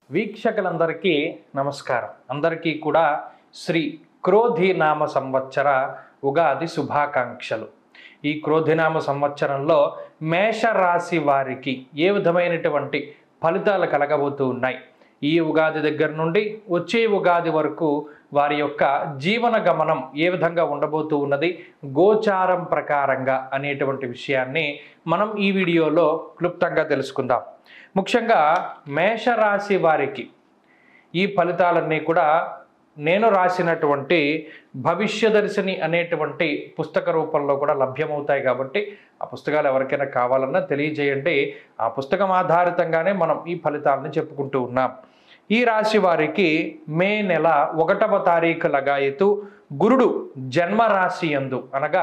వీక్షకులందరికీ నమస్కారం. అందరికీ కూడా శ్రీ క్రోధినామ సంవత్సర ఉగాది శుభాకాంక్షలు. ఈ క్రోధినామ సంవత్సరంలో మేషరాశి వారికి ఏ విధమైనటువంటి ఫలితాలు కలగబోతూ ఉన్నాయి, ఈ ఉగాది దగ్గర నుండి వచ్చే ఉగాది వరకు వారి యొక్క జీవన గమనం ఏ విధంగా ఉండబోతూ ఉన్నది గోచారం ప్రకారంగా అనేటువంటి విషయాన్ని మనం ఈ వీడియోలో క్లుప్తంగా తెలుసుకుందాం. ముఖ్యంగా మేషరాశి వారికి ఈ ఫలితాలన్నీ కూడా నేను రాసినటువంటి భవిష్యదర్శిని అనేటువంటి పుస్తక రూపంలో కూడా లభ్యమవుతాయి. కాబట్టి ఆ పుస్తకాలు ఎవరికైనా కావాలన్నా తెలియజేయండి. ఆ పుస్తకం ఆధారితంగానే మనం ఈ ఫలితాలను చెప్పుకుంటూ ఉన్నాం. ఈ రాశి వారికి మే నెల 1వ తారీఖు లగాయతు గురుడు జన్మరాశి యందు అనగా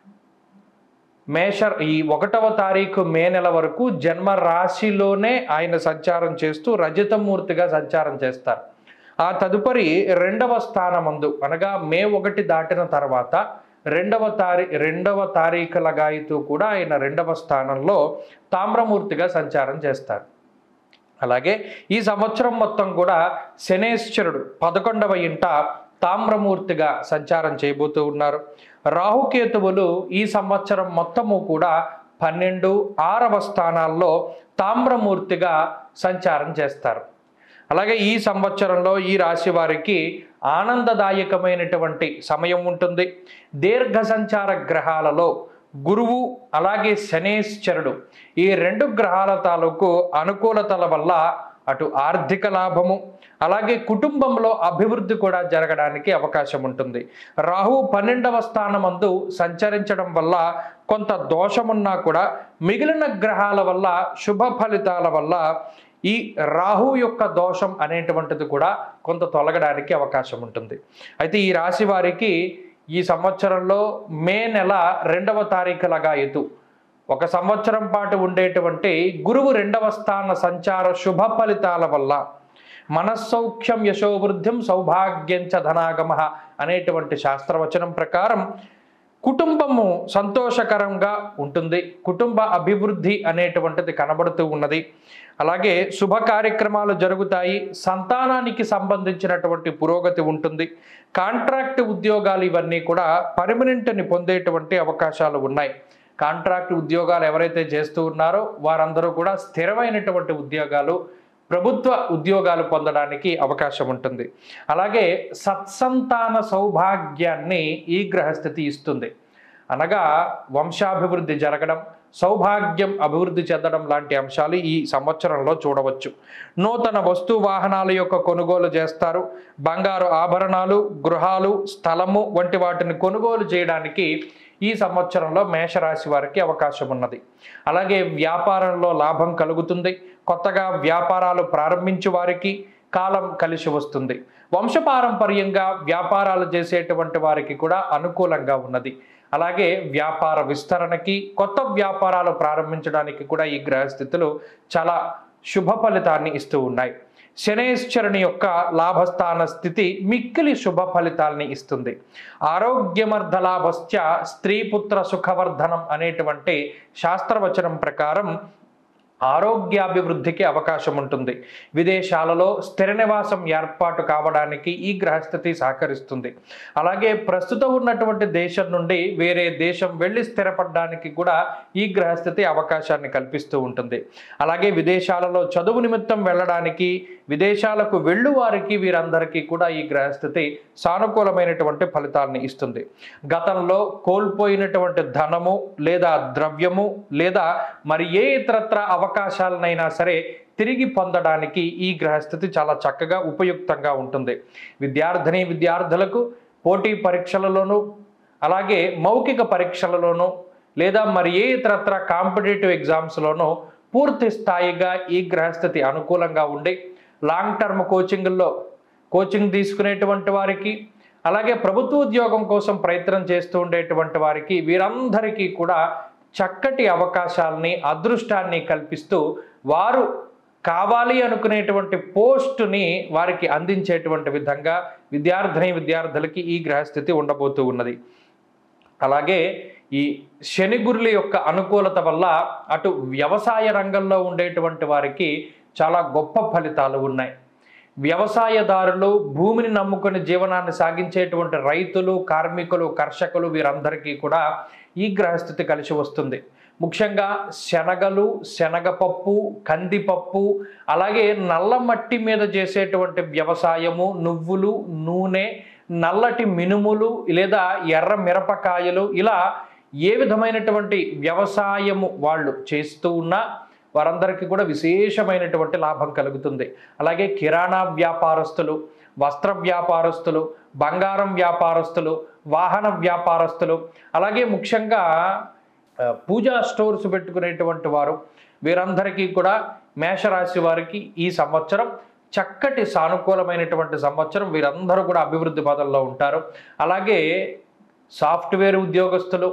ఈ 1వ తారీఖు మే నెల వరకు జన్మ రాశిలోనే ఆయన సంచారం చేస్తూ రజతమూర్తిగా సంచారం చేస్తారు. ఆ తదుపరి 2వ స్థానమందు అనగా మే 1 దాటిన తర్వాత 2వ తారీఖు లగాయతు కూడా ఆయన 2వ స్థానంలో తామ్రమూర్తిగా సంచారం చేస్తారు. అలాగే ఈ సంవత్సరం మొత్తం కూడా శనేశ్వరుడు 11వ ఇంట తామ్రమూర్తిగా సంచారం చేయబోతూ ఉన్నారు. రాహుకేతువులు ఈ సంవత్సరం మొత్తము కూడా 12, 6వ స్థానాల్లో తామ్రమూర్తిగా సంచారం చేస్తారు. అలాగే ఈ సంవత్సరంలో ఈ రాశి వారికి ఆనందదాయకమైనటువంటి సమయం ఉంటుంది. దీర్ఘ సంచార గ్రహాలలో గురువు అలాగే శనేశ్వరుడు ఈ 2 గ్రహాల తాలూకు అనుకూలతల వల్ల అటు ఆర్థిక లాభము అలాగే కుటుంబంలో అభివృద్ధి కూడా జరగడానికి అవకాశం ఉంటుంది. రాహు 12వ స్థానమందు సంచరించడం వల్ల కొంత దోషమున్నా కూడా మిగిలిన గ్రహాల వల్ల శుభ ఫలితాల వల్ల ఈ రాహు యొక్క దోషం అనేటువంటిది కూడా కొంత తొలగడానికి అవకాశం ఉంటుంది. అయితే ఈ రాశి వారికి ఈ సంవత్సరంలో మే నెల 2వ తారీఖు లగాయతు 1 సంవత్సరం పాటు ఉండేటువంటి గురువు 2వ స్థాన సంచార శుభ ఫలితాల వల్ల మనస్సౌఖ్యం యశోవృద్ధిం సౌభాగ్యంచ ధనాగమ అనేటువంటి శాస్త్రవచనం ప్రకారం కుటుంబము సంతోషకరంగా ఉంటుంది. కుటుంబ అభివృద్ధి అనేటువంటిది కనబడుతూ ఉన్నది. అలాగే శుభ కార్యక్రమాలు జరుగుతాయి. సంతానానికి సంబంధించినటువంటి పురోగతి ఉంటుంది. కాంట్రాక్ట్ ఉద్యోగాలు ఇవన్నీ కూడా పర్మనెంట్ని పొందేటువంటి అవకాశాలు ఉన్నాయి. కాంట్రాక్ట్ ఉద్యోగాలు ఎవరైతే చేస్తూ ఉన్నారో వారందరూ కూడా స్థిరమైనటువంటి ఉద్యోగాలు, ప్రభుత్వ ఉద్యోగాలు పొందడానికి అవకాశం ఉంటుంది. అలాగే సత్సంతాన సౌభాగ్యాన్ని ఈ గ్రహస్థితి ఇస్తుంది. అనగా వంశాభివృద్ధి జరగడం, సౌభాగ్యం అభివృద్ధి చెందడం లాంటి అంశాలు ఈ సంవత్సరంలో చూడవచ్చు. నూతన వస్తు వాహనాల యొక్క కొనుగోలు చేస్తారు. బంగారు ఆభరణాలు, గృహాలు, స్థలము వంటి వాటిని కొనుగోలు చేయడానికి ఈ సంవత్సరంలో మేషరాశి వారికి అవకాశం ఉన్నది. అలాగే వ్యాపారంలో లాభం కలుగుతుంది. కొత్తగా వ్యాపారాలు ప్రారంభించే వారికి కాలం కలిసి వస్తుంది. వంశపారంపర్యంగా వ్యాపారాలు చేసేటువంటి వారికి కూడా అనుకూలంగా ఉన్నది. అలాగే వ్యాపార విస్తరణకి, కొత్త వ్యాపారాలు ప్రారంభించడానికి కూడా ఈ గ్రహస్థితులు చాలా శుభ ఫలితాన్ని ఇస్తూ ఉన్నాయి. శనేశ్వరుని యొక్క లాభస్థాన స్థితి మిక్కిలి శుభ ఫలితాలని ఇస్తుంది. ఆరోగ్యమర్ధ లాభశ్చ స్త్రీపుత్ర సుఖవర్ధనం అనేటువంటి శాస్త్రవచనం ప్రకారం ఆరోగ్యాభివృద్ధికి అవకాశం ఉంటుంది. విదేశాలలో స్థిర నివాసం ఏర్పాటు కావడానికి ఈ గ్రహస్థితి సహకరిస్తుంది. అలాగే ప్రస్తుతం ఉన్నటువంటి దేశం నుండి వేరే దేశం వెళ్ళి స్థిరపడడానికి కూడా ఈ గ్రహస్థితి అవకాశాన్ని కల్పిస్తూ ఉంటుంది. అలాగే విదేశాలలో చదువు నిమిత్తం వెళ్ళడానికి, విదేశాలకు వెళ్ళు వారికి వీరందరికీ కూడా ఈ గ్రహస్థితి సానుకూలమైనటువంటి ఫలితాలను ఇస్తుంది. గతంలో కోల్పోయినటువంటి ధనము లేదా ద్రవ్యము లేదా మరి ఏ ఇతరత్ర అవకాశాలనైనా సరే తిరిగి పొందడానికి ఈ గ్రహస్థితి చాలా చక్కగా ఉపయుక్తంగా ఉంటుంది. విద్యార్థులకు పోటీ పరీక్షలలోనూ అలాగే మౌఖిక పరీక్షలలోనూ లేదా మరి ఏ ఇతరత్ర కాంపిటేటివ్ ఎగ్జామ్స్లోనూ పూర్తి స్థాయిగా ఈ గ్రహస్థితి అనుకూలంగా ఉండి లాంగ్ టర్మ్ కోచింగ్ తీసుకునేటువంటి వారికి అలాగే ప్రభుత్వ ఉద్యోగం కోసం ప్రయత్నం చేస్తూ ఉండేటువంటి వారికి వీరందరికీ కూడా చక్కటి అవకాశాలని, అదృష్టాన్ని కల్పిస్తూ వారు కావాలి అనుకునేటువంటి పోస్టుని వారికి అందించేటువంటి విధంగా విద్యార్థులకి ఈ గ్రహస్థితి ఉండబోతూ ఉన్నది. అలాగే ఈ శని గురుల యొక్క అనుకూలత వల్ల అటు వ్యవసాయ రంగంలో ఉండేటువంటి వారికి చాలా గొప్ప ఫలితాలు ఉన్నాయి. వ్యవసాయదారులు, భూమిని నమ్ముకుని జీవనాన్ని సాగించేటువంటి రైతులు, కార్మికులు, కర్షకులు వీరందరికీ కూడా ఈ గ్రహస్థితి కలిసి వస్తుంది. ముఖ్యంగా శనగలు, శనగపప్పు, కందిపప్పు, అలాగే నల్ల మట్టి మీద చేసేటువంటి వ్యవసాయము, నువ్వులు, నూనె, నల్లటి మినుములు లేదా ఎర్ర మిరపకాయలు, ఇలా ఏ విధమైనటువంటి వ్యవసాయము వాళ్ళు చేస్తూ ఉన్నా వారందరికీ కూడా విశేషమైనటువంటి లాభం కలుగుతుంది. అలాగే కిరాణా వ్యాపారస్తులు, వస్త్ర వ్యాపారస్తులు, బంగారం వ్యాపారస్తులు, వాహన వ్యాపారస్తులు, అలాగే ముఖ్యంగా పూజా స్టోర్స్ పెట్టుకునేటువంటి వారు వీరందరికీ కూడా మేషరాశి వారికి ఈ సంవత్సరం చక్కటి సానుకూలమైనటువంటి సంవత్సరం. వీరందరూ కూడా అభివృద్ధి పదంలో ఉంటారు. అలాగే సాఫ్ట్వేర్ ఉద్యోగస్తులు,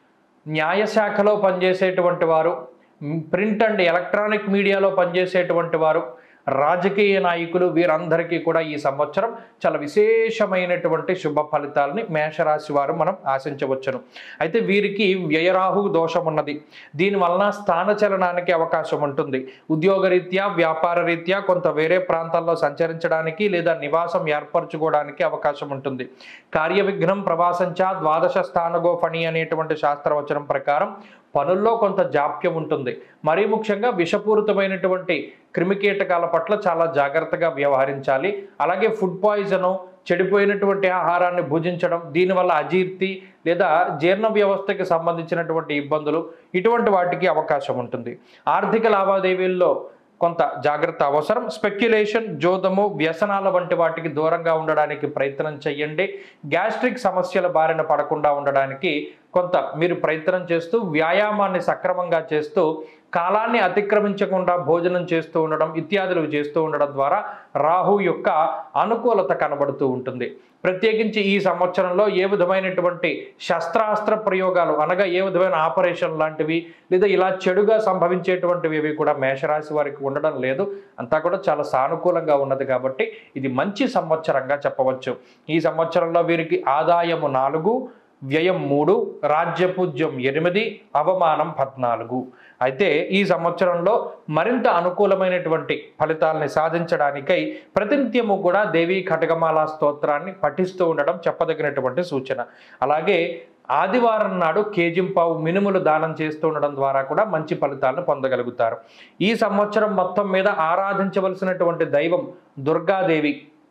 న్యాయశాఖలో పనిచేసేటువంటి వారు, ప్రింట్ అండ్ ఎలక్ట్రానిక్ మీడియాలో పనిచేసేటువంటి వారు, రాజకీయ నాయకులు వీరందరికీ కూడా ఈ సంవత్సరం చాలా విశేషమైనటువంటి శుభ ఫలితాలని మేషరాశి వారు మనం ఆశించవచ్చును. అయితే వీరికి వ్యయరాహు దోషం ఉన్నది. దీనివలన స్థానచలనానికి అవకాశం ఉంటుంది. ఉద్యోగరీత్యా, వ్యాపార రీత్యా కొంత వేరే ప్రాంతాల్లో సంచరించడానికి లేదా నివాసం ఏర్పరచుకోవడానికి అవకాశం ఉంటుంది. కార్యవిఘ్నం ప్రవాసంచ ద్వాదశ స్థానగో ఫణి అనేటువంటి శాస్త్రవచనం ప్రకారం పనుల్లో కొంత జాప్యం ఉంటుంది. మరీ ముఖ్యంగా విషపూరితమైనటువంటి క్రిమికీటకాల పట్ల చాలా జాగ్రత్తగా వ్యవహరించాలి. అలాగే ఫుడ్ పాయిజను, చెడిపోయినటువంటి ఆహారాన్ని భుజించడం, దీనివల్ల అజీర్తి లేదా జీర్ణ వ్యవస్థకి సంబంధించినటువంటి ఇబ్బందులు, ఇటువంటి వాటికి అవకాశం ఉంటుంది. ఆర్థిక లావాదేవీల్లో కొంత జాగ్రత్త అవసరం. స్పెక్యులేషన్, జోదము, వ్యసనాల వంటి వాటికి దూరంగా ఉండడానికి ప్రయత్నం చేయండి. గ్యాస్ట్రిక్ సమస్యల బారిన పడకుండా ఉండడానికి కొంత మీరు ప్రయత్నం చేస్తూ, వ్యాయామాన్ని సక్రమంగా చేస్తూ, కాలాన్ని అతిక్రమించకుండా భోజనం చేస్తూ ఉండడం ఇత్యాదులు చేస్తూ ఉండడం ద్వారా రాహు యొక్క అనుకూలత కనబడుతూ ఉంటుంది. ప్రత్యేకించి ఈ సంవత్సరంలో ఏ విధమైనటువంటి శస్త్రాస్త్ర ప్రయోగాలు అనగా ఏ విధమైన ఆపరేషన్ లాంటివి లేదా ఇలా చెడుగా సంభవించేటువంటివి ఇవి కూడా మేషరాశి వారికి ఉండడం లేదు. అంతా కూడా చాలా సానుకూలంగా ఉన్నది కాబట్టి ఇది మంచి సంవత్సరంగా చెప్పవచ్చు. ఈ సంవత్సరంలో వీరికి ఆదాయము 4, వ్యయం 3, రాజ్యపూజ్యం 8, అవమానం 14. అయితే ఈ సంవత్సరంలో మరింత అనుకూలమైనటువంటి ఫలితాలని సాధించడానికై ప్రతినిత్యము కూడా దేవీ ఖడ్గమాల స్తోత్రాన్ని పఠిస్తూ ఉండడం చెప్పదగినటువంటి సూచన. అలాగే ఆదివారం నాడు కేజింపావు మినుములు దానం చేస్తూ ఉండడం ద్వారా కూడా మంచి ఫలితాలను పొందగలుగుతారు. ఈ సంవత్సరం మొత్తం మీద ఆరాధించవలసినటువంటి దైవం దుర్గాదేవి,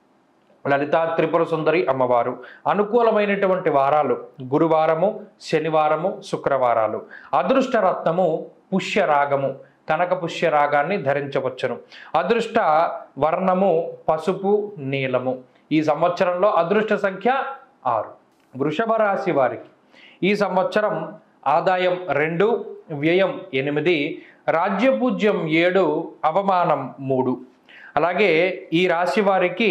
లలితా త్రిపుర సుందరి అమ్మవారు. అనుకూలమైనటువంటి వారాలు గురువారము, శనివారము, శుక్రవారాలు. అదృష్ట రత్నము పుష్యరాగము, కనక పుష్యరాగాన్ని ధరించవచ్చును. అదృష్ట వర్ణము పసుపు, నీలము. ఈ సంవత్సరంలో అదృష్ట సంఖ్య 6. వృషభ రాశి వారికి ఈ సంవత్సరం ఆదాయం 2, వ్యయం 8, రాజ్యపూజ్యం 7, అవమానం 3. అలాగే ఈ రాశి వారికి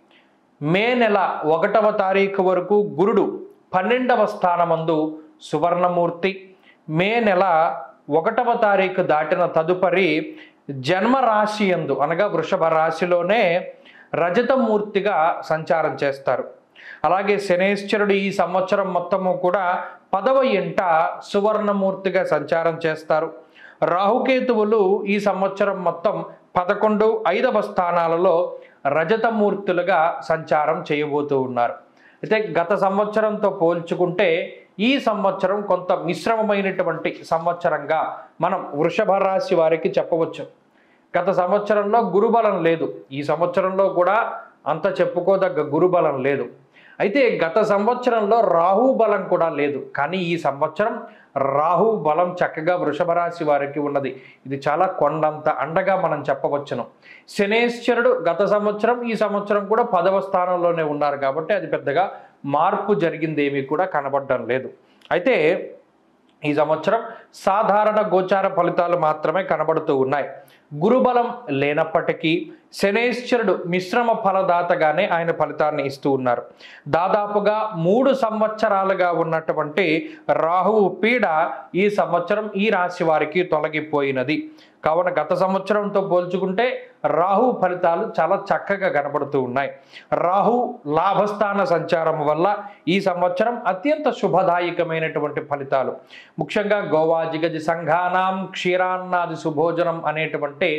మే నెల 1వ తారీఖు వరకు గురుడు 12వ స్థానమందు సువర్ణమూర్తి, మే నెల 1వ తారీఖు దాటిన తదుపరి జన్మరాశి యందు అనగా వృషభ రాశిలోనే రజతమూర్తిగా సంచారం చేస్తారు. అలాగే శనేశ్వరుడు ఈ సంవత్సరం మొత్తము కూడా 10వ ఇంట సువర్ణమూర్తిగా సంచారం చేస్తారు. రాహుకేతువులు ఈ సంవత్సరం మొత్తం 11, 5వ స్థానాలలో రజతమూర్తులుగా సంచారం చేయబోతూ ఉన్నారు. అయితే గత సంవత్సరంతో పోల్చుకుంటే ఈ సంవత్సరం కొంత మిశ్రమమైనటువంటి సంవత్సరంగా మనం వృషభ రాశి వారికి చెప్పవచ్చు. గత సంవత్సరంలో గురుబలం లేదు, ఈ సంవత్సరంలో కూడా అంత చెప్పుకోదగ్గ గురుబలం లేదు. అయితే గత సంవత్సరంలో రాహు బలం కూడా లేదు, కానీ ఈ సంవత్సరం రాహు బలం చక్కగా వృషభ రాశి వారికి ఉన్నది. ఇది చాలా కొండంత అండగా మనం చెప్పవచ్చును. శనేశ్వరుడు గత సంవత్సరం ఈ సంవత్సరం కూడా 10వ స్థానంలోనే ఉన్నారు కాబట్టి అది పెద్దగా మార్పు జరిగింది ఏమీ కూడా కనబడడం లేదు. అయితే ఈ సంవత్సరం సాధారణ గోచార ఫలితాలు మాత్రమే కనబడుతూ ఉన్నాయి. గురుబలం లేనప్పటికీ శనేశ్వరుడు మిశ్రమ ఫలదాతగానే ఆయన ఫలితాన్ని ఇస్తూ ఉన్నారు. దాదాపుగా 3 సంవత్సరాలుగా ఉన్నటువంటి రాహువు పీడ ఈ సంవత్సరం ఈ రాశి వారికి తొలగిపోయినది. కావున గత సంవత్సరంతో పోల్చుకుంటే రాహు ఫలితాలు చాలా చక్కగా కనబడుతూ ఉన్నాయి. రాహు లాభస్థాన సంచారం వల్ల ఈ సంవత్సరం అత్యంత శుభదాయకమైనటువంటి ఫలితాలు. ముఖ్యంగా గోవాజిగజ సంఘానాం క్షీరాన్నాది సుభోజనం అనేటువంటి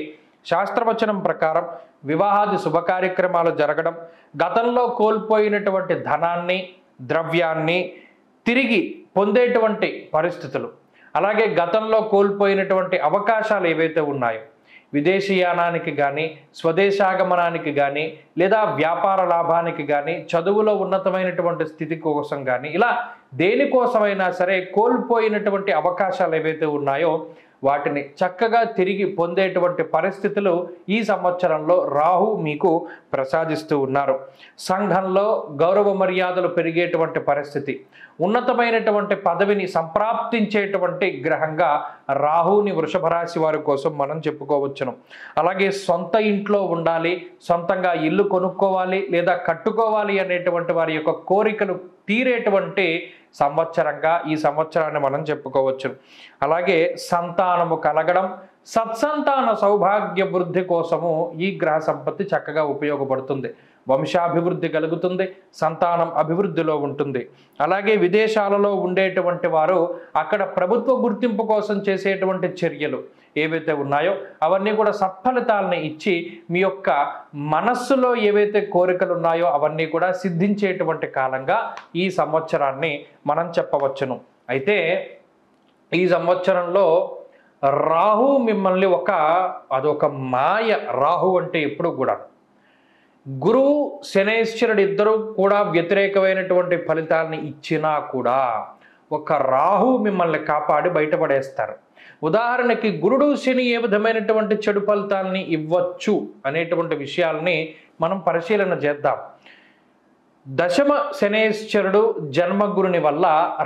శాస్త్రవచనం ప్రకారం వివాహాది శుభ కార్యక్రమాలు జరగడం, గతంలో కోల్పోయినటువంటి ధనాన్ని, ద్రవ్యాన్ని తిరిగి పొందేటువంటి పరిస్థితులు, అలాగే గతంలో కోల్పోయినటువంటి అవకాశాలు ఏవైతే ఉన్నాయో విదేశీయానానికి కానీ, స్వదేశాగమనానికి కానీ, లేదా వ్యాపార లాభానికి కానీ, చదువులో ఉన్నతమైనటువంటి స్థితి కోసం కానీ, ఇలా దేనికోసమైనా సరే కోల్పోయినటువంటి అవకాశాలు ఏవైతే ఉన్నాయో వాటిని చక్కగా తిరిగి పొందేటువంటి పరిస్థితులు ఈ సంవత్సరంలో రాహు మీకు ప్రసాదిస్తూ ఉన్నారు. సంఘంలో గౌరవ మర్యాదలు పెరిగేటువంటి పరిస్థితి, ఉన్నతమైనటువంటి పదవిని సంప్రాప్తించేటువంటి గ్రహంగా రాహుని వృషభ రాశి వారి కోసం మనం చెప్పుకోవచ్చును. అలాగే సొంత ఇంట్లో ఉండాలి, సొంతంగా ఇల్లు కొనుక్కోవాలి లేదా కట్టుకోవాలి అనేటువంటి వారి యొక్క కోరికలు తీరేటువంటి సంవత్సరంగా ఈ సంవత్సరాన్ని మనం చెప్పుకోవచ్చు. అలాగే సంతానము కలగడం, సత్సంతాన సౌభాగ్య వృద్ధి కోసము ఈ గ్రహ సంపత్తి చక్కగా ఉపయోగపడుతుంది. వంశాభివృద్ధి కలుగుతుంది, సంతానం అభివృద్ధిలో ఉంటుంది. అలాగే విదేశాలలో ఉండేటువంటి వారు అక్కడ ప్రభుత్వ గుర్తింపు కోసం చేసేటువంటి చర్యలు ఏవైతే ఉన్నాయో అవన్నీ కూడా సత్ఫలితాలని ఇచ్చి మీ యొక్క మనస్సులో ఏవైతే కోరికలు ఉన్నాయో అవన్నీ కూడా సిద్ధించేటువంటి కాలంగా ఈ సంవత్సరాన్ని మనం చెప్పవచ్చును. అయితే ఈ సంవత్సరంలో రాహు మిమ్మల్ని అదొక మాయ. రాహు అంటే ఎప్పుడు కూడా గురువు శనైశ్వరుడు ఇద్దరు కూడా వ్యతిరేకమైనటువంటి ఫలితాలని ఇచ్చినా కూడా ఒక రాహు మిమ్మల్ని కాపాడి బయటపడేస్తారు. ఉదాహరణకి గురుడు శని ఏ విధమైనటువంటి చెడు ఫలితాలని ఇవ్వచ్చు అనేటువంటి విషయాల్ని మనం పరిశీలన చేద్దాం. దశమ శనైశ్వరుడు జన్మగురుని వల్ల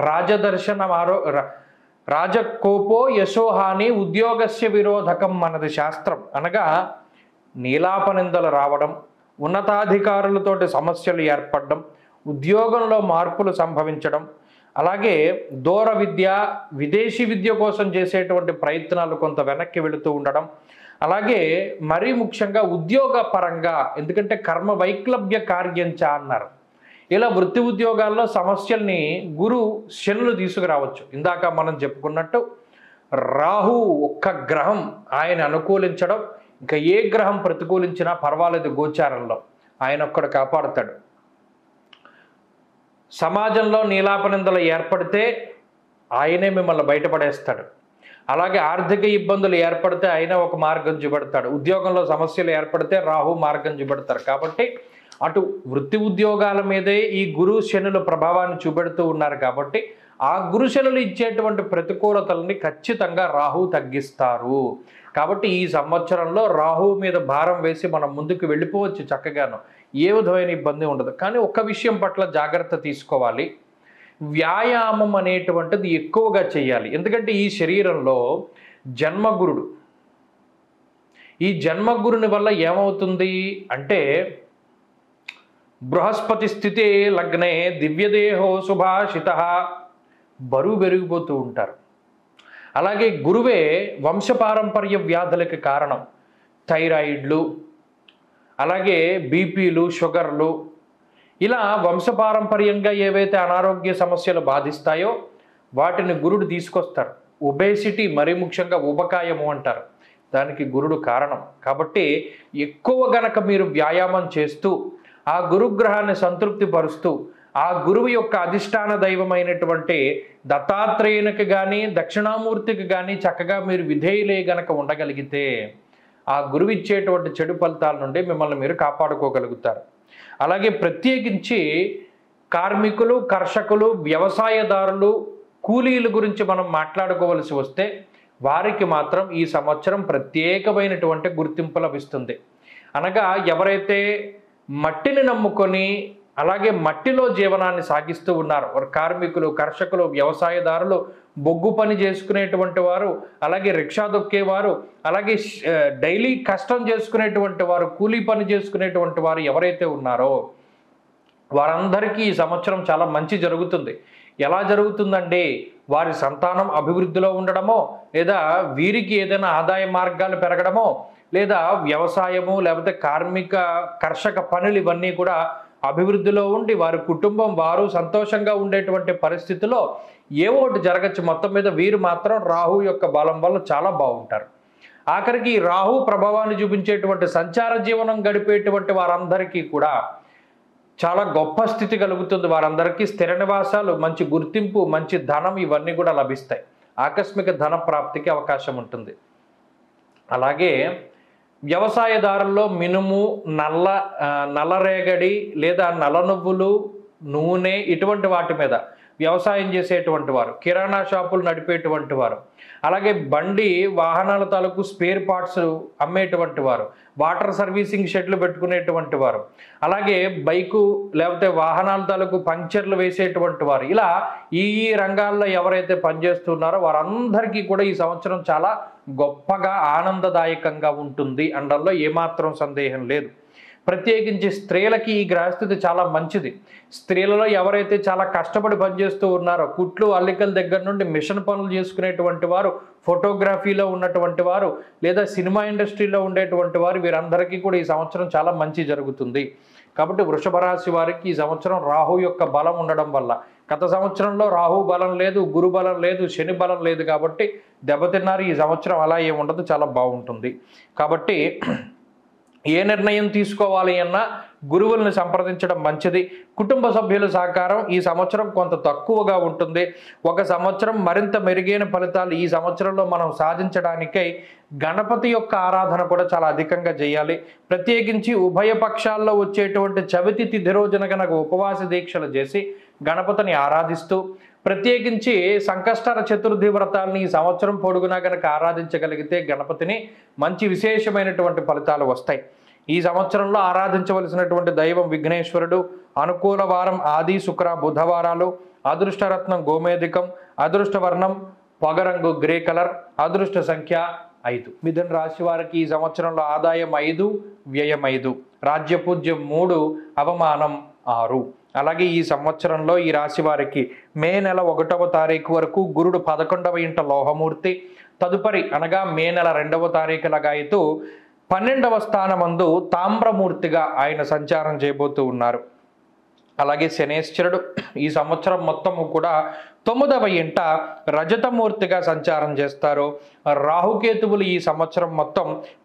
రాజకోపో యశోహాని ఉద్యోగస్య విరోధకం అన్నది శాస్త్రం. అనగా నీలాపనిందలు రావడం, ఉన్నతాధికారులతోటి సమస్యలు ఏర్పడడం, ఉద్యోగంలో మార్పులు సంభవించడం, అలాగే దూర విద్య, విదేశీ విద్య కోసం చేసేటువంటి ప్రయత్నాలు కొంత వెనక్కి వెళుతూ ఉండడం, అలాగే మరీ ముఖ్యంగా ఉద్యోగ పరంగా, ఎందుకంటే కర్మ వైక్లభ్య కార్యంచ అన్నారు, ఇలా వృత్తి ఉద్యోగాల్లో సమస్యల్ని గురు శనులు తీసుకురావచ్చు. ఇందాక మనం చెప్పుకున్నట్టు రాహు ఒక్క గ్రహం ఆయన అనుకూలించడం, ఇంకా ఏ గ్రహం ప్రతికూలించినా పర్వాలేదు, గోచారంలో ఆయన ఒక్కడు కాపాడుతాడు. సమాజంలో నీలాపనిందలు ఏర్పడితే ఆయనే మిమ్మల్ని బయటపడేస్తాడు. అలాగే ఆర్థిక ఇబ్బందులు ఏర్పడితే ఆయన ఒక మార్గం చూపెడతాడు. ఉద్యోగంలో సమస్యలు ఏర్పడితే రాహు మార్గం చూపెడతారు. కాబట్టి అటు వృత్తి ఉద్యోగాల మీదే ఈ గురు శనుల ప్రభావాన్ని చూపెడుతూ ఉన్నారు. కాబట్టి ఆ గురు శనులు ఇచ్చేటువంటి ప్రతికూలతల్ని ఖచ్చితంగా రాహు తగ్గిస్తారు. కాబట్టి ఈ సంవత్సరంలో రాహు మీద భారం వేసి మనం ముందుకు వెళ్ళిపోవచ్చు చక్కగాను, ఏ విధమైన ఇబ్బంది ఉండదు. కానీ ఒక్క విషయం పట్ల జాగ్రత్త తీసుకోవాలి, వ్యాయామం అనేటువంటిది ఎక్కువగా చేయాలి. ఎందుకంటే ఈ శరీరంలో జన్మగురుడు, ఈ జన్మగురుని వల్ల ఏమవుతుంది అంటే బృహస్పతి స్థితి లగ్నే దివ్యదేహో శుభాషిత, బరువు పెరిగిపోతూ ఉంటారు. అలాగే గురువే వంశపారంపర్య వ్యాధులకి కారణం. థైరాయిడ్లు, అలాగే బీపీలు, షుగర్లు, ఇలా వంశపారంపర్యంగా ఏవైతే అనారోగ్య సమస్యలు బాధిస్తాయో వాటిని గురుడు తీసుకొస్తారు. ఒబేసిటీ, మరీ ముఖ్యంగా ఉబకాయము అంటారు, దానికి గురుడు కారణం. కాబట్టి ఎక్కువ గనక మీరు వ్యాయామం చేస్తూ ఆ గురుగ్రహాన్ని సంతృప్తి పరుస్తూ ఆ గురువు యొక్క అధిష్టాన దైవమైనటువంటి దత్తాత్రేయునికి కానీ దక్షిణామూర్తికి కానీ చక్కగా మీరు విధేయులే గనక ఉండగలిగితే ఆ గురువు ఇచ్చేటువంటి చెడు ఫలితాల నుండి మిమ్మల్ని మీరు కాపాడుకోగలుగుతారు. అలాగే ప్రత్యేకించి కార్మికులు, కర్షకులు, వ్యవసాయదారులు, కూలీల గురించి మనం మాట్లాడుకోవలసి వస్తే వారికి మాత్రం ఈ సంవత్సరం ప్రత్యేకమైనటువంటి గుర్తింపు లభిస్తుంది. అనగా ఎవరైతే మట్టిని నమ్ముకొని అలాగే మట్టిలో జీవనాన్ని సాగిస్తూ ఉన్నారు, కార్మికులు, కర్షకులు, వ్యవసాయదారులు, బొగ్గు పని చేసుకునేటువంటి వారు, అలాగే రిక్షా దొక్కేవారు, అలాగే డైలీ కష్టం చేసుకునేటువంటి వారు, కూలీ పని చేసుకునేటువంటి వారు ఎవరైతే ఉన్నారో వారందరికీ ఈ సంవత్సరం చాలా మంచి జరుగుతుంది. ఎలా జరుగుతుందండి? వారి సంతానం అభివృద్ధిలో ఉండడమో, లేదా వీరికి ఏదైనా ఆదాయ మార్గాలు పెరగడమో, లేదా వ్యవసాయము లేకపోతే కార్మిక కర్షక పనులు ఇవన్నీ కూడా అభివృద్ధిలో ఉండి వారి కుటుంబం వారు సంతోషంగా ఉండేటువంటి పరిస్థితిలో ఏవో ఒకటి జరగచ్చు. మొత్తం మీద వీరు మాత్రం రాహు యొక్క బలం వల్ల చాలా బాగుంటారు. ఆఖరికి రాహు ప్రభావాన్ని చూపించేటువంటి సంచార జీవనం గడిపేటువంటి వారందరికీ కూడా చాలా గొప్ప స్థితి కలుగుతుంది. వారందరికీ స్థిర నివాసాలు, మంచి గుర్తింపు, మంచి ధనం ఇవన్నీ కూడా లభిస్తాయి. ఆకస్మిక ధన ప్రాప్తికి అవకాశం ఉంటుంది. అలాగే వ్యవసాయదారుల్లో మినుము, నల్లరేగడి లేదా నల్ల నువ్వులు, నూనె ఇటువంటి వాటి మీద వ్యవసాయం చేసేటువంటి వారు, కిరాణా షాపులు నడిపేటువంటి వారు, అలాగే బండి వాహనాల తాలూకు స్పేర్ పార్ట్స్ అమ్మేటువంటి వారు, వాటర్ సర్వీసింగ్ షెడ్లు పెట్టుకునేటువంటి వారు, అలాగే బైకు లేకపోతే వాహనాల తాలూకు పంక్చర్లు వేసేటువంటి వారు, ఇలా ఈ రంగాల్లో ఎవరైతే పనిచేస్తున్నారో వారందరికీ కూడా ఈ సంవత్సరం చాలా గొప్పగా ఆనందదాయకంగా ఉంటుంది అనడంలో ఏమాత్రం సందేహం లేదు. ప్రత్యేకించి స్త్రీలకి ఈ గ్రహస్థితి చాలా మంచిది. స్త్రీలలో ఎవరైతే చాలా కష్టపడి పనిచేస్తూ ఉన్నారో, కుట్లు అల్లికల దగ్గర నుండి మిషన్ పనులు చేసుకునేటువంటి వారు, ఫోటోగ్రఫీలో ఉన్నటువంటి వారు, లేదా సినిమా ఇండస్ట్రీలో ఉండేటువంటి వారు, వీరందరికీ కూడా ఈ సంవత్సరం చాలా మంచి జరుగుతుంది. కాబట్టి వృషభ రాశి వారికి ఈ సంవత్సరం రాహు యొక్క బలం ఉండడం వల్ల, గత సంవత్సరంలో రాహు బలం లేదు, గురు బలం లేదు, శని బలం లేదు కాబట్టి దెబ్బతిన్నారు. ఈ సంవత్సరం అలా ఏముండదు, చాలా బాగుంటుంది. కాబట్టి ఏ నిర్ణయం తీసుకోవాలి అన్నా గురువులను సంప్రదించడం మంచిది. కుటుంబ సభ్యుల సహకారం ఈ సంవత్సరం కొంత తక్కువగా ఉంటుంది. ఒక సంవత్సరం మరింత మెరుగైన ఫలితాలు ఈ సంవత్సరంలో మనం సాధించడానికై గణపతి యొక్క ఆరాధన కూడా చాలా అధికంగా చేయాలి. ప్రత్యేకించి ఉభయ పక్షాల్లో వచ్చేటువంటి చవితి తిథి రోజున కనుక ఉపవాస దీక్షలు చేసి గణపతిని ఆరాధిస్తూ, ప్రత్యేకించి సంకష్టర చతుర్థి వ్రతాలని ఈ సంవత్సరం పొడుగునా కనుక ఆరాధించగలిగితే గణపతిని మంచి విశేషమైనటువంటి ఫలితాలు వస్తాయి. ఈ సంవత్సరంలో ఆరాధించవలసినటువంటి దైవం విఘ్నేశ్వరుడు. అనుకూల వారం ఆది, శుక్ర, బుధవారాలు. అదృష్టరత్నం గోమేధికం. అదృష్ట వర్ణం పొగరంగు గ్రే కలర్. అదృష్ట సంఖ్య 5. మిథున రాశి వారికి ఈ సంవత్సరంలో ఆదాయం 5, వ్యయం 5, రాజ్యపూజ్యం 3, అవమానం 6. అలాగే ఈ సంవత్సరంలో ఈ రాశి వారికి మే నెల 1వ తారీఖు వరకు గురుడు 11వ ఇంట లోహమూర్తి, తదుపరి అనగా మే నెల 2వ తారీఖులాగా అయితే 12వ స్థానమందు తామ్రమూర్తిగా ఆయన సంచారం చేయబోతూ ఉన్నారు. అలాగే శనేశ్వరుడు ఈ సంవత్సరం మొత్తము కూడా 9వ ఇంట రజతమూర్తిగా సంచారం చేస్తారు. రాహుకేతువులు ఈ సంవత్సరం మొత్తం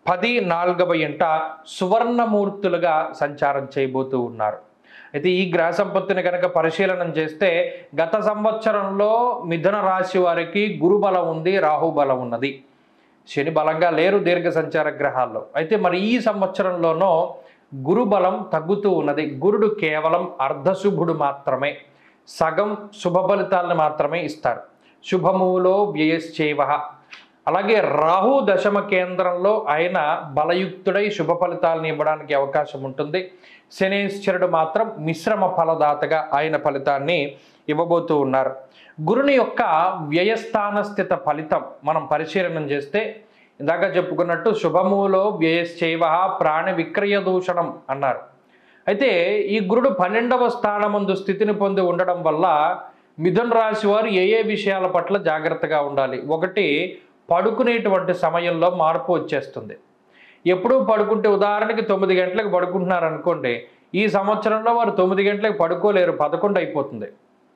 14వ ఇంట సువర్ణమూర్తులుగా సంచారం చేయబోతూ ఉన్నారు. అయితే ఈ గ్రహ సంపత్తిని కనుక పరిశీలనం చేస్తే గత సంవత్సరంలో మిథున రాశి వారికి గురు బలం ఉంది, రాహు బలం ఉన్నది, శని బలంగా లేరు దీర్ఘ సంచార గ్రహాల్లో. అయితే మరి ఈ సంవత్సరంలోనో గురు బలం తగ్గుతూ ఉన్నది. గురుడు కేవలం అర్ధశుభుడు మాత్రమే, సగం శుభ ఫలితాలను మాత్రమే ఇస్తారు. శుభములో వ్యయశ్చైవ. అలాగే రాహు దశమ కేంద్రంలో ఆయన బలయుక్తుడై శుభ ఫలితాలను ఇవ్వడానికి అవకాశం ఉంటుంది. శనేశ్వరుడు మాత్రం మిశ్రమ ఫలదాతగా ఆయన ఫలితాన్ని ఇవ్వబోతూ ఉన్నారు. గురుని యొక్క వ్యయస్థాన స్థిత ఫలితం మనం పరిశీలనం చేస్తే ఇందాక చెప్పుకున్నట్టు శుభములో వ్యయశ్చైవ ప్రాణ విక్రయ దూషణం అన్నారు. అయితే ఈ గురుడు 12వ స్థానమందు స్థితిని పొంది ఉండడం వల్ల మిథున రాశి వారు ఏ విషయాల పట్ల జాగ్రత్తగా ఉండాలి. ఒకటి, పడుకునేటువంటి సమయంలో మార్పు వచ్చేస్తుంది. ఎప్పుడూ పడుకుంటే ఉదాహరణకి 9 గంటలకు పడుకుంటున్నారు అనుకోండి, ఈ సంవత్సరంలో వారు 9 గంటలకు పడుకోలేరు, 11 అయిపోతుంది.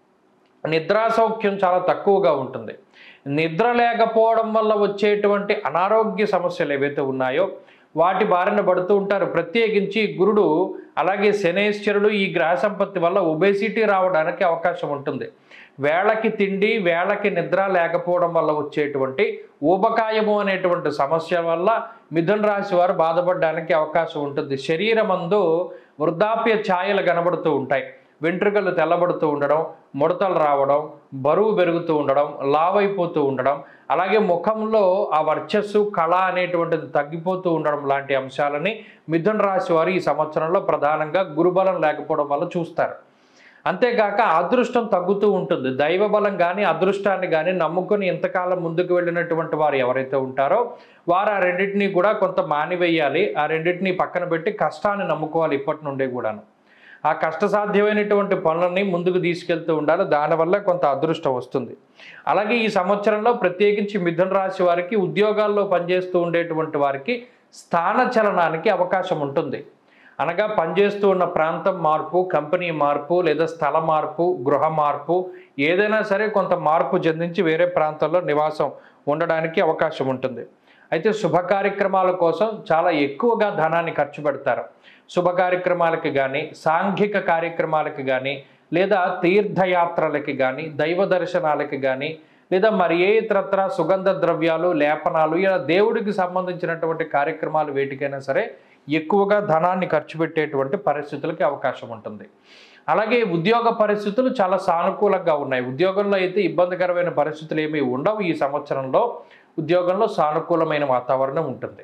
నిద్రా సౌఖ్యం చాలా తక్కువగా ఉంటుంది. నిద్ర లేకపోవడం వల్ల వచ్చేటువంటి అనారోగ్య సమస్యలు ఏవైతే ఉన్నాయో వాటి బారిన పడుతూ ఉంటారు. ప్రత్యేకించి గురుడు అలాగే శనేశ్వరుడు ఈ గ్రహ సంపత్తి వల్ల ఒబేసిటీ రావడానికి అవకాశం ఉంటుంది. వేళకి తిండి, వేళకి నిద్ర లేకపోవడం వల్ల వచ్చేటువంటి ఊబకాయము అనేటువంటి సమస్య వల్ల మిథున రాశి వారు బాధపడడానికి అవకాశం ఉంటుంది. శరీరమందు వృద్ధాప్య ఛాయలు కనబడుతూ ఉంటాయి. వెంట్రుకలు తెల్లబడుతూ ఉండడం, ముడతలు రావడం, బరువు పెరుగుతూ ఉండడం, లావైపోతూ ఉండడం, అలాగే ముఖంలో ఆ వర్చస్సు, కళ అనేటువంటిది తగ్గిపోతూ ఉండడం లాంటి అంశాలని మిథున రాశి వారు ఈ సంవత్సరంలో ప్రధానంగా గురుబలం లేకపోవడం వల్ల చూస్తారు. అంతేకాక అదృష్టం తగ్గుతూ ఉంటుంది. దైవబలం కానీ అదృష్టాన్ని కానీ నమ్ముకొని ఇంతకాలం ముందుకు వెళ్ళినటువంటి వారు ఎవరైతే ఉంటారో వారు ఆ రెండింటినీ కూడా కొంత మానివేయాలి. ఆ రెండింటినీ పక్కన పెట్టి కష్టాన్ని నమ్ముకోవాలి. ఇప్పటి నుండే కూడాను ఆ కష్టసాధ్యమైనటువంటి పనులని ముందుకు తీసుకెళ్తూ ఉండాలి. దానివల్ల కొంత అదృష్టం వస్తుంది. అలాగే ఈ సంవత్సరంలో ప్రత్యేకించి మిథున రాశి వారికి ఉద్యోగాల్లో పనిచేస్తూ ఉండేటువంటి వారికి స్థాన చలనానికి అవకాశం ఉంటుంది. అనగా పనిచేస్తూ ఉన్న ప్రాంతం మార్పు, కంపెనీ మార్పు, లేదా స్థల మార్పు, గృహ మార్పు, ఏదైనా సరే కొంత మార్పు చెందించి వేరే ప్రాంతంలో నివాసం ఉండడానికి అవకాశం ఉంటుంది. అయితే శుభ కార్యక్రమాల కోసం చాలా ఎక్కువగా ధనాన్ని ఖర్చు పెడతారు. శుభ కార్యక్రమాలకి కానీ, సాంఘిక కార్యక్రమాలకి కానీ, లేదా తీర్థయాత్రలకి కానీ, దైవ దర్శనాలకి కానీ, లేదా మరి ఏ ఇతరత్ర సుగంధ ద్రవ్యాలు, లేపనాలు, ఇలా దేవుడికి సంబంధించినటువంటి కార్యక్రమాలు వేటికైనా సరే ఎక్కువగా ధనాన్ని ఖర్చు పెట్టేటువంటి పరిస్థితులకి అవకాశం ఉంటుంది. అలాగే ఉద్యోగ పరిస్థితులు చాలా సానుకూలంగా ఉన్నాయి. ఉద్యోగంలో అయితే ఇబ్బందికరమైన పరిస్థితులు ఏమీ ఉండవు. ఈ సంవత్సరంలో ఉద్యోగంలో సానుకూలమైన వాతావరణం ఉంటుంది.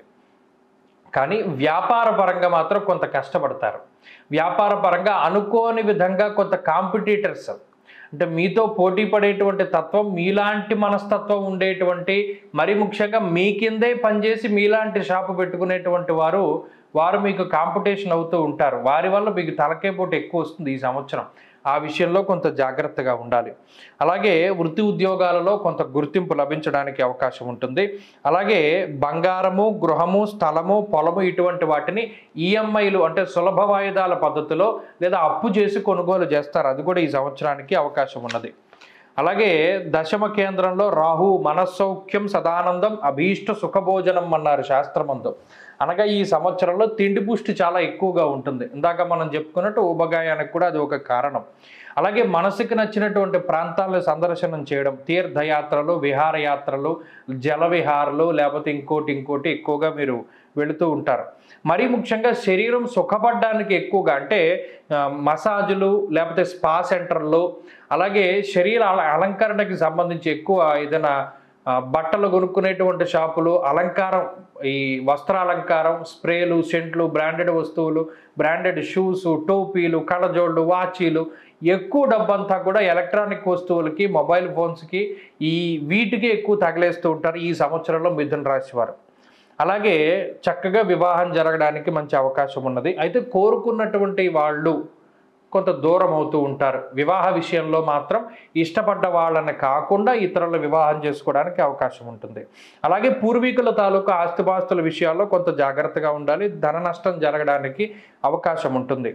కానీ వ్యాపార పరంగా మాత్రం కొంత కష్టపడతారు. వ్యాపార పరంగా అనుకోని విధంగా కొంత కాంపిటీటర్స్, అంటే మీతో పోటీ పడేటువంటి తత్వం, మీలాంటి మనస్తత్వం ఉండేటువంటి, మరి ముఖ్యంగా మీ కిందే పనిచేసి మీలాంటి షాపు పెట్టుకునేటువంటి వారు మీకు కాంపిటీషన్ అవుతూ ఉంటారు. వారి వల్ల మీకు తలకే పోటు ఎక్కువ వస్తుంది ఈ సంవత్సరం. ఆ విషయంలో కొంత జాగ్రత్తగా ఉండాలి. అలాగే వృత్తి ఉద్యోగాలలో కొంత గుర్తింపు లభించడానికి అవకాశం ఉంటుంది. అలాగే బంగారము, గృహము, స్థలము, పొలము ఇటువంటి వాటిని ఈఎంఐలు అంటే సులభ వాయిదాల పద్ధతిలో లేదా అప్పు చేసి కొనుగోలు చేస్తారు. అది కూడా ఈ సంవత్సరానికి అవకాశం ఉన్నది. అలాగే దశమ కేంద్రంలో రాహు మనస్సౌఖ్యం సదానందం అభీష్ట సుఖభోజనం అన్నారు శాస్త్రమందు. అనగా ఈ సంవత్సరంలో తిండి పుష్టి చాలా ఎక్కువగా ఉంటుంది. ఇందాక మనం చెప్పుకున్నట్టు ఉపగాయానికి కూడా అది ఒక కారణం. అలాగే మనసుకు నచ్చినటువంటి ప్రాంతాలను సందర్శనం చేయడం, తీర్థయాత్రలు, విహారయాత్రలు, జల విహారాలు, లేకపోతే ఇంకోటి ఎక్కువగా మీరు వెళుతూ ఉంటారు. మరీ ముఖ్యంగా శరీరం సుఖపడడానికి ఎక్కువగా అంటే మసాజులు, లేకపోతే స్పా సెంటర్లు, అలాగే శరీర అలంకరణకి సంబంధించి ఎక్కువ ఏదైనా బట్టలు కొనుక్కునేటువంటి షాపులు, అలంకారం, ఈ వస్త్రాలంకారం, స్ప్రేలు, సెంట్లు, బ్రాండెడ్ వస్తువులు, బ్రాండెడ్ షూస్, టోపీలు, కళ్ళజోళ్ళు, వాచీలు, ఎక్కువ డబ్బంతా కూడా ఎలక్ట్రానిక్ వస్తువులకి, మొబైల్ ఫోన్స్కి, వీటికి ఎక్కువ తగిలేస్తూ ఉంటారు ఈ సంవత్సరంలో మిథున రాశి వారు. అలాగే చక్కగా వివాహం జరగడానికి మంచి అవకాశం ఉన్నది. అయితే కోరుకున్నటువంటి వాళ్ళు కొంత దూరం అవుతూ ఉంటారు. వివాహ విషయంలో మాత్రం ఇష్టపడ్డ వాళ్ళని కాకుండా ఇతరుల వివాహం చేసుకోవడానికి అవకాశం ఉంటుంది. అలాగే పూర్వీకుల తాలూకు ఆస్తిపాస్తుల విషయాల్లో కొంత జాగ్రత్తగా ఉండాలి. ధన నష్టం జరగడానికి అవకాశం ఉంటుంది.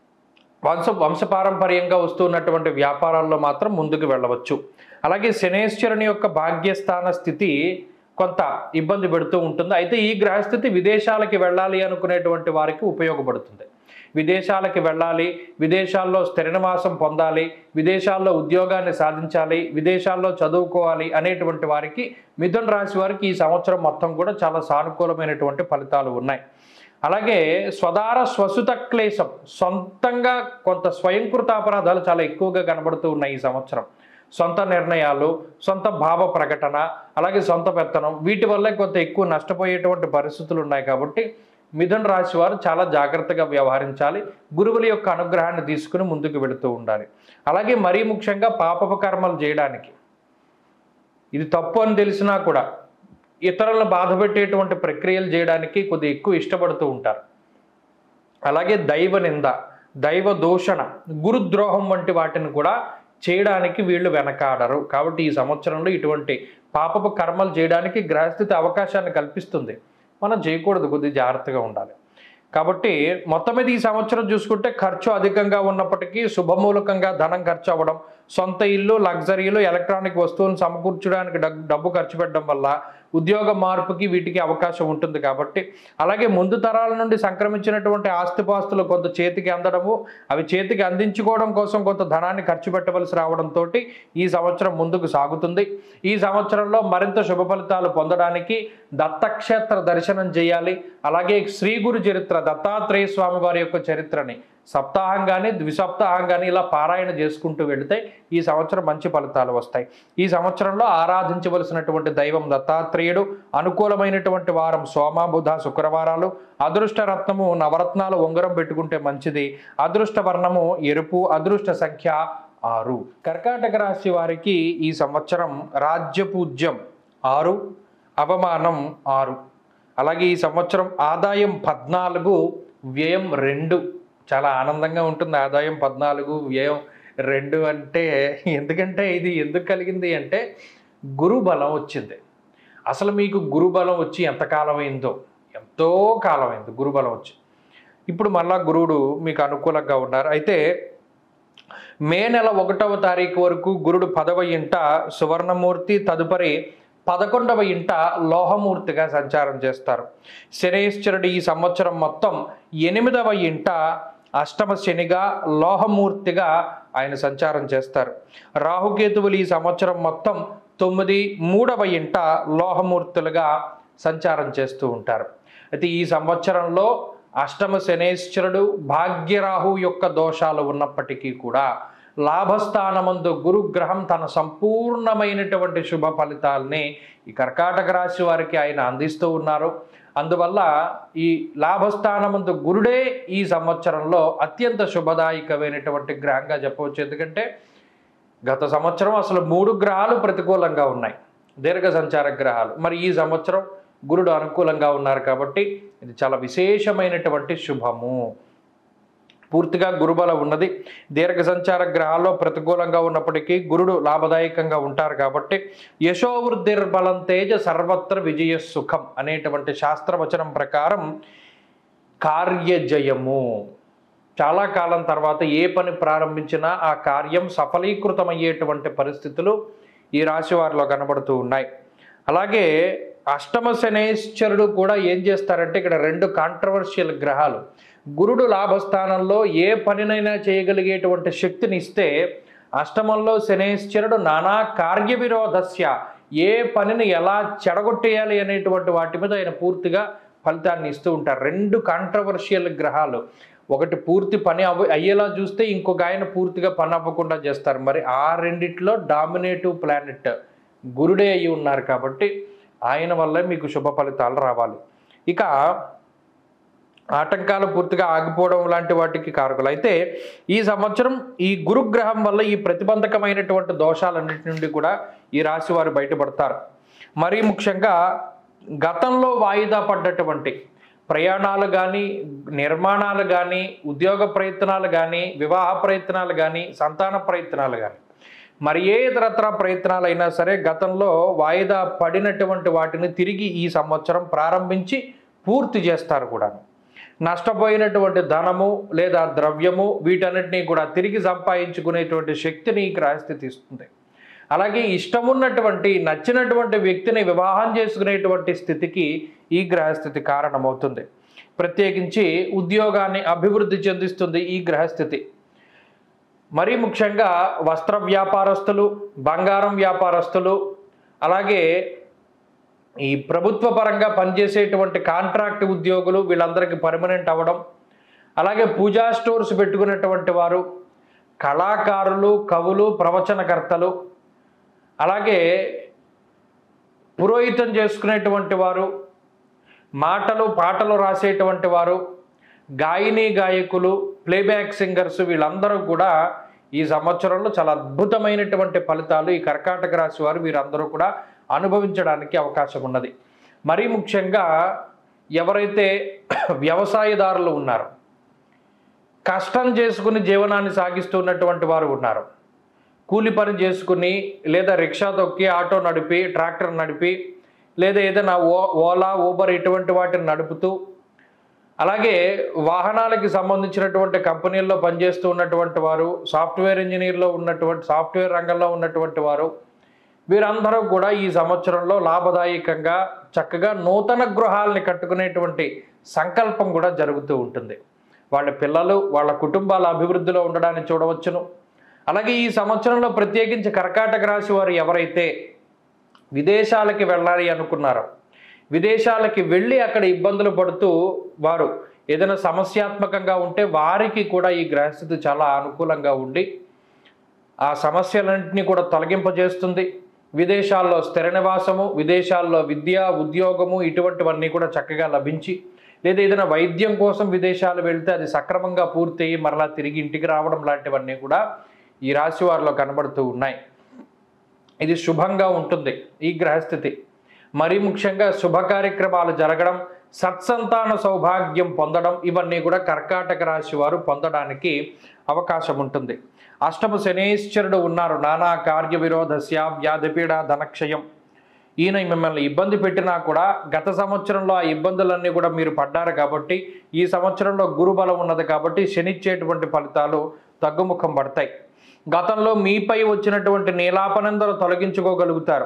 వంశపారంపర్యంగా వస్తున్నటువంటి వ్యాపారాల్లో మాత్రం ముందుకు వెళ్ళవచ్చు. అలాగే శనేశ్వరుని యొక్క భాగ్యస్థాన స్థితి కొంత ఇబ్బంది పెడుతూ ఉంటుంది. అయితే ఈ గ్రహస్థితి విదేశాలకి వెళ్ళాలి అనుకునేటువంటి వారికి ఉపయోగపడుతుంది. విదేశాలకి వెళ్ళాలి, విదేశాల్లో స్థిర నివాసం పొందాలి, విదేశాల్లో ఉద్యోగాన్ని సాధించాలి, విదేశాల్లో చదువుకోవాలి అనేటువంటి వారికి, మిథున రాశి వారికి ఈ సంవత్సరం మొత్తం కూడా చాలా సానుకూలమైనటువంటి ఫలితాలు ఉన్నాయి. అలాగే స్వదార స్వసుత క్లేశం, సొంతంగా కొంత స్వయంకృత అపరాధాలు చాలా ఎక్కువగా కనబడుతూ ఉన్నాయి ఈ సంవత్సరం. సొంత నిర్ణయాలు, సొంత భావ ప్రకటన, అలాగే సొంత పెత్తనం, వీటి వల్లే కొంత ఎక్కువ నష్టపోయేటువంటి పరిస్థితులు ఉన్నాయి. కాబట్టి మిథున రాశి వారు చాలా జాగ్రత్తగా వ్యవహరించాలి. గురువుల యొక్క అనుగ్రహాన్ని తీసుకుని ముందుకు వెళుతూ ఉండాలి. అలాగే మరీ ముఖ్యంగా పాపపు కర్మలు చేయడానికి, ఇది తప్పు అని తెలిసినా కూడా ఇతరులను బాధపెట్టేటువంటి ప్రక్రియలు చేయడానికి కొద్దిగా ఎక్కువ ఇష్టపడుతూ ఉంటారు. అలాగే దైవ నింద, దైవ దూషణ, గురుద్రోహం వంటి వాటిని కూడా చేయడానికి వీళ్ళు వెనకాడరు. కాబట్టి ఈ సంవత్సరంలో ఇటువంటి పాపపు కర్మలు చేయడానికి గ్రహస్థితి అవకాశాన్ని కల్పిస్తుంది. మనం చేయకూడదు, కొద్దిగా జాగ్రత్తగా ఉండాలి. కాబట్టి మొత్తం మీద ఈ సంవత్సరం చూసుకుంటే ఖర్చు అధికంగా ఉన్నప్పటికీ శుభమూలకంగా ధనం ఖర్చు అవ్వడం, సొంత ఇల్లు, లగ్జరీలు, ఎలక్ట్రానిక్ వస్తువులను సమకూర్చడానికి డబ్బు ఖర్చు పెట్టడం వల్ల ఉద్యోగ మార్పుకి వీటికి అవకాశం ఉంటుంది. కాబట్టి అలాగే ముందు తరాల నుండి సంక్రమించినటువంటి ఆస్తిపాస్తులు కొంత చేతికి అందడము, అవి చేతికి అందించుకోవడం కోసం కొంత ధనాన్ని ఖర్చు పెట్టవలసి రావడంతో ఈ సంవత్సరం ముందుకు సాగుతుంది. ఈ సంవత్సరంలో మరింత శుభ ఫలితాలు పొందడానికి దత్తక్షేత్ర దర్శనం చేయాలి. అలాగే శ్రీ గురు చరిత్ర, దత్తాత్రేయ స్వామి వారి యొక్క చరిత్రని సప్తాహం కానీ ద్విసప్తాహం కానీ ఇలా పారాయణ చేసుకుంటూ వెళితే ఈ సంవత్సరం మంచి ఫలితాలు వస్తాయి. ఈ సంవత్సరంలో ఆరాధించవలసినటువంటి దైవం దత్తాత్రేయుడు. అనుకూలమైనటువంటి వారం సోమ, బుధ, శుక్రవారాలు. అదృష్ట రత్నము నవరత్నాలు ఉంగరం పెట్టుకుంటే మంచిది. అదృష్ట వర్ణము ఎరుపు. అదృష్ట సంఖ్య 6. కర్కాటక రాశి వారికి ఈ సంవత్సరం రాజ్యపూజ్యం 6, అవమానం 6. అలాగే ఈ సంవత్సరం ఆదాయం 14, వ్యయం 2. చాలా ఆనందంగా ఉంటుంది. ఆదాయం 14, వ్యయం 2 అంటే ఎందుకంటే ఇది ఎందుకు కలిగింది అంటే గురు బలం వచ్చింది. అసలు మీకు గురు బలం వచ్చి ఎంతకాలం అయిందో, ఎంతో కాలం అయింది గురు బలం వచ్చి. ఇప్పుడు మళ్ళా గురువుడు మీకు అనుకూలంగా ఉన్నారు. అయితే మే నెల 1వ తారీఖు వరకు గురుడు 10వ ఇంట సువర్ణమూర్తి, తదుపరి 11వ ఇంట లోహమూర్తిగా సంచారం చేస్తారు. శనేశ్వరుడు ఈ సంవత్సరం మొత్తం 8వ ఇంట అష్టమ శనిగా లోహమూర్తిగా ఆయన సంచారం చేస్తారు. రాహుకేతువులు ఈ సంవత్సరం మొత్తం 3వ ఇంట లోహమూర్తులుగా సంచారం చేస్తూ ఉంటారు. అయితే ఈ సంవత్సరంలో అష్టమ శనేశ్వరుడు భాగ్యరాహు యొక్క దోషాలు ఉన్నప్పటికీ కూడా లాభస్థానమందు గురుగ్రహం తన సంపూర్ణమైనటువంటి శుభ ఫలితాలని ఈ కర్కాటక రాశి వారికి ఆయన అందిస్తూ ఉన్నారు. అందువల్ల ఈ లాభస్థానమందు గురుడే ఈ సంవత్సరంలో అత్యంత శుభదాయకమైనటువంటి గ్రహంగా చెప్పవచ్చు. ఎందుకంటే గత సంవత్సరం అసలు 3 గ్రహాలు ప్రతికూలంగా ఉన్నాయి, దీర్ఘ సంచార గ్రహాలు. మరి ఈ సంవత్సరం గురుడు అనుకూలంగా ఉన్నారు కాబట్టి ఇది చాలా విశేషమైనటువంటి శుభము. పూర్తిగా గురుబలం ఉన్నది. దీర్ఘ సంచార గ్రహాల్లో ప్రతికూలంగా ఉన్నప్పటికీ గురుడు లాభదాయకంగా ఉంటారు కాబట్టి యశోవృద్ధిర్బలం తేజ సర్వత్ర విజయ సుఖం అనేటువంటి శాస్త్రవచనం ప్రకారం కార్యజయము. చాలా కాలం తర్వాత ఏ పని ప్రారంభించినా ఆ కార్యం సఫలీకృతమయ్యేటువంటి పరిస్థితులు ఈ రాశి వారిలో కనబడుతూ ఉన్నాయి. అలాగే అష్టమ శనేశ్వరుడు కూడా ఏం చేస్తారంటే, ఇక్కడ 2 కాంట్రవర్షియల్ గ్రహాలు. గురుడు లాభస్థానంలో ఏ పనినైనా చేయగలిగేటువంటి శక్తిని ఇస్తే, అష్టమంలో శనేశ్వరుడు నానా కార్య విరోధస్య, ఏ పనిని ఎలా చెడగొట్టేయాలి అనేటువంటి వాటి మీద ఆయన పూర్తిగా ఫలితాన్ని ఇస్తూ ఉంటారు. 2 కాంట్రవర్షియల్ గ్రహాలు. ఒకటి పూర్తి పని అయ్యేలా చూస్తే ఇంకొక ఆయన పూర్తిగా పని అవ్వకుండా చేస్తారు. మరి ఆ రెండిట్లో డామినేటివ్ ప్లానెట్ గురుడే అయి ఉన్నారు కాబట్టి ఆయన వల్లే మీకు శుభ ఫలితాలు రావాలి. ఇక ఆటంకాలు పూర్తిగా ఆగిపోవడం లాంటి వాటికి కారకులు. అయితే ఈ సంవత్సరం ఈ గురుగ్రహం వల్ల ఈ ప్రతిబంధకమైనటువంటి దోషాలన్నిటి నుండి కూడా ఈ రాశి వారు బయటపడతారు. మరీ ముఖ్యంగా గతంలో వాయిదా పడ్డటువంటి ప్రయాణాలు కానీ, నిర్మాణాలు కానీ, ఉద్యోగ ప్రయత్నాలు కానీ, వివాహ ప్రయత్నాలు కానీ, సంతాన ప్రయత్నాలు కానీ, మరి ఏ ఇతరత్ర ప్రయత్నాలైనా సరే గతంలో వాయిదా పడినటువంటి వాటిని తిరిగి ఈ సంవత్సరం ప్రారంభించి పూర్తి చేస్తారు కూడా. నష్టపోయినటువంటి ధనము లేదా ద్రవ్యము వీటన్నిటినీ కూడా తిరిగి సంపాదించుకునేటువంటి శక్తిని ఈ గ్రహస్థితి ఇస్తుంది. అలాగే ఇష్టమున్నటువంటి నచ్చినటువంటి వ్యక్తిని వివాహం చేసుకునేటువంటి స్థితికి ఈ గ్రహస్థితి కారణమవుతుంది. ప్రత్యేకించి ఉద్యోగాన్ని అభివృద్ధి చెందిస్తుంది ఈ గ్రహస్థితి. మరీ ముఖ్యంగా వస్త్ర వ్యాపారస్తులు, బంగారం వ్యాపారస్తులు, అలాగే ఈ ప్రభుత్వ పరంగా పనిచేసేటువంటి కాంట్రాక్ట్ ఉద్యోగులు వీళ్ళందరికీ పర్మనెంట్ అవ్వడం, అలాగే పూజా స్టోర్స్ పెట్టుకున్నటువంటి వారు, కళాకారులు, కవులు, ప్రవచనకర్తలు, అలాగే పురోహితం చేసుకునేటువంటి వారు, మాటలు పాటలు రాసేటువంటి వారు, గాయని గాయకులు, ప్లేబ్యాక్ సింగర్స్ వీళ్ళందరూ కూడా ఈ సంవత్సరంలో చాలా అద్భుతమైనటువంటి ఫలితాలు ఈ కర్కాటక రాశి వారు వీరందరూ కూడా అనుభవించడానికి అవకాశం ఉన్నది. మరీ ముఖ్యంగా ఎవరైతే వ్యవసాయదారులు ఉన్నారో, కష్టం చేసుకుని జీవనాన్ని సాగిస్తున్నటువంటి వారు ఉన్నారు, కూలి పని చేసుకుని లేదా రిక్షా తొక్కి, ఆటో నడిపి, ట్రాక్టర్ నడిపి, లేదా ఏదైనా ఓలా, ఊబర్ ఇటువంటి వాటిని నడుపుతూ, అలాగే వాహనాలకి సంబంధించినటువంటి కంపెనీల్లో పనిచేస్తూ ఉన్నటువంటి వారు, సాఫ్ట్వేర్ ఇంజనీర్లో ఉన్నటువంటి సాఫ్ట్వేర్ రంగంలో ఉన్నటువంటి వారు వీరందరూ కూడా ఈ సంవత్సరంలో లాభదాయకంగా చక్కగా నూతన గృహాలని కట్టుకునేటువంటి సంకల్పం కూడా జరుగుతూ ఉంటుంది. వాళ్ళ పిల్లలు, వాళ్ళ కుటుంబాల అభివృద్ధిలో ఉండడాన్ని చూడవచ్చును. అలాగే ఈ సంవత్సరంలో ప్రత్యేకించి కర్కాటక రాశి వారు ఎవరైతే విదేశాలకి వెళ్ళాలి అనుకున్నారో, విదేశాలకి వెళ్ళి అక్కడ ఇబ్బందులు పడుతూ వారు ఏదైనా సమస్యాత్మకంగా ఉంటే వారికి కూడా ఈ గ్రహస్థితి చాలా అనుకూలంగా ఉండి ఆ సమస్యలన్నింటినీ కూడా తొలగింపజేస్తుంది. విదేశాల్లో స్థిర నివాసము, విదేశాల్లో విద్య, ఉద్యోగము ఇటువంటివన్నీ కూడా చక్కగా లభించి, లేదా ఏదైనా వైద్యం కోసం విదేశాలు వెళ్తే అది సక్రమంగా పూర్తయి మరలా తిరిగి ఇంటికి రావడం లాంటివన్నీ కూడా ఈ రాశి వారిలో కనబడుతూ ఉన్నాయి. ఇది శుభంగా ఉంటుంది ఈ గ్రహస్థితి. మరీ ముఖ్యంగా శుభ కార్యక్రమాలు జరగడం, సత్సంతాన సౌభాగ్యం పొందడం ఇవన్నీ కూడా కర్కాటక రాశి వారు పొందడానికి అవకాశం ఉంటుంది. అష్టమ శనేశ్వరుడు ఉన్నారు. నానా కార్య విరోధస్య వ్యాధిపీడ ధనక్షయం. ఈయన మిమ్మల్ని ఇబ్బంది పెట్టినా కూడా గత సంవత్సరంలో ఆ ఇబ్బందులన్నీ కూడా మీరు పడ్డారు కాబట్టి ఈ సంవత్సరంలో గురుబలం ఉన్నది కాబట్టి శనిచ్చేటువంటి ఫలితాలు తగ్గుముఖం పడతాయి. గతంలో మీపై వచ్చినటువంటి నీలాపనందరూ తొలగించుకోగలుగుతారు.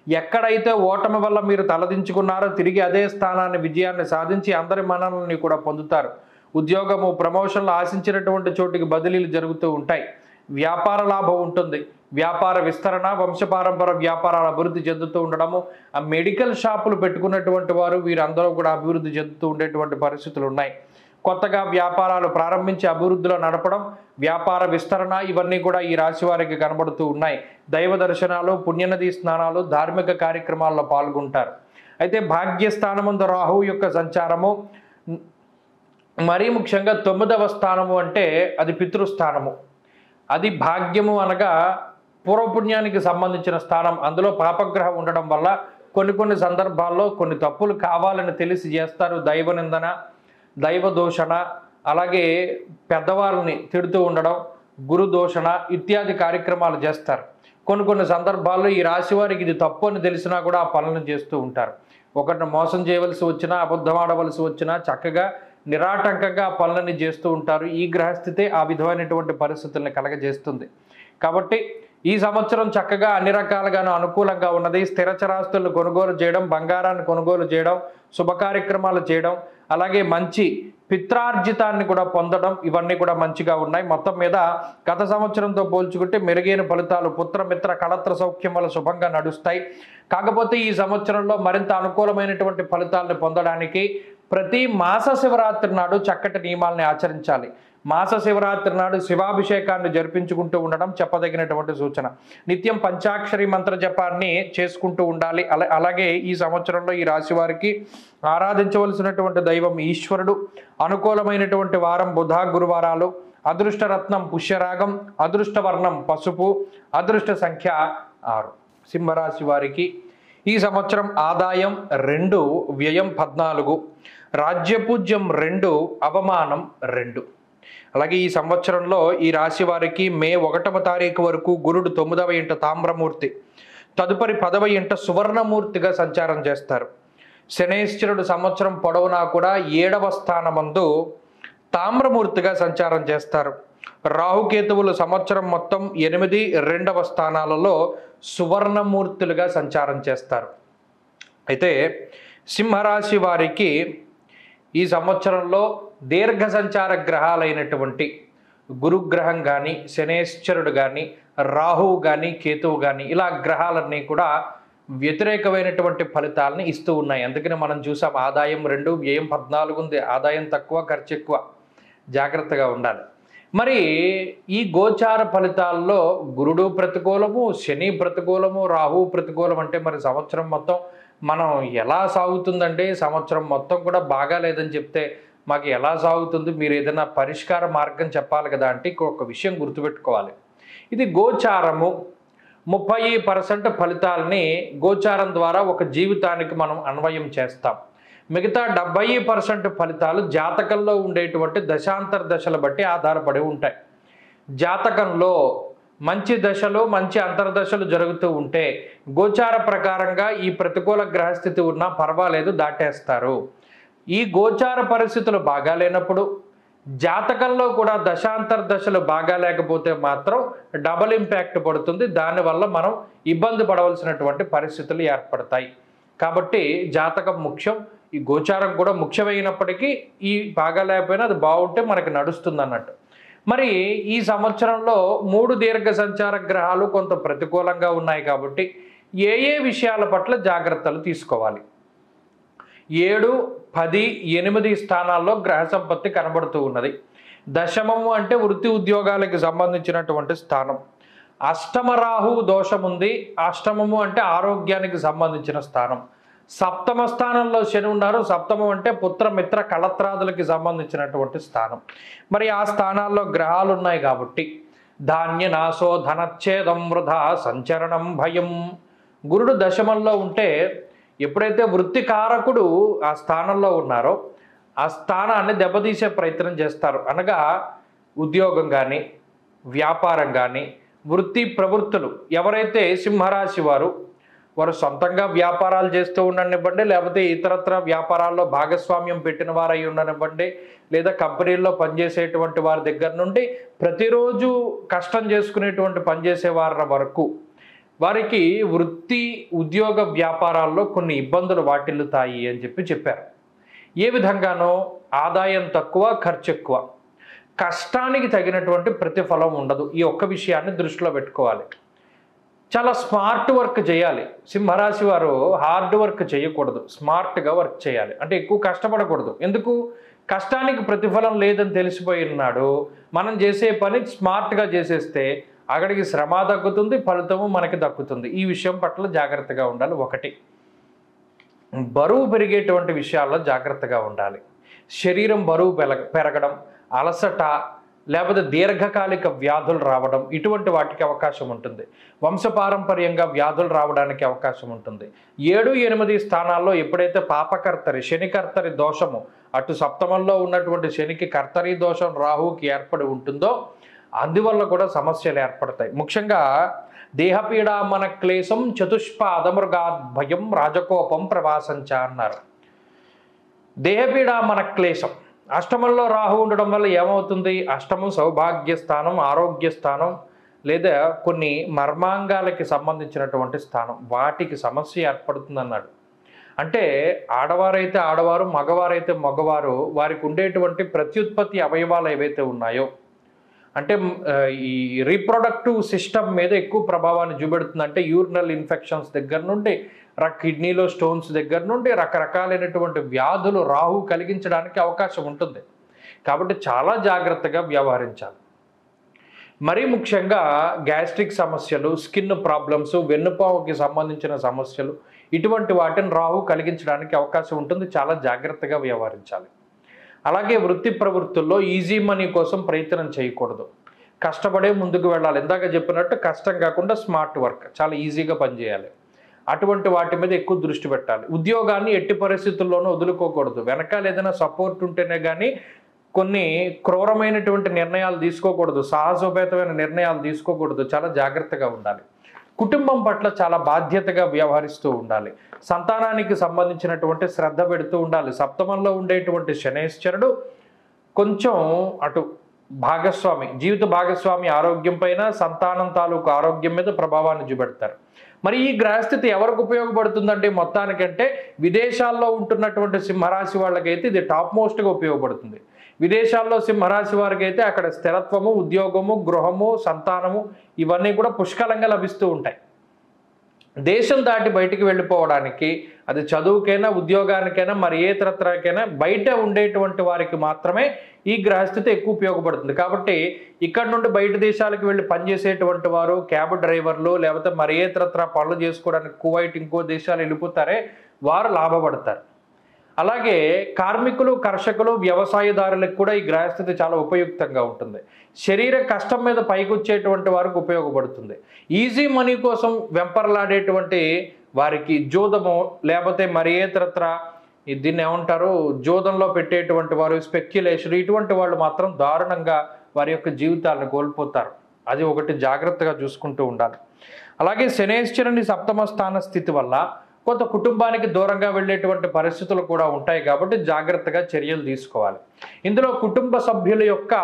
ఎక్కడైతే ఓటమి వల్ల మీరు తలదించుకున్నారో తిరిగి అదే స్థానాన్ని విజయాన్ని సాధించి అందరి మన్ననల్ని కూడా పొందుతారు. ఉద్యోగము, ప్రమోషన్లు ఆశించినటువంటి చోటికి బదిలీలు జరుగుతూ ఉంటాయి. వ్యాపార లాభం ఉంటుంది. వ్యాపార విస్తరణ, వంశపారంపర వ్యాపారాలు అభివృద్ధి చెందుతూ ఉండడము, ఆ మెడికల్ షాపులు పెట్టుకున్నటువంటి వారు వీరందరూ కూడా అభివృద్ధి చెందుతూ ఉండేటువంటి పరిస్థితులు ఉన్నాయి. కొత్తగా వ్యాపారాలు ప్రారంభించి అభివృద్ధిలో నడపడం, వ్యాపార విస్తరణ ఇవన్నీ కూడా ఈ రాశి వారికి కనబడుతూ ఉన్నాయి. దైవ దర్శనాలు, పుణ్యనది స్నానాలు, ధార్మిక కార్యక్రమాల్లో పాల్గొంటారు. అయితే భాగ్యస్థానముందు రాహువు యొక్క సంచారము, మరీ ముఖ్యంగా 9వ స్థానము అంటే అది పితృస్థానము. అది భాగ్యము అనగా పూర్వపుణ్యానికి సంబంధించిన స్థానం. అందులో పాపగ్రహం ఉండడం వల్ల కొన్ని సందర్భాల్లో కొన్ని తప్పులు కావాలని తెలిసి చేస్తారు. దైవ నిందన, దైవ దూషణ, అలాగే పెద్దవాళ్ళని తిడుతూ ఉండడం, గురు దూషణ ఇత్యాది కార్యక్రమాలు చేస్తారు. కొన్ని సందర్భాల్లో ఈ రాశి వారికి ఇది తప్పు అని తెలిసినా కూడా ఆ పనులను చేస్తూ ఉంటారు. ఒకరిని మోసం చేయవలసి వచ్చినా, అబద్ధం ఆడవలసి వచ్చినా చక్కగా నిరాటంకంగా ఆ పనులని చేస్తూ ఉంటారు. ఈ గ్రహస్థితే ఆ విధమైనటువంటి పరిస్థితుల్ని కలగజేస్తుంది. కాబట్టి ఈ సంవత్సరం చక్కగా అన్ని రకాలుగాను అనుకూలంగా ఉన్నది. స్థిర చరాస్తులను కొనుగోలు చేయడం, బంగారాన్ని కొనుగోలు చేయడం, శుభ కార్యక్రమాలు చేయడం, అలాగే మంచి పిత్రార్జితాన్ని కూడా పొందడం, ఇవన్నీ కూడా మంచిగా ఉన్నాయి. మొత్తం మీద గత సంవత్సరంతో పోల్చుకుంటే మెరుగైన ఫలితాలు, పుత్రమిత్ర కళత్ర సౌఖ్యం వల్ల శుభంగా నడుస్తాయి. కాకపోతే ఈ సంవత్సరంలో మరింత అనుకూలమైనటువంటి ఫలితాలను పొందడానికి ప్రతి మాస శివరాత్రి నాడు చక్కటి నియమాల్ని ఆచరించాలి. మాస శివరాత్రి నాడు శివాభిషేకాన్ని జరిపించుకుంటూ ఉండడం చెప్పదగినటువంటి సూచన. నిత్యం పంచాక్షరి మంత్ర జపాన్ని చేసుకుంటూ ఉండాలి. అలాగే ఈ సంవత్సరంలో ఈ రాశి వారికి ఆరాధించవలసినటువంటి దైవం ఈశ్వరుడు. అనుకూలమైనటువంటి వారం బుధ, గురువారాలు. అదృష్టరత్నం పుష్యరాగం, అదృష్టవర్ణం పసుపు, అదృష్ట సంఖ్య 6. సింహరాశి వారికి ఈ సంవత్సరం ఆదాయం 2, వ్యయం 14, రాజ్యపూజ్యం 2, అవమానం 2. అలాగే ఈ సంవత్సరంలో ఈ రాశి వారికి మే 1వ తారీఖు వరకు గురుడు 9వ ఇంట తామ్రమూర్తి, తదుపరి 10వ ఇంట సువర్ణమూర్తిగా సంచారం చేస్తారు. శనేశ్వరుడు సంవత్సరం పొడవునా కూడా 7వ స్థానమందు తామ్రమూర్తిగా సంచారం చేస్తారు. రాహుకేతువులు సంవత్సరం మొత్తం 8, 2వ స్థానాలలో సువర్ణమూర్తులుగా సంచారం చేస్తారు. అయితే సింహరాశి వారికి ఈ సంవత్సరంలో దీర్ఘ సంచార గ్రహాలైనటువంటి గురుగ్రహం కానీ, శనేశ్వరుడు కానీ, రాహువు కానీ, కేతువు కానీ ఇలా గ్రహాలన్నీ కూడా వ్యతిరేకమైనటువంటి ఫలితాలని ఇస్తూ ఉన్నాయి. అందుకని మనం చూసాం ఆదాయం 2, వ్యయం 14 ఉంది. ఆదాయం తక్కువ, ఖర్చు ఎక్కువ. జాగ్రత్తగా ఉండాలి. మరి ఈ గోచార ఫలితాల్లో గురుడు ప్రతికూలము, శని ప్రతికూలము, రాహువు ప్రతికూలం అంటే మరి సంవత్సరం మొత్తం మనం ఎలా సాగుతుందంటే సంవత్సరం మొత్తం కూడా బాగాలేదని చెప్తే మాకు ఎలా సాగుతుంది, మీరు ఏదైనా పరిష్కార మార్గం చెప్పాలి కదా అంటే ఒక విషయం గుర్తుపెట్టుకోవాలి. ఇది గోచారము. 30% ఫలితాలని గోచారం ద్వారా ఒక జీవితానికి మనం అన్వయం చేస్తాం. మిగతా 70% ఫలితాలు జాతకంలో ఉండేటువంటి దశాంతర దశల బట్టి ఆధారపడి ఉంటాయి. జాతకంలో మంచి దశలు, మంచి అంతర్దశలు జరుగుతూ ఉంటే గోచార ప్రకారంగా ఈ ప్రతికూల గ్రహస్థితి ఉన్నా పర్వాలేదు, దాటేస్తారు. ఈ గోచార పరిస్థితులు బాగాలేనప్పుడు జాతకంలో కూడా దశాంతర దశలు బాగాలేకపోతే మాత్రం డబల్ ఇంపాక్ట్ పడుతుంది. దానివల్ల మనం ఇబ్బంది పడవలసినటువంటి పరిస్థితులు ఏర్పడతాయి. కాబట్టి జాతకం ముఖ్యం, ఈ గోచారం కూడా ముఖ్యమైనప్పటికీ ఈ బాగాలేకపోయినా అది బాగుంటే మనకి నడుస్తుంది అన్నట్టు. మరి ఈ సంవత్సరంలో 3 దీర్ఘ సంచార గ్రహాలు కొంత ప్రతికూలంగా ఉన్నాయి కాబట్టి ఏ విషయాల పట్ల జాగ్రత్తలు తీసుకోవాలి? 7, 10, 8 స్థానాల్లో గ్రహ సంపత్తి కనబడుతూ ఉన్నది. దశమము అంటే వృత్తి ఉద్యోగాలకు సంబంధించినటువంటి స్థానం. అష్టమ రాహువు దోషం ఉంది. అష్టమము అంటే ఆరోగ్యానికి సంబంధించిన స్థానం. సప్తమ స్థానంలో శని ఉన్నారు. సప్తమం అంటే పుత్ర మిత్ర కళత్రాదులకి సంబంధించినటువంటి స్థానం. మరి ఆ స్థానాల్లో గ్రహాలు ఉన్నాయి కాబట్టి ధాన్య నాశో ధనచ్ఛేదం వృధా సంచరణం భయం. గురుడు దశమంలో ఉంటే ఎప్పుడైతే వృత్తికారకుడు ఆ స్థానంలో ఉన్నారో ఆ స్థానాన్ని దెబ్బతీసే ప్రయత్నం చేస్తారు. అనగా ఉద్యోగం కానీ, వ్యాపారం కానీ, వృత్తి ప్రవృత్తులు ఎవరైతే సింహరాశి వారు సొంతంగా వ్యాపారాలు చేస్తూ ఉండనివ్వండి, లేకపోతే ఇతరత్ర వ్యాపారాల్లో భాగస్వామ్యం పెట్టిన వారు అయి ఉండనివ్వండి, లేదా కంపెనీల్లో పనిచేసేటువంటి వారి దగ్గర నుండి ప్రతిరోజు కష్టం చేసుకునేటువంటి పనిచేసే వారి వరకు వారికి వృత్తి ఉద్యోగ వ్యాపారాల్లో కొన్ని ఇబ్బందులు వాటిల్లుతాయి అని చెప్పారు. ఏ విధంగానో ఆదాయం తక్కువ, ఖర్చు ఎక్కువ, కష్టానికి తగినటువంటి ప్రతిఫలం ఉండదు. ఈ ఒక్క విషయాన్ని దృష్టిలో పెట్టుకోవాలి. చాలా స్మార్ట్ వర్క్ చేయాలి. సింహరాశి వారు హార్డ్ వర్క్ చేయకూడదు, స్మార్ట్గా వర్క్ చేయాలి. అంటే ఎక్కువ కష్టపడకూడదు. ఎందుకు? కష్టానికి ప్రతిఫలం లేదని తెలిసిపోయినాడు. మనం చేసే పని స్మార్ట్గా చేసేస్తే అక్కడికి శ్రమ తగ్గుతుంది, ఫలితము మనకి దక్కుతుంది. ఈ విషయం పట్ల జాగ్రత్తగా ఉండాలి. ఒకటి, బరువు పెరిగేటువంటి విషయాల్లో జాగ్రత్తగా ఉండాలి. శరీరం బరువు పెరగడం, అలసట, లేకపోతే దీర్ఘకాలిక వ్యాధులు రావడం, ఇటువంటి వాటికి అవకాశం ఉంటుంది. వంశపారంపర్యంగా వ్యాధులు రావడానికి అవకాశం ఉంటుంది. 7, 8 స్థానాల్లో ఎప్పుడైతే పాపకర్తరి శనికర్తరి దోషము, అటు సప్తమంలో ఉన్నటువంటి శనికి కర్తరి దోషం రాహుకి ఏర్పడి ఉంటుందో అందువల్ల కూడా సమస్యలు ఏర్పడతాయి. ముఖ్యంగా దేహపీడ మన క్లేశం చతుష్పాదమృగాద్ భయం రాజకోపం ప్రవాసంచ అన్నారు. దేహపీడ మన క్లేశం, అష్టమంలో రాహు ఉండడం వల్ల ఏమవుతుంది? అష్టమం సౌభాగ్య స్థానం, ఆరోగ్య స్థానం, లేదా కొన్ని మర్మాంగాలకి సంబంధించినటువంటి స్థానం, వాటికి సమస్య ఏర్పడుతుంది అన్నాడు. అంటే ఆడవారైతే ఆడవారు, మగవారైతే మగవారు, వారికి ఉండేటువంటి ప్రత్యుత్పత్తి అవయవాలు ఏవైతే ఉన్నాయో, అంటే ఈ రీప్రొడక్టివ్ సిస్టమ్ మీద ఎక్కువ ప్రభావాన్ని చూపెడుతుంది. అంటే యూరినల్ ఇన్ఫెక్షన్స్ దగ్గర నుండి, కిడ్నీలో స్టోన్స్ దగ్గర నుండి రకరకాలైనటువంటి వ్యాధులు రాహు కలిగించడానికి అవకాశం ఉంటుంది. కాబట్టి చాలా జాగ్రత్తగా వ్యవహరించాలి. మరీ ముఖ్యంగా గ్యాస్ట్రిక్ సమస్యలు, స్కిన్ ప్రాబ్లమ్స్, వెన్నుపావుకి సంబంధించిన సమస్యలు, ఇటువంటి వాటిని రాహు కలిగించడానికి అవకాశం ఉంటుంది. చాలా జాగ్రత్తగా వ్యవహరించాలి. అలాగే వృత్తి ప్రవృత్తుల్లో ఈజీ మనీ కోసం ప్రయత్నం చేయకూడదు. కష్టపడే ముందుకు వెళ్ళాలి. ఇందాక చెప్పినట్టు కష్టం కాకుండా స్మార్ట్ వర్క్, చాలా ఈజీగా పనిచేయాలి. అటువంటి వాటి మీద ఎక్కువ దృష్టి పెట్టాలి. ఉద్యోగాన్ని ఎట్టి పరిస్థితుల్లోనూ వదులుకోకూడదు. వెనకాల ఏదైనా సపోర్ట్ ఉంటేనే కానీ కొన్ని క్రూరమైనటువంటి నిర్ణయాలు తీసుకోకూడదు, సాహసోపేతమైన నిర్ణయాలు తీసుకోకూడదు. చాలా జాగ్రత్తగా ఉండాలి. కుటుంబం పట్ల చాలా బాధ్యతగా వ్యవహరిస్తూ ఉండాలి. సంతానానికి సంబంధించినటువంటి శ్రద్ధ పెడుతూ ఉండాలి. సప్తమంలో ఉండేటువంటి శనేశ్వరుడు కొంచెం అటు భాగస్వామి, జీవిత భాగస్వామి ఆరోగ్యం పైన, సంతానం తాలూకు ఆరోగ్యం మీద ప్రభావాన్ని చూపెడతారు. మరి ఈ గ్రహస్థితి ఎవరికి ఉపయోగపడుతుందంటే మొత్తానికంటే విదేశాల్లో ఉంటున్నటువంటి సింహరాశి వాళ్ళకైతే ఇది టాప్ మోస్ట్గా ఉపయోగపడుతుంది. విదేశాల్లో సింహరాశి వారికి అయితే అక్కడ స్థిరత్వము, ఉద్యోగము, గృహము, సంతానము ఇవన్నీ కూడా పుష్కలంగా లభిస్తూ ఉంటాయి. దేశం దాటి బయటికి వెళ్ళిపోవడానికి, అది చదువుకైనా, ఉద్యోగానికైనా, మరి ఏ తరతరాకైనా బయట ఉండేటువంటి వారికి మాత్రమే ఈ గ్రహస్థితి ఎక్కువ ఉపయోగపడుతుంది. కాబట్టి ఇక్కడ నుండి బయట దేశాలకు వెళ్ళి పనిచేసేటువంటి వారు, క్యాబ్ డ్రైవర్లు, లేకపోతే మరి ఏ తరతరా పనులు చేసుకోవడానికి కువైట్, ఇంకో దేశాలు వెళ్ళిపోతారే, వారు లాభపడతారు. అలాగే కార్మికులు, కర్షకులు, వ్యవసాయదారులకు కూడా ఈ గ్రహస్థితి చాలా ఉపయుక్తంగా ఉంటుంది. శరీర కష్టం మీద పైకి వచ్చేటువంటి వారికి ఉపయోగపడుతుంది. ఈజీ మనీ కోసం వెంపర్లాడేటువంటి వారికి జోదము, లేకపోతే మరి ఏ తరత్ర దీన్ని ఏమంటారు, జోదంలో పెట్టేటువంటి వారు, స్పెక్యులేషన్, ఇటువంటి వాళ్ళు మాత్రం దారుణంగా వారి యొక్క జీవితాలను కోల్పోతారు. అది ఒకటి జాగ్రత్తగా చూసుకుంటూ ఉండాలి. అలాగే శనేశ్వరుని సప్తమ స్థాన స్థితి వల్ల కొంత కుటుంబానికి దూరంగా వెళ్ళేటువంటి పరిస్థితులు కూడా ఉంటాయి. కాబట్టి జాగ్రత్తగా చర్యలు తీసుకోవాలి. ఇందులో కుటుంబ సభ్యుల యొక్క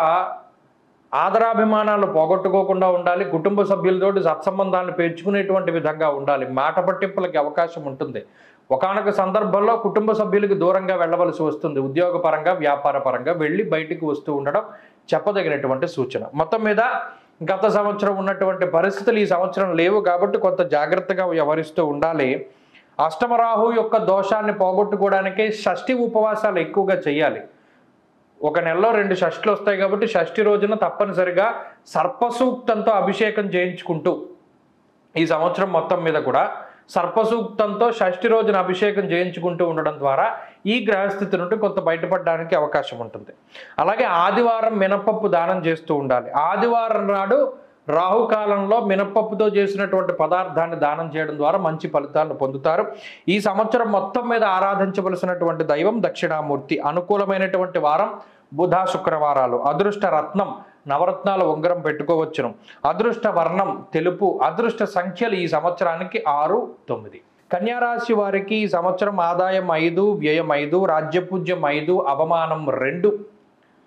ఆదరాభిమానాలు పోగొట్టుకోకుండా ఉండాలి. కుటుంబ సభ్యులతోటి సత్సంబంధాలను పెంచుకునేటువంటి విధంగా ఉండాలి. మాట పట్టింపులకి అవకాశం ఉంటుంది. ఒకానొక సందర్భంలో కుటుంబ సభ్యులకు దూరంగా వెళ్ళవలసి వస్తుంది. ఉద్యోగపరంగా, వ్యాపార పరంగా వెళ్ళి బయటికి వస్తూ ఉండడం చెప్పదగినటువంటి సూచన. మొత్తం మీద గత సంవత్సరం ఉన్నటువంటి పరిస్థితులు ఈ సంవత్సరం లేవు కాబట్టి కొంత జాగ్రత్తగా వ్యవహరిస్తూ ఉండాలి. అష్టమరాహు యొక్క దోషాన్ని పోగొట్టుకోవడానికి షష్ఠి ఉపవాసాలు ఎక్కువగా చేయాలి. ఒక నెలలో 2 షష్ఠులు వస్తాయి కాబట్టి షష్ఠి రోజున తప్పనిసరిగా సర్పసూక్తంతో అభిషేకం చేయించుకుంటూ ఈ సంవత్సరం మొత్తం మీద కూడా సర్పసూక్తంతో షష్ఠి రోజున అభిషేకం చేయించుకుంటూ ఉండడం ద్వారా ఈ గ్రహస్థితి నుండి కొంత బయటపడడానికి అవకాశం ఉంటుంది. అలాగే ఆదివారం మినపప్పు దానం చేస్తూ ఉండాలి. ఆదివారం నాడు రాహుకాలంలో మినపప్పుతో చేసినటువంటి పదార్థాన్ని దానం చేయడం ద్వారా మంచి ఫలితాలను పొందుతారు. ఈ సంవత్సరం మొత్తం మీద ఆరాధించవలసినటువంటి దైవం దక్షిణామూర్తి. అనుకూలమైనటువంటి వారం బుధ, శుక్రవారాలు. అదృష్ట రత్నం నవరత్నాల ఉంగరం పెట్టుకోవచ్చును. అదృష్ట వర్ణం తెలుపు. అదృష్ట సంఖ్యలు ఈ సంవత్సరానికి 6, 9. కన్యారాశి వారికి ఈ సంవత్సరం ఆదాయం 5, వ్యయం 5, రాజ్యపూజ్యం 5, అవమానం 2.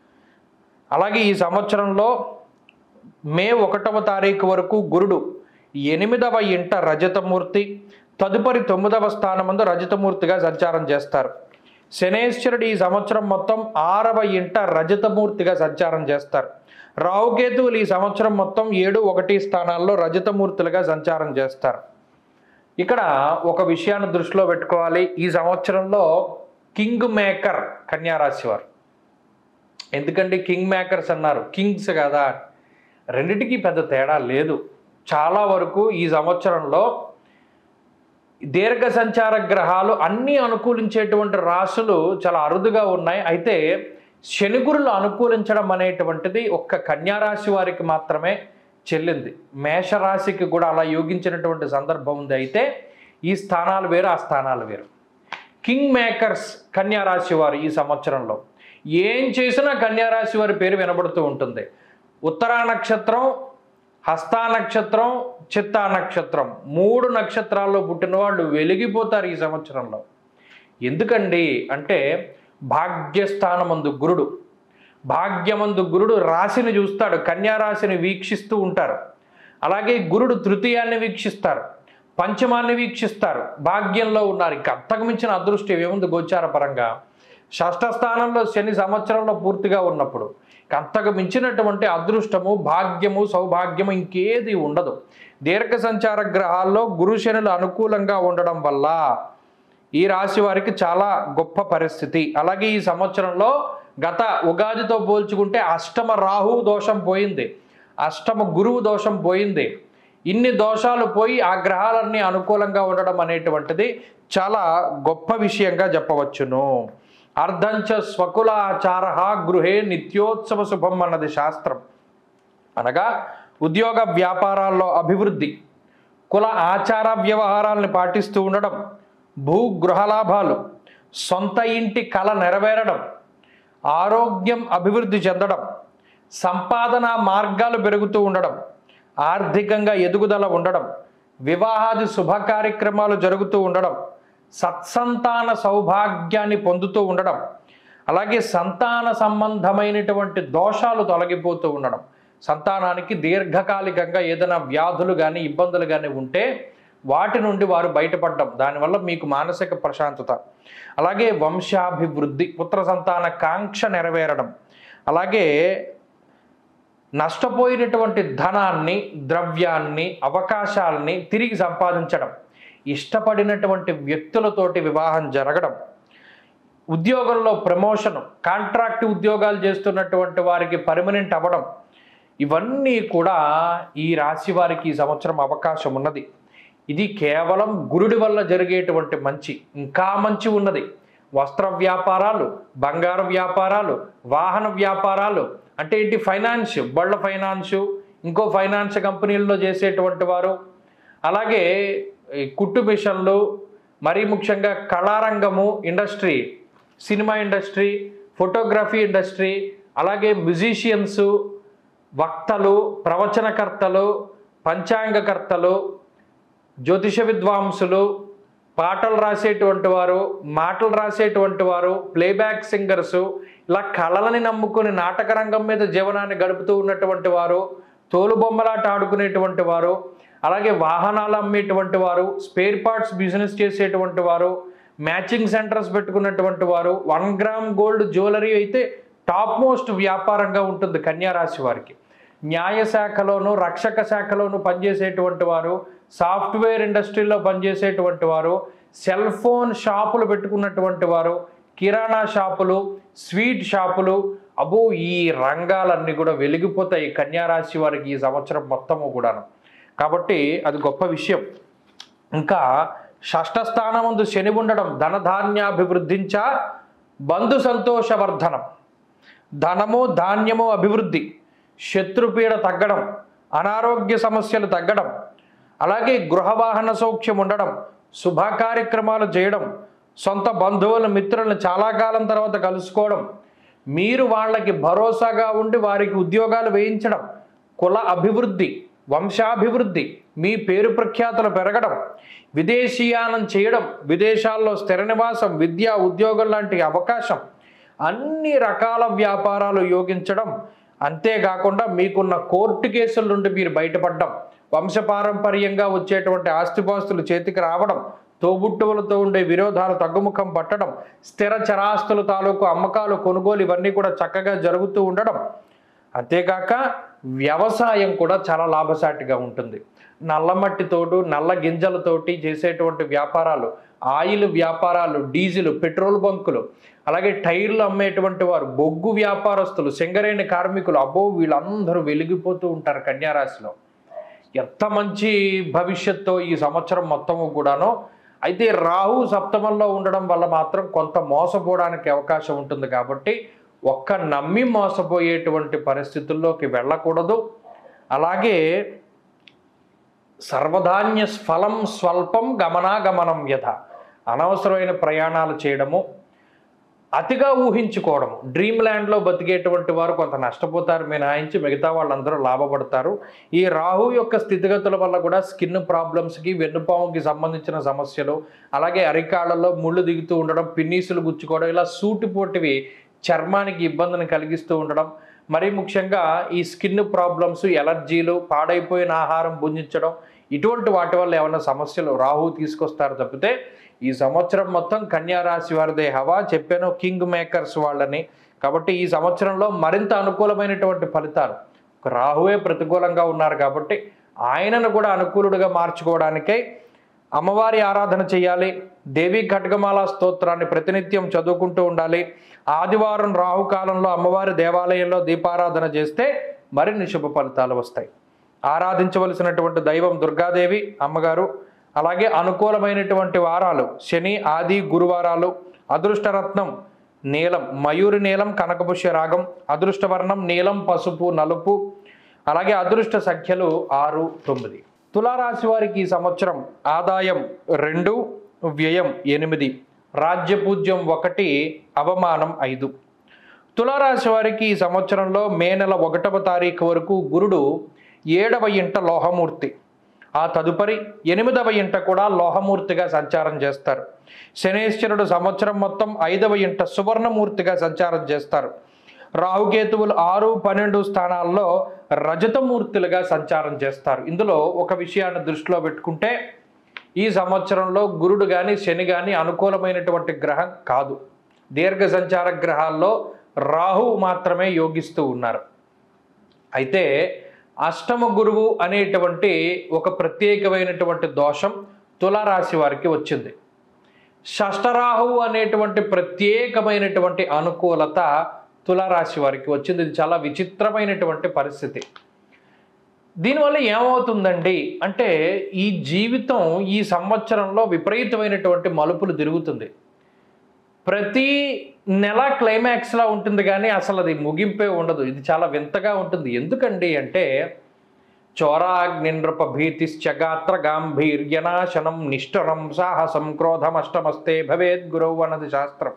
అలాగే ఈ సంవత్సరంలో మే 1వ తారీఖు వరకు గురుడు 8వ ఇంట రజతమూర్తి, తదుపరి 9వ స్థానమందు రజతమూర్తిగా సంచారం చేస్తారు. శనేశ్వరుడు ఈ సంవత్సరం మొత్తం 6వ ఇంట రజతమూర్తిగా సంచారం చేస్తారు. రాహుకేతువులు ఈ సంవత్సరం మొత్తం 7, 1 స్థానాల్లో రజతమూర్తులుగా సంచారం చేస్తారు. ఇక్కడ ఒక విషయాన్ని దృష్టిలో పెట్టుకోవాలి. ఈ సంవత్సరంలో కింగ్ మేకర్ కన్యారాశి వారు. ఎందుకంటే కింగ్ మేకర్స్ అన్నారు, కింగ్స్ కదా, రెండిటికి పెద్ద తేడా లేదు. చాలా వరకు ఈ సంవత్సరంలో దీర్ఘ సంచార గ్రహాలు అన్నీ అనుకూలించేటువంటి రాశులు చాలా అరుదుగా ఉన్నాయి. అయితే శనిగురులు అనుకూలించడం అనేటువంటిది ఒక్క కన్యారాశి వారికి మాత్రమే చెల్లింది. మేషరాశికి కూడా అలా యోగించినటువంటి సందర్భం ఉంది. అయితే ఈ స్థానాలు వేరు, ఆ స్థానాలు వేరు. కింగ్ మేకర్స్ కన్యారాశి వారు ఈ సంవత్సరంలో ఏం చేసినా కన్యారాశి వారి పేరు వినబడుతూ ఉంటుంది. ఉత్తరా నక్షత్రం, హస్తా నక్షత్రం, చిత్తా నక్షత్రం 3 నక్షత్రాల్లో పుట్టిన వాళ్ళు వెలిగిపోతారు ఈ సంవత్సరంలో. ఎందుకండి అంటే భాగ్యస్థానమందు గురుడు, భాగ్యమందు గురుడు రాశిని చూస్తాడు, కన్యారాశిని వీక్షిస్తూ ఉంటారు. అలాగే గురుడు తృతీయాన్ని వీక్షిస్తారు, పంచమాన్ని వీక్షిస్తారు. భాగ్యంలో ఉన్నారు. ఇక అంతకు మించిన అదృష్టం ఏముంది గోచార పరంగా? షష్ఠ స్థానంలో శని సంవత్సరంలో పూర్తిగా ఉన్నప్పుడు అంతకు మించినటువంటి అదృష్టము, భాగ్యము, సౌభాగ్యము ఇంకేది ఉండదు. దీర్ఘ సంచార గ్రహాల్లో గురు శనులు అనుకూలంగా ఉండడం వల్ల ఈ రాశి వారికి చాలా గొప్ప పరిస్థితి. అలాగే ఈ సంవత్సరంలో గత ఉగాదితో పోల్చుకుంటే అష్టమ రాహు దోషం పోయింది, అష్టమ గురువు దోషం పోయింది. ఇన్ని దోషాలు పోయి ఆ గ్రహాలన్నీ అనుకూలంగా ఉండడం అనేటువంటిది చాలా గొప్ప విషయంగా చెప్పవచ్చును. అర్ధంచ స్వకులాచార గృహే నిత్యోత్సవ శుభం అన్నది శాస్త్రం. అనగా ఉద్యోగ వ్యాపారాల్లో అభివృద్ధి, కుల ఆచార వ్యవహారాలను పాటిస్తూ ఉండడం, భూగృహ లాభాలు, సొంత ఇంటి కళ నెరవేరడం, ఆరోగ్యం అభివృద్ధి చెందడం, సంపాదన మార్గాలు పెరుగుతూ ఉండడం, ఆర్థికంగా ఎదుగుదల ఉండడం, వివాహాది శుభ కార్యక్రమాలు జరుగుతూ ఉండడం, సత్సంతాన సౌభాగ్యాన్ని పొందుతూ ఉండడం, అలాగే సంతాన సంబంధమైనటువంటి దోషాలు తొలగిపోతూ ఉండడం, సంతానానికి దీర్ఘకాలికంగా ఏదైనా వ్యాధులు కానీ ఇబ్బందులు కానీ ఉంటే వాటి నుండి వారు బయటపడడం, దానివల్ల మీకు మానసిక ప్రశాంతత, అలాగే వంశాభివృద్ధి, పుత్ర సంతాన కాంక్ష నెరవేరడం, అలాగే నష్టపోయినటువంటి ధనాన్ని, ద్రవ్యాన్ని, అవకాశాలని తిరిగి సంపాదించడం, ఇష్టపడినటువంటి వ్యక్తులతోటి వివాహం జరగడం, ఉద్యోగంలో ప్రమోషన్, కాంట్రాక్ట్ ఉద్యోగాలు చేస్తున్నటువంటి వారికి పర్మనెంట్ అవ్వడం, ఇవన్నీ కూడా ఈ రాశి వారికి ఈ సంవత్సరం అవకాశం ఉన్నది. ఇది కేవలం గురుడి వల్ల జరిగేటువంటి మంచి. ఇంకా మంచి ఉన్నది. వస్త్ర వ్యాపారాలు, బంగారు వ్యాపారాలు, వాహన వ్యాపారాలు, అంటే ఏంటి, ఫైనాన్స్, బళ్ళ ఫైనాన్సు, ఇంకో ఫైనాన్స్ కంపెనీల్లో చేసేటువంటి వారు, అలాగే కుట్టు మిషన్లు, మరీ ముఖ్యంగా కళారంగము industry, cinema industry, photography industry, అలాగే మ్యూజిషియన్స్, వక్తలు, ప్రవచనకర్తలు, పంచాంగకర్తలు, జ్యోతిష విద్వాంసులు, పాటలు రాసేటువంటి వారు, మాటలు రాసేటువంటి వారు, ప్లేబ్యాక్ సింగర్సు, ఇలా కళలని నమ్ముకుని నాటక రంగం మీద జీవనాన్ని గడుపుతూ ఉన్నటువంటి వారు, తోలుబొమ్మలాట ఆడుకునేటువంటి వారు, అలాగే వాహనాలు అమ్మేటువంటి వారు, స్పేర్ పార్ట్స్ బిజినెస్ చేసేటువంటి వారు, మ్యాచింగ్ సెంటర్స్ పెట్టుకున్నటువంటి వారు, 1 గ్రామ్ గోల్డ్ జ్యువెలరీ అయితే టాప్ మోస్ట్ వ్యాపారంగా ఉంటుంది కన్యారాశి వారికి. న్యాయశాఖలోను, రక్షక శాఖలోను పనిచేసేటువంటి వారు, సాఫ్ట్వేర్ ఇండస్ట్రీలో పనిచేసేటువంటి వారు, సెల్ ఫోన్ షాపులు పెట్టుకున్నటువంటి వారు, కిరాణా షాపులు, స్వీట్ షాపులు, అబ్బో ఈ రంగాలన్నీ కూడా వెలిగిపోతాయి కన్యారాశి వారికి ఈ సంవత్సరం మొత్తము కూడాను. కాబట్టి అది గొప్ప విషయం. ఇంకా షష్ఠ స్థానమందు శని ఉండడం ధనధాన్యాభివృద్ధించ బంధు సంతోషవర్ధనం, ధనము ధాన్యము అభివృద్ధి, శత్రుపీడ తగ్గడం, అనారోగ్య సమస్యలు తగ్గడం, అలాగే గృహవాహన సౌఖ్యం ఉండడం, శుభ కార్యక్రమాలు చేయడం, సొంత బంధువుల మిత్రులను చాలా కాలం తర్వాత కలుసుకోవడం, మీరు వాళ్ళకి భరోసాగా ఉండి వారికి ఉద్యోగాలు వేయించడం, కుల అభివృద్ధి, వంశాభివృద్ధి, మీ పేరు ప్రఖ్యాతులు పెరగడం, విదేశీయానం చేయడం, విదేశాల్లో స్థిర నివాసం, విద్య, ఉద్యోగం లాంటి అవకాశం, అన్ని రకాల వ్యాపారాలు యోగించడం, అంతేకాకుండా మీకున్న కోర్టు కేసుల నుండి మీరు బయటపడడం, వంశపారంపర్యంగా వచ్చేటువంటి ఆస్తిపాస్తులు చేతికి రావడం, తోబుట్టువులతో ఉండే విరోధాలు తగ్గుముఖం పట్టడం, స్థిర చరాస్తుల తాలూకు అమ్మకాలు కొనుగోలు ఇవన్నీ కూడా చక్కగా జరుగుతూ ఉండడం. అంతేకాక వ్యవసాయం కూడా చాలా లాభసాటిగా ఉంటుంది. నల్లమట్టితోటి నల్ల గింజలతోటి చేసేటువంటి వ్యాపారాలు, ఆయిల్ వ్యాపారాలు, డీజిల్ పెట్రోల్ బంకులు, అలాగే టైర్లు అమ్మేటువంటి వారు, బొగ్గు వ్యాపారస్తులు, సింగరేణి కార్మికులు, అబ్బో వీళ్ళందరూ వెలిగిపోతూ ఉంటారు కన్యారాశిలో. ఎంత మంచి భవిష్యత్తు ఈ సంవత్సరం మొత్తము కూడాను. అయితే రాహు సప్తమంలో ఉండడం వల్ల మాత్రం కొంత మోసపోవడానికి అవకాశం ఉంటుంది. కాబట్టి ఒక్క నమ్మి మోసపోయేటువంటి పరిస్థితుల్లోకి వెళ్ళకూడదు. అలాగే సర్వధాన్య ఫలం స్వల్పం గమనాగమనం యథ, అనవసరమైన ప్రయాణాలు చేయడము, అతిగా ఊహించుకోవడము. డ్రీమ్ ల్యాండ్లో బతికేటువంటి వారు కొంత నష్టపోతారు మినహాయించి మిగతా వాళ్ళందరూ లాభపడతారు. ఈ రాహు యొక్క స్థితిగతుల వల్ల కూడా స్కిన్ ప్రాబ్లమ్స్కి, వెన్నుపాముకి సంబంధించిన సమస్యలు, అలాగే అరికాళ్ళలో ముళ్ళు దిగుతూ ఉండడం, పిన్నీసులు గుచ్చుకోవడం, ఇలా సూటిపోటివి చర్మానికి ఇబ్బందిని కలిగిస్తూ ఉండడం, మరీ ముఖ్యంగా ఈ స్కిన్ ప్రాబ్లమ్స్, ఎలర్జీలు, పాడైపోయిన ఆహారం భుంజించడం, ఇటువంటి వాటి వల్ల ఏమైనా సమస్యలు రాహు తీసుకొస్తారు తప్పితే ఈ సంవత్సరం మొత్తం కన్యారాశి వారిదే హవా. చెప్పాను కింగ్ మేకర్స్ వాళ్ళని. కాబట్టి ఈ సంవత్సరంలో మరింత అనుకూలమైనటువంటి ఫలితాలు. రాహువే ప్రతికూలంగా ఉన్నారు కాబట్టి ఆయనను కూడా అనుకూలుడిగా మార్చుకోవడానికై అమ్మవారి ఆరాధన చేయాలి. దేవి ఖడ్గమాల స్తోత్రాన్ని ప్రతినిత్యం చదువుకుంటూ ఉండాలి. ఆదివారం రాహుకాలంలో అమ్మవారి దేవాలయంలో దీపారాధన చేస్తే మరిన్ని శుభ ఫలితాలు వస్తాయి. ఆరాధించవలసినటువంటి దైవం దుర్గాదేవి అమ్మగారు. అలాగే అనుకూలమైనటువంటి వారాలు శని, ఆది, గురువారాలు. అదృష్టరత్నం నీలం, మయూరి నీలం, కనకపుష్య రాగం. అదృష్టవర్ణం నీలం, పసుపు, నలుపు. అలాగే అదృష్ట సంఖ్యలు 6, 9. తులారాశి వారికి ఈ సంవత్సరం ఆదాయం 2, వ్యయం 8, రాజ్యపూజ్యం 1, అవమానం 5. తులారాశి వారికి ఈ సంవత్సరంలో మే నెల 1వ తారీఖు వరకు గురుడు 7వ ఇంట లోహమూర్తి, ఆ తదుపరి 8వ ఇంట కూడా లోహమూర్తిగా సంచారం చేస్తారు. శనేశ్వరుడు సంవత్సరం మొత్తం 5వ ఇంట సువర్ణమూర్తిగా సంచారం చేస్తారు. రాహుకేతువులు 6, 12 స్థానాల్లో రజతమూర్తులుగా సంచారం చేస్తారు. ఇందులో ఒక విషయాన్ని దృష్టిలో పెట్టుకుంటే ఈ సంవత్సరంలో గురుడు కానీ శని కానీ అనుకూలమైనటువంటి గ్రహం కాదు. దీర్ఘ సంచార గ్రహాల్లో రాహు మాత్రమే యోగిస్తూ ఉన్నారు. అయితే అష్టమ గురువు అనేటువంటి ఒక ప్రత్యేకమైనటువంటి దోషం తులారాశి వారికి వచ్చింది. షష్టరాహువు అనేటువంటి ప్రత్యేకమైనటువంటి అనుకూలత తులారాశి వారికి వచ్చింది. ఇది చాలా విచిత్రమైనటువంటి పరిస్థితి. దీనివల్ల ఏమవుతుందండి అంటే ఈ జీవితం ఈ సంవత్సరంలో విపరీతమైనటువంటి మలుపులు తిరుగుతుంది. ప్రతి నెల క్లైమాక్స్లా ఉంటుంది కానీ అసలు అది ముగింపే ఉండదు. ఇది చాలా వింతగా ఉంటుంది. ఎందుకండి అంటే చోరాగ్నినృప భీతిశ్చగాత్ర గాంభీర్యనాశనం నిష్ఠరం సాహసం క్రోధమష్టమస్తే భవేద్ గురవు అన్నది శాస్త్రం.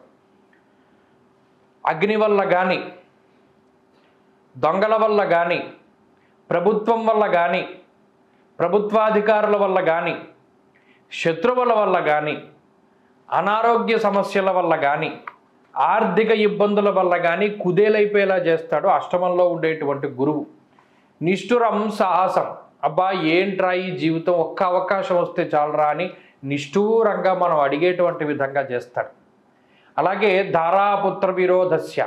అగ్ని వల్ల కానీ, దొంగల వల్ల కానీ, ప్రభుత్వం వల్ల కానీ, ప్రభుత్వాధికారుల వల్ల కానీ, శత్రువుల వల్ల కానీ, అనారోగ్య సమస్యల వల్ల కానీ, ఆర్థిక ఇబ్బందుల వల్ల కానీ కుదేలైపోయేలా చేస్తాడు అష్టమంలో ఉండేటువంటి గురువు. నిష్ఠురం సాహసం, అబ్బా ఏంట్రా ఈ జీవితం, ఒక్క అవకాశం వస్తే చాలరా అని నిష్ఠూరంగా మనం అడిగేటువంటి విధంగా చేస్తాడు. అలాగే ధారాపుత్ర విరోధస్య,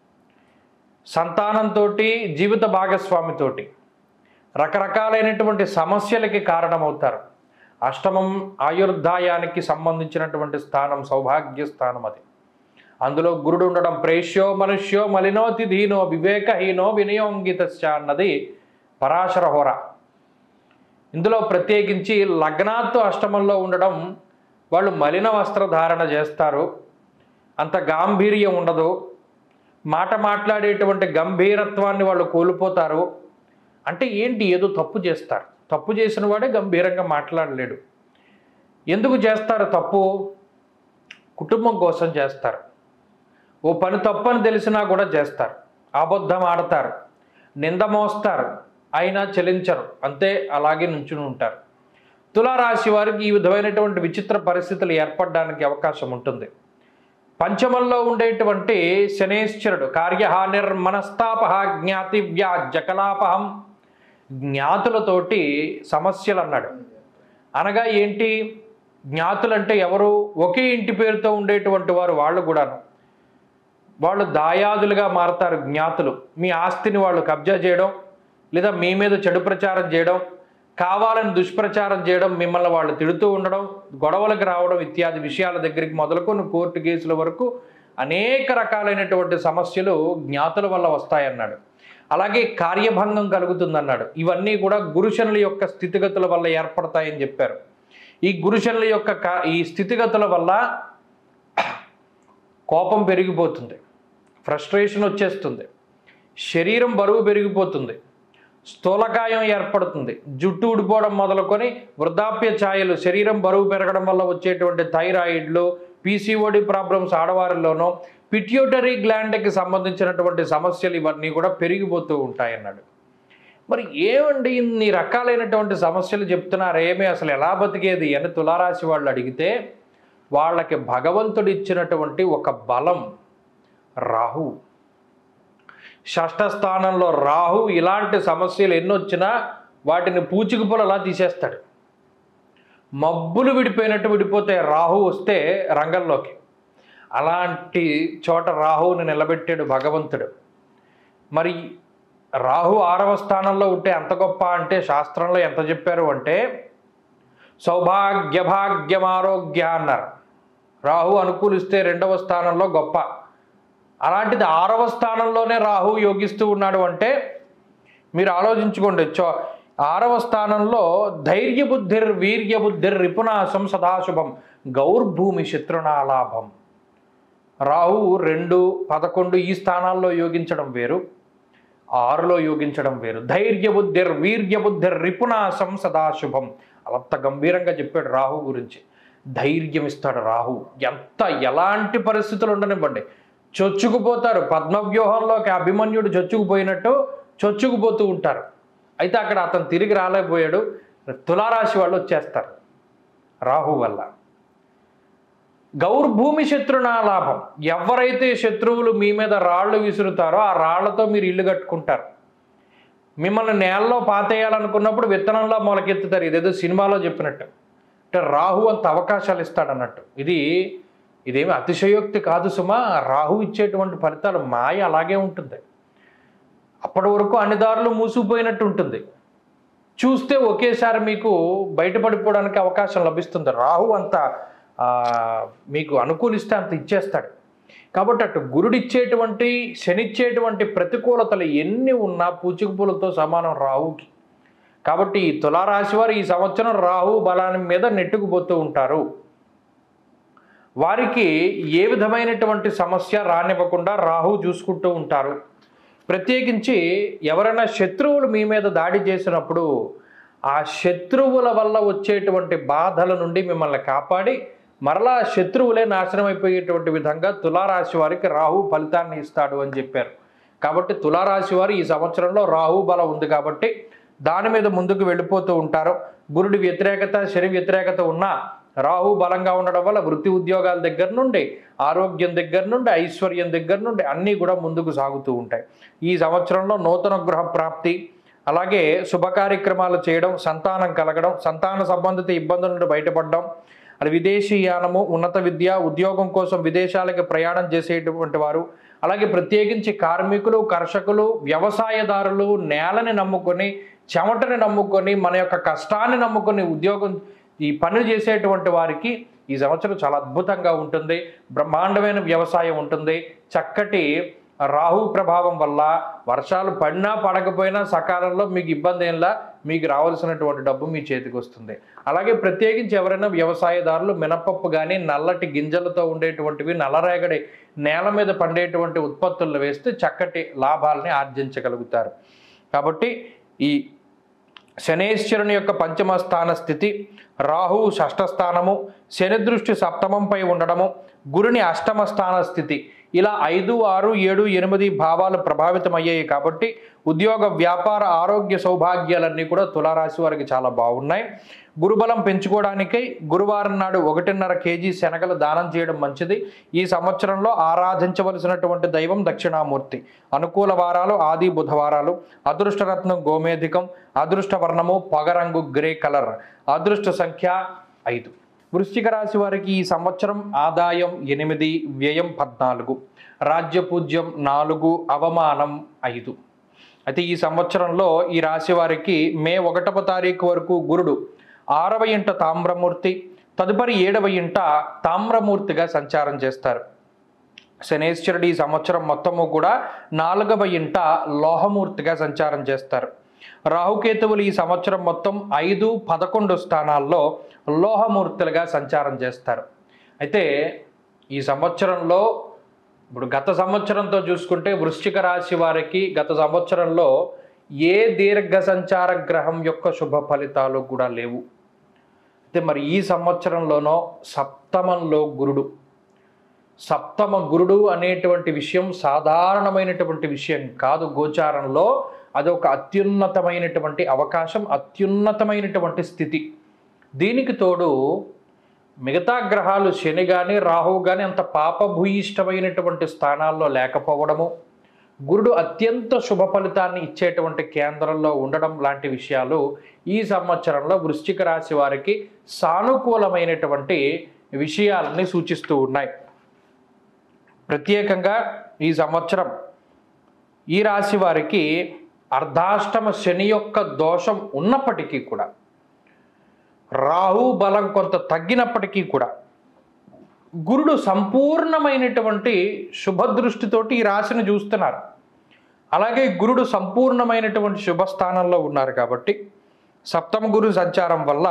సంతానంతో, జీవిత భాగస్వామితోటి రకరకాలైనటువంటి సమస్యలకి కారణమవుతారు. అష్టమం ఆయుర్దాయానికి సంబంధించినటువంటి స్థానం, సౌభాగ్య స్థానం అది. అందులో గురుడు ఉండడం ప్రేష్యో మనుష్యో మలినోతి ధీనో వివేకహీనో వినియోంగితశ్చ అన్నది పరాశర హోర. ఇందులో ప్రత్యేకించి లగ్నాత్తు అష్టమంలో ఉండడం, వాళ్ళు మలిన వస్త్రధారణ చేస్తారు, అంత గాంభీర్యం ఉండదు, మాట మాట్లాడేటువంటి గంభీరత్వాన్ని వాళ్ళు కోల్పోతారు. అంటే ఏంటి, ఏదో తప్పు చేస్తారు. తప్పు చేసిన వాడే గంభీరంగా మాట్లాడలేడు. ఎందుకు చేస్తారు తప్పు? కుటుంబం కోసం చేస్తారు. ఓ పని తప్పని తెలిసినా కూడా చేస్తారు. అబద్ధం ఆడతారు, నింద మోస్తారు, అయినా చెలించరు, అంతే అలాగే నుంచుని ఉంటారు. తులారాశి వారికి ఈ విధమైనటువంటి విచిత్ర పరిస్థితులు ఏర్పడడానికి అవకాశం ఉంటుంది. పంచమంలో ఉండేటువంటి శనేశ్వరుడు కార్యహానిర్మనస్తాపహ జ్ఞాతి వ్యాజ్య కలాపహం జ్ఞాతులతోటి సమస్యలు అన్నాడు. అనగా ఏంటి? జ్ఞాతులంటే ఎవరు? ఒకే ఇంటి పేరుతో ఉండేటువంటి వారు. వాళ్ళు కూడాను వాళ్ళు దాయాదులుగా మారతారు. జ్ఞాతులు మీ ఆస్తిని వాళ్ళు కబ్జా చేయడం, లేదా మీ మీద చెడు ప్రచారం చేయడం, కావాలని దుష్ప్రచారం చేయడం, మిమ్మల్ని వాళ్ళు తిడుతూ ఉండడం, గొడవలకు రావడం ఇత్యాది విషయాల దగ్గరికి మొదలుకొని కోర్టు కేసుల వరకు అనేక రకాలైనటువంటి సమస్యలు జ్ఞాతుల వల్ల వస్తాయన్నాడు. అలాగే కార్యభంగం కలుగుతుందన్నాడు. ఇవన్నీ కూడా గురుశనుల యొక్క స్థితిగతుల వల్ల ఏర్పడతాయని చెప్పారు. ఈ గురుశనుల యొక్క ఈ స్థితిగతుల వల్ల కోపం పెరిగిపోతుంది, ఫ్రస్ట్రేషన్ వచ్చేస్తుంది, శరీరం బరువు పెరిగిపోతుంది, స్థూలకాయం ఏర్పడుతుంది, జుట్టు ఊడిపోవడం మొదలుకొని వృద్ధాప్య ఛాయలు, శరీరం బరువు పెరగడం వల్ల వచ్చేటువంటి థైరాయిడ్లు, పీసీఓడి ప్రాబ్లమ్స్ ఆడవారిలోనూ, పిట్యూటరీ గ్లాండ్కి సంబంధించినటువంటి సమస్యలు ఇవన్నీ కూడా పెరిగిపోతూ ఉంటాయన్నాడు. మరి ఏమండి ఇన్ని రకాలైనటువంటి సమస్యలు చెప్తున్నారు, ఏమి అసలు ఎలా బతికేది అని తులారాశి వాళ్ళు అడిగితే వాళ్ళకి భగవంతుడు ఇచ్చినటువంటి ఒక బలం రాహు. షష్ఠ స్థానంలో రాహు ఇలాంటి సమస్యలు ఎన్నొచ్చినా వాటిని పూచికపులలా తీసేస్తాడు. మబ్బులు విడిపోయినట్టు విడిపోతాయి రాహు వస్తే రంగంలోకి. అలాంటి చోట రాహువుని నిలబెట్టాడు భగవంతుడు. మరి రాహు 6వ స్థానంలో ఉంటే ఎంత గొప్ప అంటే శాస్త్రంలో ఎంత చెప్పారు అంటే సౌభాగ్య భాగ్యం ఆరోగ్య అన్నారు. రాహు అనుకూలిస్తే 2వ స్థానంలో గొప్ప. అలాంటిది 6వ స్థానంలోనే రాహు యోగిస్తూ ఉన్నాడు అంటే మీరు ఆలోచించుకోండి. 6వ స్థానంలో ధైర్యబుద్ధిర్ వీర్యబుద్ధిర్ రిపునాశం సదాశుభం గౌర్భూమి శత్రునాలాభం. రాహు 2, 11 ఈ స్థానాల్లో యోగించడం వేరు, 6లో యోగించడం వేరు. ధైర్యబుద్ధిర్ వీర్యబుద్ధిర్ రిపునాశం సదాశుభం అంత గంభీరంగా చెప్పాడు రాహు గురించి. ధైర్యం ఇస్తాడు రాహు. ఎలాంటి పరిస్థితులు ఉండనివ్వండి, చొచ్చుకుపోతారు. పద్మవ్యూహంలోకి అభిమన్యుడు చొచ్చుకుపోయినట్టు చొచ్చుకుపోతూ ఉంటారు. అయితే అక్కడ అతను తిరిగి రాలేకపోయాడు. తులారాశి వాళ్ళు వచ్చేస్తారు రాహు వల్ల. గౌర్భూమి శత్రునాలాభం. ఎవరైతే శత్రువులు మీ మీద రాళ్ళు విసురుతారో ఆ రాళ్లతో మీరు ఇల్లు కట్టుకుంటారు. మిమ్మల్ని నేలలో పాతేయాలనుకున్నప్పుడు విత్తనంలో మొలకెత్తుతారు. ఇదేదో సినిమాలో చెప్పినట్టు. అంటే రాహు అంత అవకాశాలు ఇస్తాడన్నట్టు. ఇదేమి అతిశయోక్తి కాదు సుమా. రాహు ఇచ్చేటువంటి ఫలితాలు మాయ అలాగే ఉంటుంది. అప్పటి వరకు అన్ని దారులు మూసుకుపోయినట్టు ఉంటుంది. చూస్తే ఒకేసారి మీకు బయటపడిపోవడానికి అవకాశం లభిస్తుంది. రాహు అంత మీకు అనుకూలిస్తే అంత ఇచ్చేస్తాడు. కాబట్టి అటు గురుడిచ్చేటువంటి శనిచ్చేటువంటి ప్రతికూలతలు ఎన్ని ఉన్నా పూచికపూలతో సమానం రాహుకి. కాబట్టి ఈ తులారాశి వారు ఈ సంవత్సరం రాహు బలాన్ని మీద నెట్టుకుపోతూ ఉంటారు. వారికి ఏ విధమైనటువంటి సమస్య రానివ్వకుండా రాహు చూసుకుంటూ ఉంటారు. ప్రత్యేకించి ఎవరైనా శత్రువులు మీ మీద దాడి చేసినప్పుడు ఆ శత్రువుల వల్ల వచ్చేటువంటి బాధల నుండి మిమ్మల్ని కాపాడి మరలా శత్రువులే నాశనం అయిపోయేటువంటి విధంగా తులారాశి వారికి రాహు ఫలితాన్ని ఇస్తాడు అని చెప్పారు. కాబట్టి తులారాశి వారు ఈ సంవత్సరంలో రాహు బలం ఉంది కాబట్టి దాని మీద ముందుకు వెళ్ళిపోతూ ఉంటారు. గురుడి వ్యతిరేకత, శని వ్యతిరేకత ఉన్నా రాహు బలంగా ఉండడం వల్ల వృత్తి ఉద్యోగాల దగ్గర నుండి, ఆరోగ్యం దగ్గర నుండి, ఐశ్వర్యం దగ్గర నుండి అన్నీ కూడా ముందుకు సాగుతూ ఉంటాయి. ఈ సంవత్సరంలో నూతన గృహ ప్రాప్తి, అలాగే శుభ కార్యక్రమాలు చేయడం, సంతానం కలగడం, సంతాన సంబంధిత ఇబ్బందుల నుండి బయటపడడం, అది విదేశీయానము, ఉన్నత విద్య, ఉద్యోగం కోసం విదేశాలకు ప్రయాణం చేసేటువంటి వారు, అలాగే ప్రత్యేకించి కార్మికులు, కర్షకులు, వ్యవసాయదారులు, నేలని నమ్ముకొని, చెమటని నమ్ముకొని, మన యొక్క కష్టాన్ని నమ్ముకొని ఉద్యోగం ఈ పనులు చేసేటువంటి వారికి ఈ సంవత్సరం చాలా అద్భుతంగా ఉంటుంది. బ్రహ్మాండమైన వ్యవసాయం ఉంటుంది. చక్కటి రాహు ప్రభావం వల్ల వర్షాలు పడినా పడకపోయినా సకాలంలో మీకు ఇబ్బంది ఏంలా, మీకు రావాల్సినటువంటి డబ్బు మీ చేతికి వస్తుంది. అలాగే ప్రత్యేకించి ఎవరైనా వ్యవసాయదారులు మినపప్పు కానీ నల్లటి గింజలతో ఉండేటువంటివి, నల్లరేగడి నేల మీద పండేటువంటి ఉత్పత్తులను వేస్తే చక్కటి లాభాలని ఆర్జించగలుగుతారు. కాబట్టి ఈ శనేశ్వరుని యొక్క పంచమ స్థాన స్థితి, రాహు షష్ఠ స్థానము, శని దృష్టి సప్తమంపై ఉండడము, గురుని అష్టమ స్థాన స్థితి, ఇలా 5, 6, 7, 8 భావాలు ప్రభావితమయ్యాయి కాబట్టి ఉద్యోగ వ్యాపార ఆరోగ్య సౌభాగ్యాలన్నీ కూడా తులారాశి వారికి చాలా బాగున్నాయి. గురుబలం పెంచుకోవడానికై గురువారం నాడు 1.5 కేజీ శనగలు దానం చేయడం మంచిది. ఈ సంవత్సరంలో ఆరాధించవలసినటువంటి దైవం దక్షిణామూర్తి. అనుకూల వారాలు ఆది బుధవారాలు. అదృష్టరత్నం గోమేధికం. అదృష్ట వర్ణము పొగరంగు గ్రే కలర్. అదృష్ట సంఖ్య 5. వృశ్చిక రాశి వారికి ఈ సంవత్సరం ఆదాయం 8, వ్యయం 14, రాజ్యపూజ్యం 4, అవమానం 5. అయితే ఈ సంవత్సరంలో ఈ రాశి వారికి మే 1వ తారీఖు వరకు గురుడు 6వ ఇంట తామ్రమూర్తి, తదుపరి 7వ ఇంట తామ్రమూర్తిగా సంచారం చేస్తారు. శనేశ్వరుడు ఈ సంవత్సరం మొత్తము కూడా 4వ ఇంట లోహమూర్తిగా సంచారం చేస్తారు. రాహుకేతువులు ఈ సంవత్సరం మొత్తం 5, 11 స్థానాల్లో లోహమూర్తులుగా సంచారం చేస్తారు. అయితే ఈ సంవత్సరంలో ఇప్పుడు గత సంవత్సరంతో చూసుకుంటే వృశ్చిక రాశి వారికి గత సంవత్సరంలో ఏ దీర్ఘ సంచార గ్రహం యొక్క శుభ ఫలితాలు కూడా లేవు. అయితే మరి ఈ సంవత్సరంలోనో సప్తమంలో గురుడు, సప్తమ గురుడు అనేటువంటి విషయం సాధారణమైనటువంటి విషయం కాదు. గోచారంలో అదొక అత్యున్నతమైనటువంటి అవకాశం, అత్యున్నతమైనటువంటి స్థితి. దీనికి తోడు మిగతా గ్రహాలు శని కానీ రాహువు కానీ అంత పాపభూయిష్టమైనటువంటి స్థానాల్లో లేకపోవడము, గురుడు అత్యంత శుభ ఫలితాన్ని ఇచ్చేటువంటి కేంద్రంలో ఉండడం లాంటి విషయాలు ఈ సంవత్సరంలో వృశ్చిక రాశి వారికి సానుకూలమైనటువంటి విషయాలని సూచిస్తూ ఉన్నాయి. ప్రత్యేకంగా ఈ సంవత్సరం ఈ రాశి వారికి అర్ధాష్టమ శని యొక్క దోషం ఉన్నప్పటికీ కూడా, రాహు బలం కొంత తగ్గినప్పటికీ కూడా గురుడు సంపూర్ణమైనటువంటి శుభదృష్టితోటి ఈ రాశిని చూస్తున్నారు. అలాగే గురుడు సంపూర్ణమైనటువంటి శుభస్థానంలో ఉన్నారు కాబట్టి సప్తమ గురు సంచారం వల్ల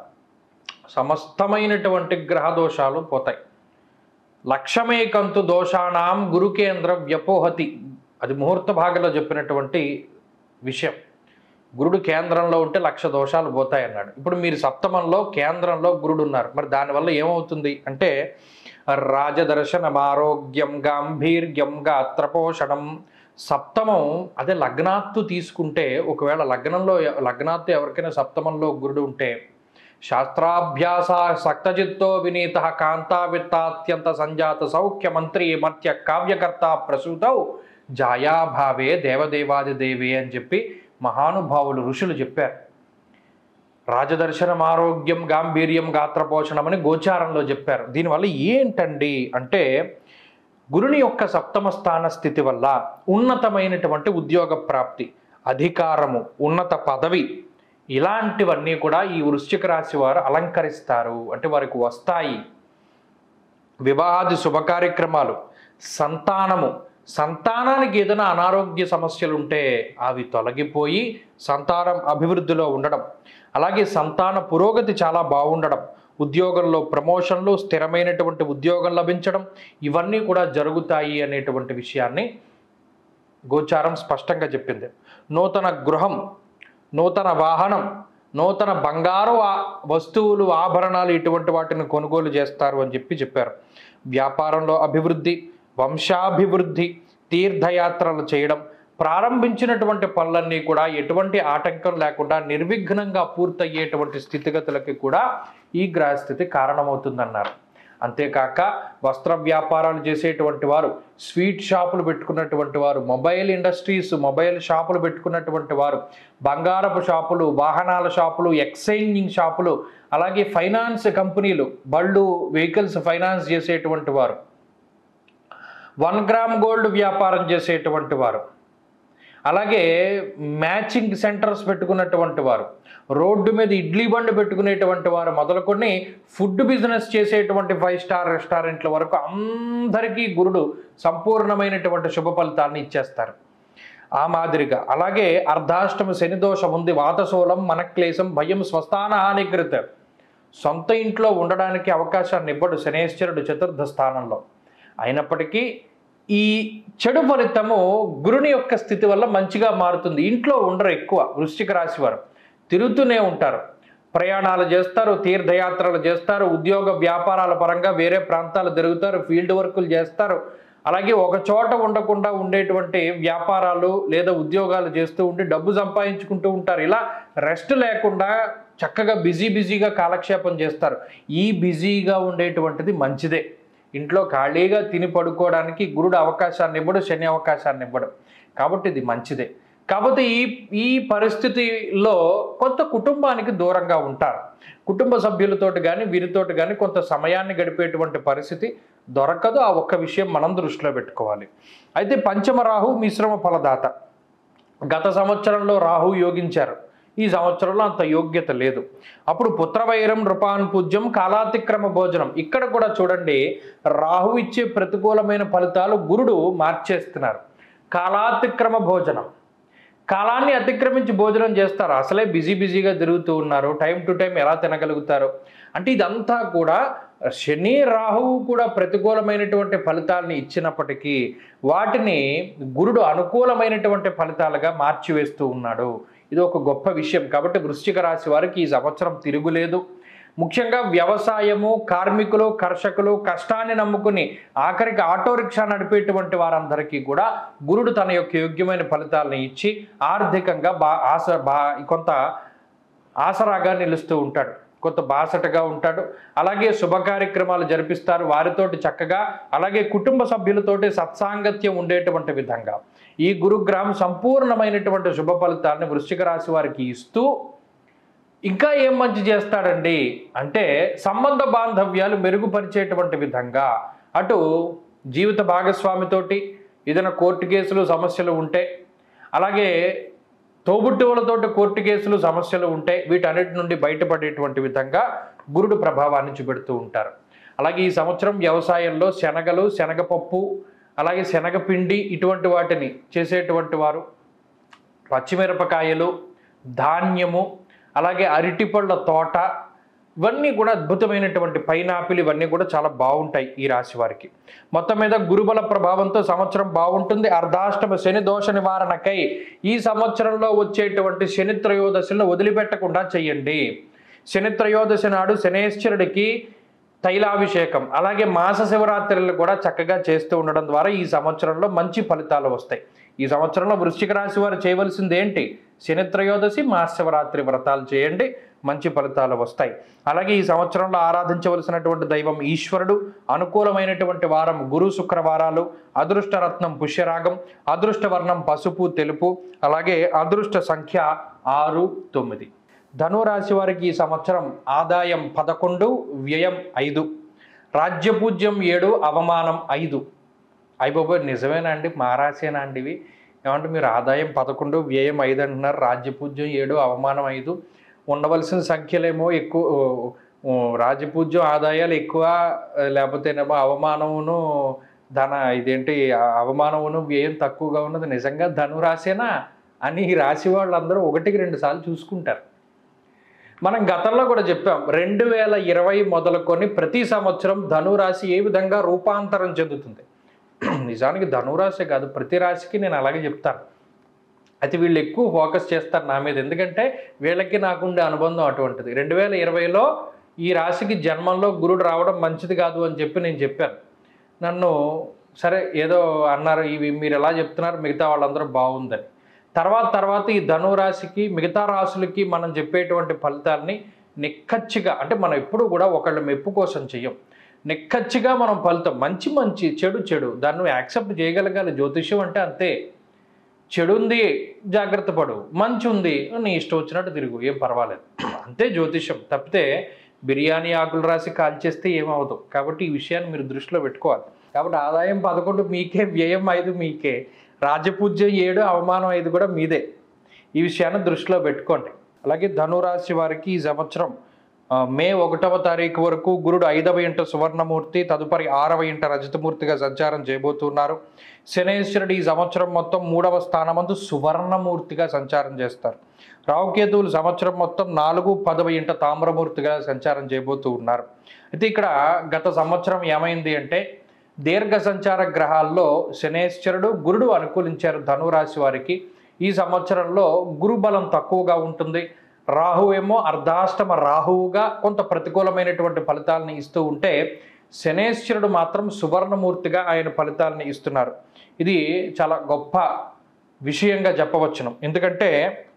సమస్తమైనటువంటి గ్రహ దోషాలు పోతాయి. లక్ష్మేకంతు దోషానాం గురుకేంద్ర వ్యపోహతి, అది ముహూర్త భాగంలో చెప్పినటువంటి విషయం. గురుడు కేంద్రంలో ఉంటే 1,00,000 దోషాలు పోతాయి అన్నాడు. ఇప్పుడు మీరు సప్తమంలో కేంద్రంలో గురుడు ఉన్నారు. మరి దానివల్ల ఏమవుతుంది అంటే రాజదర్శనం ఆరోగ్యం గాంభీర్యం గాత్రపోషణం. సప్తమం అదే లగ్నాత్తు తీసుకుంటే, ఒకవేళ లగ్నాత్తు ఎవరికైనా సప్తమంలో గురుడు ఉంటే శాస్త్రాభ్యాస సక్తచిత్తో వినీత కాంతావిత్తాత్యంత సంజాత సౌఖ్య మంత్రి మత్య కావ్యకర్త ప్రసూతౌ జాయాభావే దేవదేవాది దేవి అని చెప్పి మహానుభావులు ఋషులు చెప్పారు. రాజదర్శనం ఆరోగ్యం గాంభీర్యం గాత్రపోషణం అని గోచారంలో చెప్పారు. దీనివల్ల ఏంటండి అంటే గురుని యొక్క సప్తమ స్థాన స్థితి వల్ల ఉన్నతమైనటువంటి ఉద్యోగ ప్రాప్తి, అధికారము, ఉన్నత పదవి, ఇలాంటివన్నీ కూడా ఈ వృశ్చిక రాశి వారు అలంకరిస్తారు, అంటే వారికి వస్తాయి. వివాహాది శుభకార్యక్రమాలు, సంతానానికి ఏదైనా అనారోగ్య సమస్యలు ఉంటే అవి తొలగిపోయి సంతానం అభివృద్ధిలో ఉండడం, అలాగే సంతాన పురోగతి చాలా బాగుండడం, ఉద్యోగంలో ప్రమోషన్లు, స్థిరమైనటువంటి ఉద్యోగం లభించడం, ఇవన్నీ కూడా జరుగుతాయి అనేటువంటి విషయాన్ని గోచారం స్పష్టంగా చెప్పింది. నూతన గృహం, నూతన వాహనం, నూతన బంగారు వస్తువులు, ఆభరణాలు, ఇటువంటి వాటిని కొనుగోలు చేస్తారు అని చెప్పారు. వ్యాపారంలో అభివృద్ధి, వంశాభివృద్ధి, తీర్థయాత్రలు చేయడం, ప్రారంభించినటువంటి పనులన్నీ కూడా ఎటువంటి ఆటంకం లేకుండా నిర్విఘ్నంగా పూర్తయ్యేటువంటి స్థితిగతులకి కూడా ఈ గ్రహస్థితి కారణమవుతుందన్నారు. అంతేకాక వస్త్ర వ్యాపారాలు చేసేటువంటి వారు, స్వీట్ షాపులు పెట్టుకున్నటువంటి వారు, మొబైల్ ఇండస్ట్రీస్, మొబైల్ షాపులు పెట్టుకున్నటువంటి వారు, బంగారపు షాపులు, వాహనాల షాపులు, ఎక్స్చేంజింగ్ షాపులు, అలాగే ఫైనాన్స్ కంపెనీలు, బళ్ళు, వెహికల్స్ ఫైనాన్స్ చేసేటువంటి వారు, 1 గ్రామ్ గోల్డ్ వ్యాపారం చేసేటువంటి వారు, అలాగే మ్యాచింగ్ సెంటర్స్ పెట్టుకున్నటువంటి వారు, రోడ్డు మీద ఇడ్లీ బండి పెట్టుకునేటువంటి వారు మొదలుకొని ఫుడ్ బిజినెస్ చేసేటువంటి 5 స్టార్ రెస్టారెంట్ల వరకు అందరికీ గురుడు సంపూర్ణమైనటువంటి శుభ ఫలితాన్ని ఇచ్చేస్తారు. ఆ మాదిరిగా అలాగే అర్ధాష్టమ శని దోషం ఉంది. వాతశూలం మనక్లేశం భయం స్వస్థాన హానికృత, సొంత ఇంట్లో ఉండడానికి అవకాశాన్ని ఇవ్వడు శనేశ్వరుడు చతుర్థ స్థానంలో. అయినప్పటికీ ఈ చెడు ఫలితము గురుని యొక్క స్థితి వల్ల మంచిగా మారుతుంది. ఇంట్లో ఉండరు ఎక్కువ వృశ్చిక రాశి వారు, తిరుగుతూనే ఉంటారు, ప్రయాణాలు చేస్తారు, తీర్థయాత్రలు చేస్తారు, ఉద్యోగ వ్యాపారాల పరంగా వేరే ప్రాంతాలు తిరుగుతారు, ఫీల్డ్ వర్కులు చేస్తారు, అలాగే ఒక చోట ఉండకుండా ఉండేటువంటి వ్యాపారాలు లేదా ఉద్యోగాలు చేస్తూ ఉండి డబ్బు సంపాదించుకుంటూ ఉంటారు. ఇలా రెస్ట్ లేకుండా చక్కగా బిజీగా కాలక్షేపం చేస్తారు. ఈ బిజీగా ఉండేటువంటిది మంచిదే. ఇంట్లో ఖాళీగా తిని పడుకోవడానికి గురుడు అవకాశాన్ని ఇవ్వడు, శని అవకాశాన్ని ఇవ్వడు. కాబట్టి ఇది మంచిదే. కాకపోతే ఈ పరిస్థితిలో కొంత కుటుంబానికి దూరంగా ఉంటారు. కుటుంబ సభ్యులతోటి కానీ వీరితోటి కానీ కొంత సమయాన్ని గడిపేటువంటి పరిస్థితి దొరకదు. ఆ ఒక్క విషయం మనం దృష్టిలో పెట్టుకోవాలి. అయితే పంచమ రాహు మిశ్రమ ఫలదాత. గత సంవత్సరంలో రాహు యోగించారు, ఈ సంవత్సరంలో అంత యోగ్యత లేదు. అప్పుడు పుత్రవైరం నృపాన్ పూజ్యం కాలాతిక్రమ భోజనం. ఇక్కడ కూడా చూడండి, రాహు ఇచ్చే ప్రతికూలమైన ఫలితాలు గురుడు మార్చేస్తున్నారు. కాలాతిక్రమ భోజనం, కాలాన్ని అతిక్రమించి భోజనం చేస్తారు. అసలే బిజీగా తిరుగుతూ ఉన్నారు, టైం టు టైం ఎలా తినగలుగుతారు అంటే ఇదంతా కూడా శని రాహువు కూడా ప్రతికూలమైనటువంటి ఫలితాలని ఇచ్చినప్పటికీ వాటిని గురుడు అనుకూలమైనటువంటి ఫలితాలుగా మార్చివేస్తూ ఉన్నాడు. ఇది ఒక గొప్ప విషయం. కాబట్టి వృశ్చిక రాశి వారికి ఈ సంవత్సరం తిరుగులేదు. ముఖ్యంగా వ్యవసాయము, కార్మికులు, కర్షకులు, కష్టాన్ని నమ్ముకుని ఆఖరికి ఆటో రిక్షా నడిపేటువంటి వారందరికీ కూడా గురుడు తన యొక్క యోగ్యమైన ఫలితాలను ఇచ్చి ఆర్థికంగా కొంత ఆసరాగా నిలుస్తూ ఉంటాడు, కొంత బాసటగా ఉంటాడు. అలాగే శుభ కార్యక్రమాలు జరిపిస్తారు వారితోటి చక్కగా. అలాగే కుటుంబ సభ్యులతోటి సత్సాంగత్యం ఉండేటువంటి విధంగా ఈ గురుగ్రహం సంపూర్ణమైనటువంటి శుభ ఫలితాలను వృశ్చిక రాశి వారికి ఇస్తూ ఇంకా ఏం మంచి చేస్తాడండి అంటే సంబంధ బాంధవ్యాలు మెరుగుపరిచేటువంటి విధంగా అటు జీవిత భాగస్వామితోటి ఏదైనా కోర్టు కేసులు సమస్యలు ఉంటే, అలాగే తోబుట్టువులతోటి కోర్టు కేసులు సమస్యలు ఉంటే వీటన్నిటి నుండి బయటపడేటువంటి విధంగా గురుడు ప్రభావాన్ని చూపెడుతూ ఉంటారు. అలాగే ఈ సంవత్సరం వ్యవసాయంలో శనగలు, శనగపప్పు, అలాగే శనగపిండి ఇటువంటి వాటిని చేసేటువంటి వారు, పచ్చిమిరపకాయలు, ధాన్యము, అలాగే అరటిపళ్ళ తోట, ఇవన్నీ కూడా అద్భుతమైనటువంటి పైనాపిల్, ఇవన్నీ కూడా చాలా బాగుంటాయి ఈ రాశి వారికి. మొత్తం మీద గురుబల ప్రభావంతో సంవత్సరం బాగుంటుంది. అర్ధాష్టమ శని దోష నివారణకై ఈ సంవత్సరంలో వచ్చేటువంటి శని త్రయోదశిని వదిలిపెట్టకుండా చెయ్యండి. శని త్రయోదశి నాడు శనేశ్వరుడికి తైలాభిషేకం, అలాగే మాస శివరాత్రులు కూడా చక్కగా చేస్తూ ఉండడం ద్వారా ఈ సంవత్సరంలో మంచి ఫలితాలు వస్తాయి. ఈ సంవత్సరంలో వృశ్చిక రాశి వారు చేయవలసింది ఏంటి? శని త్రయోదశి, మాస శివరాత్రి వ్రతాలు చేయండి, మంచి ఫలితాలు వస్తాయి. అలాగే ఈ సంవత్సరంలో ఆరాధించవలసినటువంటి దైవం ఈశ్వరుడు. అనుకూలమైనటువంటి వారం గురు శుక్రవారాలు. అదృష్ట రత్నం పుష్యరాగం, అదృష్ట వర్ణం పసుపు తెలుపు, అలాగే అదృష్ట సంఖ్య 6, 9. ధనురాశి వారికి ఈ సంవత్సరం ఆదాయం 11, వ్యయం 5, రాజ్యపూజ్యం 7, అవమానం 5. అయిపోయి నిజమేనా అండి? మా రాశేనా అండి ఇవి? ఏమంటే మీరు ఆదాయం 11, వ్యయం 5 అంటున్నారు, రాజ్యపూజ్యం 7, అవమానం 5. ఉండవలసిన సంఖ్యలేమో ఎక్కువ, రాజ్యపూజ్యం ఆదాయాలు ఎక్కువ, లేకపోతేనేమో అవమానమును ఇదేంటి అవమానమును వ్యయం తక్కువగా ఉన్నది నిజంగా ధనురాశేనా అని ఈ రాశి వాళ్ళందరూ 1-2 సార్లు చూసుకుంటారు. మనం గతంలో కూడా చెప్పాం, 2020 మొదలుకొని ప్రతి సంవత్సరం ధనురాశి ఏ విధంగా రూపాంతరం చెందుతుంది. నిజానికి ధనురాశి కాదు, ప్రతి రాశికి నేను అలాగే చెప్తాను. అయితే వీళ్ళు ఎక్కువ ఫోకస్ చేస్తారు నా మీద, ఎందుకంటే వీళ్ళకి నాకుండే అనుబంధం అటువంటిది. 2020లో ఈ రాశికి జన్మంలో గురుడు రావడం మంచిది కాదు అని చెప్పి నేను చెప్పాను. నన్ను సరే ఏదో అన్నారు, ఇవి మీరు ఎలా చెప్తున్నారు, మిగతా వాళ్ళందరూ బాగుందని. తర్వాత ఈ ధనురాశికి మిగతా రాశులకి మనం చెప్పేటువంటి ఫలితాలని నిక్కచ్చిగా, అంటే మనం ఎప్పుడు కూడా ఒకళ్ళ మెప్పు కోసం చెయ్యం, నిక్కచ్చిగా మనం ఫలితం మంచి చెడు దాన్ని యాక్సెప్ట్ చేయగలగాలి. జ్యోతిష్యం అంటే అంతే. చెడు ఉంది జాగ్రత్త పడు, మంచి ఉంది నీ ఇష్టం వచ్చినట్టు తిరుగు, ఏం పర్వాలేదు, అంతే జ్యోతిష్యం. తప్పితే బిర్యానీ ఆకులు రాసి కాల్చేస్తే ఏమవుతాం. కాబట్టి ఈ విషయాన్ని మీరు దృష్టిలో పెట్టుకోవాలి. కాబట్టి ఆదాయం 11 మీకే, వ్యయం 5 మీకే, రాజపూజ్యం 7, అవమానం 5 కూడా మీదే. ఈ విషయాన్ని దృష్టిలో పెట్టుకోండి. అలాగే ధనురాశి వారికి ఈ సంవత్సరం మే 1వ తారీఖు వరకు గురుడు 5వ ఇంట సువర్ణమూర్తి, తదుపరి 6వ ఇంట రజతమూర్తిగా సంచారం చేయబోతున్నారు. శనేశ్వరుడు ఈ సంవత్సరం మొత్తం 3వ స్థానమందు సువర్ణమూర్తిగా సంచారం చేస్తారు. రావుకేతువులు సంవత్సరం మొత్తం 4, 10వ ఇంట తామ్రమూర్తిగా సంచారం చేయబోతూ ఉన్నారు. అయితే ఇక్కడ గత సంవత్సరం ఏమైంది అంటే, దీర్ఘ సంచార గ్రహాల్లో శనేశ్వరుడు, గురుడు అనుకూలించారు ధనురాశి వారికి. ఈ సంవత్సరంలో గురుబలం తక్కువగా ఉంటుంది. రాహు ఏమో అర్ధాష్టమ రాహువుగా కొంత ప్రతికూలమైనటువంటి ఫలితాలను ఇస్తూ ఉంటే, శనేశ్వరుడు మాత్రం సువర్ణమూర్తిగా ఆయన ఫలితాలని ఇస్తున్నారు. ఇది చాలా గొప్ప విషయంగా చెప్పవచ్చును. ఎందుకంటే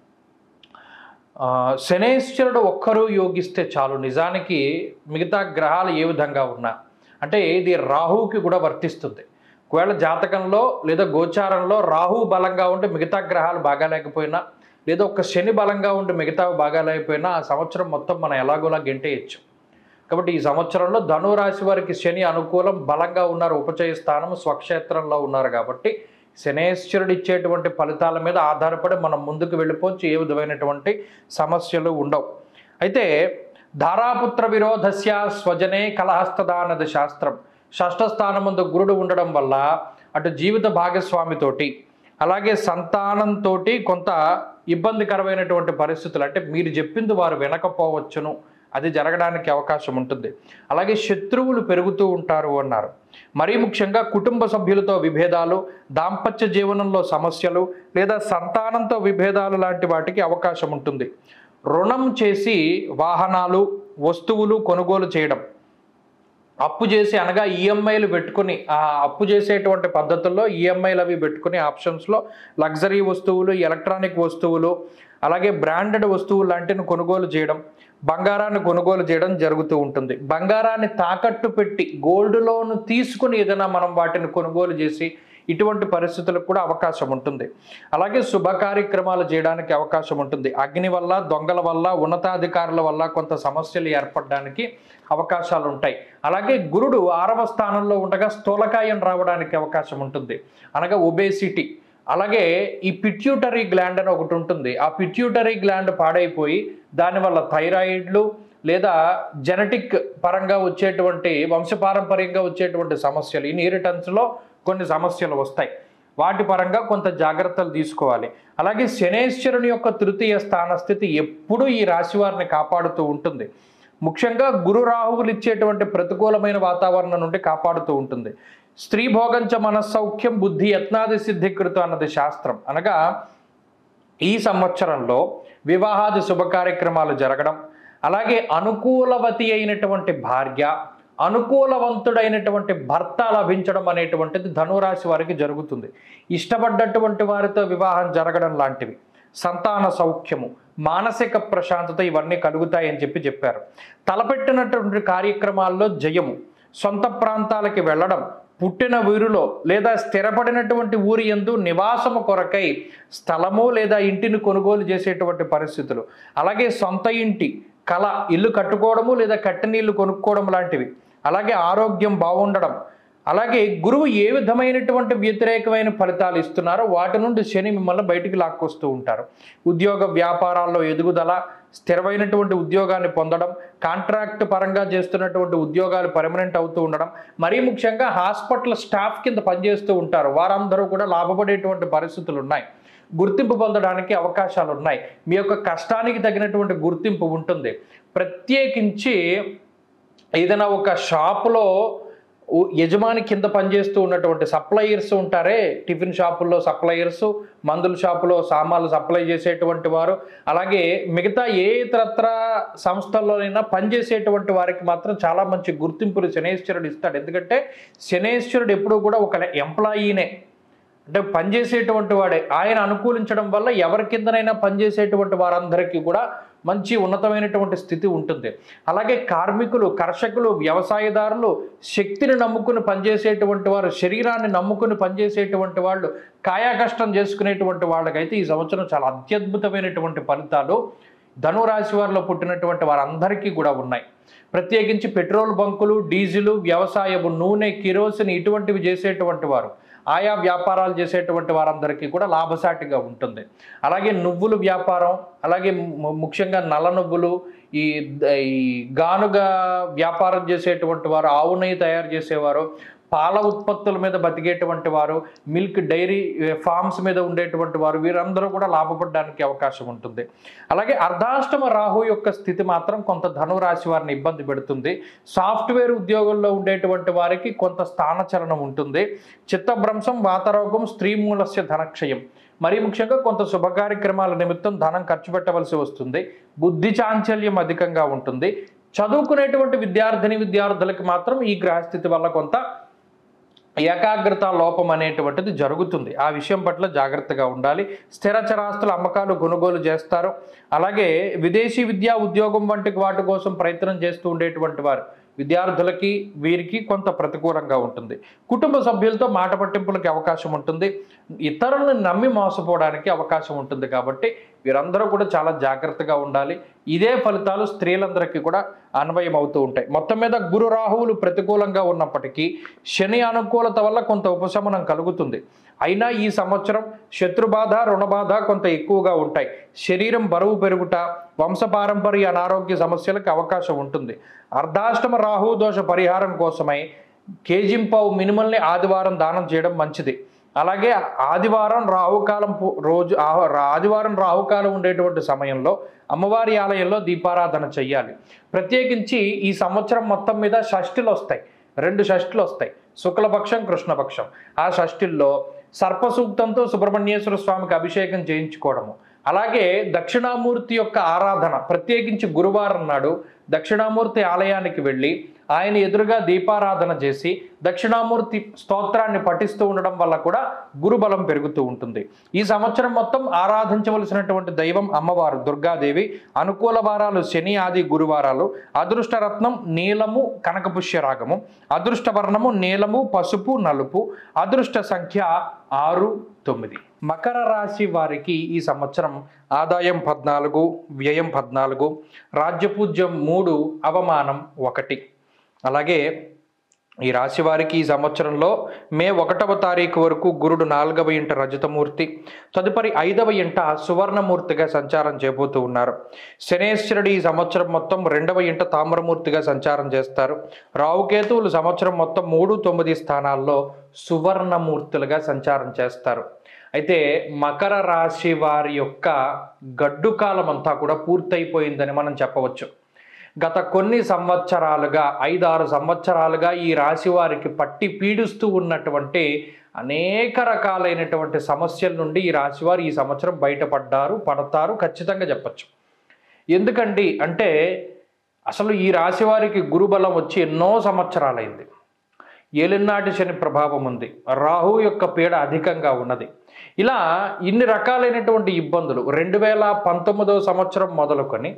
శనేశ్వరుడు ఒక్కరూ యోగిస్తే చాలు. నిజానికి మిగతా గ్రహాలు ఏ విధంగా ఉన్నా, అంటే ఇది రాహువుకి కూడా వర్తిస్తుంది. ఒకవేళ జాతకంలో లేదా గోచారంలో రాహువు బలంగా ఉంటే మిగతా గ్రహాలు బాగాలేకపోయినా, లేదా ఒక శని బలంగా ఉంటే మిగతావి బాగాలేకపోయినా ఆ సంవత్సరం మొత్తం మనం ఎలాగోలా గెంటేయచ్చు. కాబట్టి ఈ సంవత్సరంలో ధనురాశి వారికి శని అనుకూలం, బలంగా ఉన్నారు, ఉపచయ స్థానం స్వక్షేత్రంలో ఉన్నారు. కాబట్టి శనేశ్వరుడు ఇచ్చేటువంటి ఫలితాల మీద ఆధారపడి మనం ముందుకు వెళ్ళిపోవచ్చు. ఏ విధమైనటువంటి సమస్యలు ఉండవు. అయితే ధారాపుత్ర విరోధస్య స్వజనే కలహస్తదానది శాస్త్రం. షష్ఠ స్థానం ముందు గురుడు ఉండడం వల్ల అటు జీవిత భాగస్వామితోటి అలాగే సంతానంతో కొంత ఇబ్బందికరమైనటువంటి పరిస్థితులు, అంటే మీరు చెప్పింది వారు వినకపోవచ్చును, అది జరగడానికి అవకాశం ఉంటుంది. అలాగే శత్రువులు పెరుగుతూ ఉంటారు అన్నారు. మరీ ముఖ్యంగా కుటుంబ సభ్యులతో విభేదాలు, దాంపత్య జీవనంలో సమస్యలు లేదా సంతానంతో విభేదాలు లాంటి వాటికి అవకాశం ఉంటుంది. రుణం చేసి వాహనాలు, వస్తువులు కొనుగోలు చేయడం, అప్పు చేసి అనగా ఈఎంఐలు పెట్టుకుని, ఆ అప్పు చేసేటువంటి పద్ధతుల్లో ఈఎంఐలు అవి పెట్టుకుని ఆప్షన్స్లో లగ్జరీ వస్తువులు, ఎలక్ట్రానిక్ వస్తువులు, అలాగే బ్రాండెడ్ వస్తువులు లాంటివి కొనుగోలు చేయడం, బంగారాన్ని కొనుగోలు చేయడం జరుగుతూ ఉంటుంది. బంగారాన్ని తాకట్టు పెట్టి గోల్డ్ లోన్ తీసుకుని ఏదైనా మనం వాటిని కొనుగోలు చేసి ఇటువంటి పరిస్థితులకు కూడా అవకాశం ఉంటుంది. అలాగే శుభ కార్యక్రమాలు చేయడానికి అవకాశం ఉంటుంది. అగ్ని వల్ల, దొంగల వల్ల, ఉన్నతాధికారుల వల్ల కొంత సమస్యలు ఏర్పడడానికి అవకాశాలు ఉంటాయి. అలాగే గురుడు 6వ స్థానంలో ఉండగా స్థూలకాయం రావడానికి అవకాశం ఉంటుంది, అనగా ఒబేసిటీ. అలాగే ఈ పిట్యూటరీ గ్లాండ్ అని ఒకటి ఉంటుంది. ఆ పిట్యూటరీ గ్లాండ్ పాడైపోయి దానివల్ల థైరాయిడ్లు లేదా జెనెటిక్ పరంగా వచ్చేటువంటి, వంశపారంపర్యంగా వచ్చేటువంటి సమస్యలు, ఇన్హెరిటెన్స్లో కొన్ని సమస్యలు వస్తాయి. వాటి పరంగా కొంత జాగ్రత్తలు తీసుకోవాలి. అలాగే శనేశ్వరుని యొక్క తృతీయ స్థాన స్థితి ఎప్పుడూ ఈ రాశి వారిని కాపాడుతూ ఉంటుంది. ముఖ్యంగా గురు రాహువులు ఇచ్చేటువంటి ప్రతికూలమైన వాతావరణం నుండి కాపాడుతూ ఉంటుంది. స్త్రీ భోగంచ మనస్సౌఖ్యం బుద్ధి యత్నాది సిద్ధికృతం అన్నది శాస్త్రం. అనగా ఈ సంవత్సరంలో వివాహాది శుభ కార్యక్రమాలు జరగడం, అలాగే అనుకూలవతి అయినటువంటి భార్య, అనుకూలవంతుడైనటువంటి భర్త లభించడం అనేటువంటిది ధనురాశి వారికి జరుగుతుంది. ఇష్టపడ్డటువంటి వారితో వివాహం జరగడం లాంటివి, సంతాన సౌఖ్యము, మానసిక ప్రశాంతత ఇవన్నీ కలుగుతాయని చెప్పారు. తలపెట్టినటువంటి కార్యక్రమాల్లో జయము, సొంత ప్రాంతాలకి వెళ్ళడం, పుట్టిన ఊరిలో లేదా స్థిరపడినటువంటి ఊరి యందు నివాసము కొరకై స్థలము లేదా ఇంటిని కొనుగోలు చేసేటువంటి పరిస్థితులు, అలాగే సొంత ఇంటి కళ, ఇల్లు కట్టుకోవడము లేదా కట్టినీళ్ళు కొనుక్కోవడం లాంటివి, అలాగే ఆరోగ్యం బాగుండడం, అలాగే గురువు ఏ విధమైనటువంటి వ్యతిరేకమైన ఫలితాలు ఇస్తున్నారో వాటి నుండి శని మిమ్మల్ని బయటికి లాక్కొస్తూ ఉంటారు. ఉద్యోగ వ్యాపారాల్లో ఎదుగుదల, స్థిరమైనటువంటి ఉద్యోగాన్ని పొందడం, కాంట్రాక్ట్ పరంగా చేస్తున్నటువంటి ఉద్యోగాలు పర్మనెంట్ అవుతూ ఉండడం, మరీ ముఖ్యంగా హాస్పిటల్ స్టాఫ్ కింద పనిచేస్తూ ఉంటారు, వారందరూ కూడా లాభపడేటువంటి పరిస్థితులు ఉన్నాయి. గుర్తింపు పొందడానికి అవకాశాలు ఉన్నాయి. మీ యొక్క కష్టానికి తగినటువంటి గుర్తింపు ఉంటుంది. ప్రత్యేకించి ఏదైనా ఒక షాపులో యజమాని కింద పనిచేస్తూ ఉన్నటువంటి సప్లయర్స్ ఉంటారే, టిఫిన్ షాపుల్లో సప్లయర్స్, మందుల షాపులో సామాన్లు సప్లై చేసేటువంటి వారు, అలాగే మిగతా ఏ ఇతరత్ర సంస్థల్లోనైనా పనిచేసేటువంటి వారికి మాత్రం చాలా మంచి గుర్తింపులు శనేశ్వరుడు ఇస్తాడు. ఎందుకంటే శనేశ్వరుడు ఎప్పుడూ కూడా ఒక ఎంప్లాయీనే, అంటే పనిచేసేటువంటి వాడే. ఆయన అనుకూలించడం వల్ల ఎవరి కిందనైనా పనిచేసేటువంటి వారందరికీ కూడా మంచి ఉన్నతమైనటువంటి స్థితి ఉంటుంది. అలాగే కార్మికులు, కర్షకులు, వ్యవసాయదారులు, శక్తిని నమ్ముకుని పనిచేసేటువంటి వారు, శరీరాన్ని నమ్ముకుని పనిచేసేటువంటి వాళ్ళు, కాయాకష్టం చేసుకునేటువంటి వాళ్ళకైతే ఈ సంవత్సరం చాలా అత్యద్భుతమైనటువంటి ఫలితాలు ధనురాశి వారిలో పుట్టినటువంటి వారందరికీ కూడా ఉన్నాయి. ప్రత్యేకించి పెట్రోల్ బంకులు, డీజిలు, వ్యవసాయము, నూనె, కిరోసిన్ ఇటువంటివి చేసేటువంటి వారు, ఆయా వ్యాపారాలు చేసేటువంటి వారందరికీ కూడా లాభసాటిగా ఉంటుంది. అలాగే నువ్వులు వ్యాపారం, అలాగే ముఖ్యంగా నల్ల నువ్వులు, ఈ గానుగ వ్యాపారం చేసేటువంటి వారు, ఆవు నెయ్యి తయారు చేసేవారు, పాల ఉత్పత్తుల మీద బతికేటువంటి వారు, మిల్క్ డైరీ ఫార్మ్స్ మీద ఉండేటువంటి వారు, వీరందరూ కూడా లాభపడడానికి అవకాశం ఉంటుంది. అలాగే అర్ధాష్టమ రాహు యొక్క స్థితి మాత్రం కొంత ధనురాశి వారిని ఇబ్బంది పెడుతుంది. సాఫ్ట్వేర్ ఉద్యోగంలో ఉండేటువంటి వారికి కొంత స్థానచలనం ఉంటుంది. చిత్తభ్రంశం, వాతరోగం, స్త్రీ మూలస్య ధనక్షయం, మరీ ముఖ్యంగా కొంత శుభ కార్యక్రమాల నిమిత్తం ధనం ఖర్చు పెట్టవలసి వస్తుంది. బుద్ధి చాంచల్యం అధికంగా ఉంటుంది. చదువుకునేటువంటి విద్యార్థులకి మాత్రం ఈ గ్రహస్థితి వల్ల కొంత ఏకాగ్రత లోపం అనేటువంటిది జరుగుతుంది. ఆ విషయం పట్ల జాగ్రత్తగా ఉండాలి. స్థిర చరాస్తుల అమ్మకాలు కొనుగోలు చేస్తారు. అలాగే విదేశీ విద్యా ఉద్యోగం వంటి వాటి కోసం ప్రయత్నం చేస్తూ ఉండేటువంటి వారు విద్యార్థులకి వీరికి కొంత ప్రతికూలంగా ఉంటుంది. కుటుంబ సభ్యులతో మాట పట్టింపులకి అవకాశం ఉంటుంది. ఇతరులను నమ్మి మోసపోవడానికి అవకాశం ఉంటుంది. కాబట్టి వీరందరూ కూడా చాలా జాగ్రత్తగా ఉండాలి. ఇదే ఫలితాలు స్త్రీలందరికీ కూడా అన్వయం అవుతూ ఉంటాయి. మొత్తం మీద గురు రాహువులు ప్రతికూలంగా ఉన్నప్పటికీ శని అనుకూలత వల్ల కొంత ఉపశమనం కలుగుతుంది. అయినా ఈ సంవత్సరం శత్రుబాధ రుణబాధ కొంత ఎక్కువగా ఉంటాయి. శరీరం బరువు పెరుగుట, వంశపారంపర్య అనారోగ్య సమస్యలకు అవకాశం ఉంటుంది. అర్ధాష్టమ రాహు దోష పరిహారం కోసమై కేజింపావు మినిమల్ని ఆదివారం దానం చేయడం మంచిది. అలాగే ఆదివారం రాహుకాలం ఉండేటువంటి సమయంలో అమ్మవారి ఆలయంలో దీపారాధన చెయ్యాలి. ప్రత్యేకించి ఈ సంవత్సరం మొత్తం మీద షష్ఠులు వస్తాయి. 2 షష్ఠులు వస్తాయి, శుక్లపక్షం కృష్ణపక్షం. ఆ షష్ఠుల్లో సర్పసూక్తంతో సుబ్రహ్మణ్యేశ్వర స్వామికి అభిషేకం చేయించుకోవడము, అలాగే దక్షిణామూర్తి యొక్క ఆరాధన, ప్రత్యేకించి గురువారం నాడు దక్షిణామూర్తి ఆలయానికి వెళ్ళి ఆయన ఎదురుగా దీపారాధన చేసి దక్షిణామూర్తి స్తోత్రాన్ని పఠిస్తూ ఉండడం వల్ల కూడా గురుబలం పెరుగుతూ ఉంటుంది. ఈ సంవత్సరం మొత్తం ఆరాధించవలసినటువంటి దైవం అమ్మవారు దుర్గాదేవి. అనుకూల వారాలు శని ఆది గురువారాలు. అదృష్టరత్నం నీలము కనకపుష్యరాగము. అదృష్ట వర్ణము నీలము పసుపు నలుపు. అదృష్ట సంఖ్య 6, 9. మకర రాశి వారికి ఈ సంవత్సరం ఆదాయం 14, వ్యయం 14, రాజ్యపూజ్యం 3, అవమానం 1. అలాగే ఈ రాశి వారికి ఈ సంవత్సరంలో మే 1వ తారీఖు వరకు గురుడు 4వ ఇంట రజతమూర్తి, తదుపరి 5వ ఇంట సువర్ణమూర్తిగా సంచారం చేయబోతూ ఉన్నారు. శనేశ్వరుడు ఈ సంవత్సరం మొత్తం 2వ ఇంట తామ్రమూర్తిగా సంచారం చేస్తారు. రావుకేతువులు సంవత్సరం మొత్తం 3, 9 స్థానాల్లో సువర్ణమూర్తులుగా సంచారం చేస్తారు. అయితే మకర రాశి వారి యొక్క గడ్డు కాలం అంతా కూడా పూర్తయిపోయిందని మనం చెప్పవచ్చు. గత కొన్ని సంవత్సరాలుగా 5-6 సంవత్సరాలుగా ఈ రాశి వారికి పట్టి పీడిస్తూ ఉన్నటువంటి అనేక రకాలైనటువంటి సమస్యల నుండి ఈ రాశివారు ఈ సంవత్సరం పడతారు ఖచ్చితంగా చెప్పచ్చు. ఎందుకండి అంటే అసలు ఈ రాశి వారికి గురుబలం వచ్చి ఎన్నో సంవత్సరాలైంది. ఏలినాటి శని ప్రభావం ఉంది, రాహు యొక్క పీడ అధికంగా ఉన్నది. ఇలా ఇన్ని రకాలైనటువంటి ఇబ్బందులు 2019వ సంవత్సరం మొదలుకొని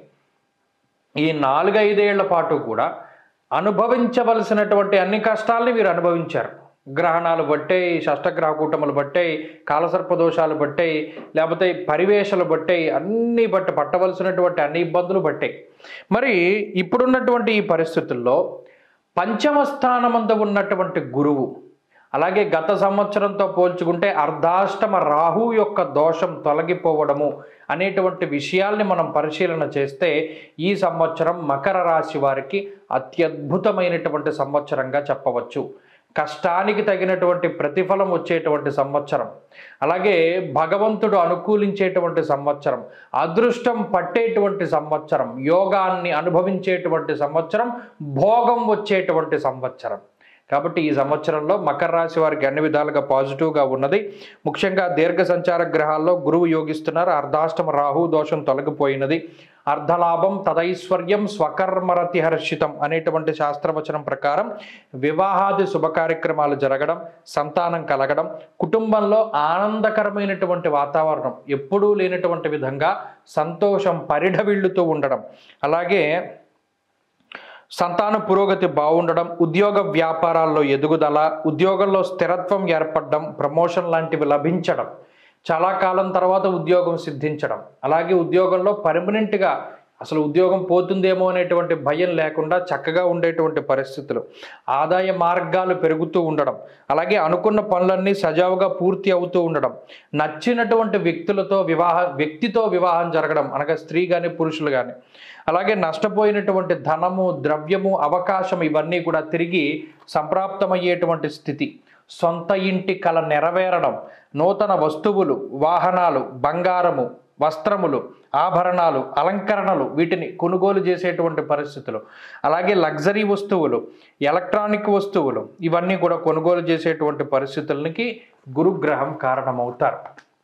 ఈ 4-5 ఏళ్ల పాటు కూడా అనుభవించవలసినటువంటి అన్ని కష్టాలని వీరు అనుభవించారు. గ్రహణాలు బట్టాయి, షష్టగ్రహ కూటములు బట్టాయి, కాలసర్పదోషాలు బట్టాయి, లేకపోతే పరివేశాలు బట్టాయి, అన్ని పట్టవలసినటువంటి అన్ని ఇబ్బందులు బట్టాయి. మరి ఇప్పుడున్నటువంటి ఈ పరిస్థితుల్లో పంచమ స్థానమందు ఉన్నటువంటి గురువు, అలాగే గత సంవత్సరంతో పోల్చుకుంటే అర్ధాష్టమ రాహు యొక్క దోషం తొలగిపోవడము అనేటువంటి విషయాల్ని మనం పరిశీలన చేస్తే ఈ సంవత్సరం మకర రాశి వారికి అత్యద్భుతమైనటువంటి సంవత్సరంగా చెప్పవచ్చు. కష్టానికి తగినటువంటి ప్రతిఫలం వచ్చేటువంటి సంవత్సరం, అలాగే భగవంతుడు అనుకూలించేటువంటి సంవత్సరం, అదృష్టం పట్టేటువంటి సంవత్సరం, యోగాన్ని అనుభవించేటువంటి సంవత్సరం, భోగం వచ్చేటువంటి సంవత్సరం. కాబట్టి ఈ సంవత్సరంలో మకర రాశి వారికి అన్ని విధాలుగా పాజిటివ్గా ఉన్నది. ముఖ్యంగా దీర్ఘ సంచార గ్రహాల్లో గురువు యోగిస్తున్నారు. అర్ధాష్టమ రాహు దోషం తొలగిపోయినది. అర్ధలాభం తదైశ్వర్యం స్వకర్మరతి హర్షితం అనేటువంటి శాస్త్రవచనం ప్రకారం వివాహాది శుభ కార్యక్రమాలు జరగడం, సంతానం కలగడం, కుటుంబంలో ఆనందకరమైనటువంటి వాతావరణం ఎప్పుడూ లేనటువంటి విధంగా సంతోషం పరిఢవిల్లుతూ ఉండడం, అలాగే సంతాన పురోగతి బాగుండడం, ఉద్యోగ వ్యాపారాల్లో ఎదుగుదల, ఉద్యోగంలో స్థిరత్వం ఏర్పడడం, ప్రమోషన్ లాంటివి లభించడం, చాలా కాలం తర్వాత ఉద్యోగం సిద్ధించడం, అలాగే ఉద్యోగంలో పర్మనెంట్గా అసలు ఉద్యోగం పోతుందేమో అనేటువంటి భయం లేకుండా చక్కగా ఉండేటువంటి పరిస్థితులు, ఆదాయ మార్గాలు పెరుగుతూ ఉండడం, అలాగే అనుకున్న పనులన్నీ సజావుగా పూర్తి అవుతూ ఉండడం, నచ్చినటువంటి వ్యక్తితో వివాహం జరగడం, అనగా స్త్రీ కానీ పురుషులు కానీ, అలాగే నష్టపోయినటువంటి ధనము ద్రవ్యము అవకాశం ఇవన్నీ కూడా తిరిగి సంప్రాప్తమయ్యేటువంటి స్థితి, సొంత ఇంటి కల నెరవేరడం, నూతన వస్తువులు, వాహనాలు, బంగారము, వస్త్రములు, ఆభరణాలు, అలంకరణలు వీటిని కొనుగోలు చేసేటువంటి పరిస్థితులు, అలాగే లగ్జరీ వస్తువులు, ఎలక్ట్రానిక్ వస్తువులు ఇవన్నీ కూడా కొనుగోలు చేసేటువంటి పరిస్థితులకి గురుగ్రహం కారణమవుతారు.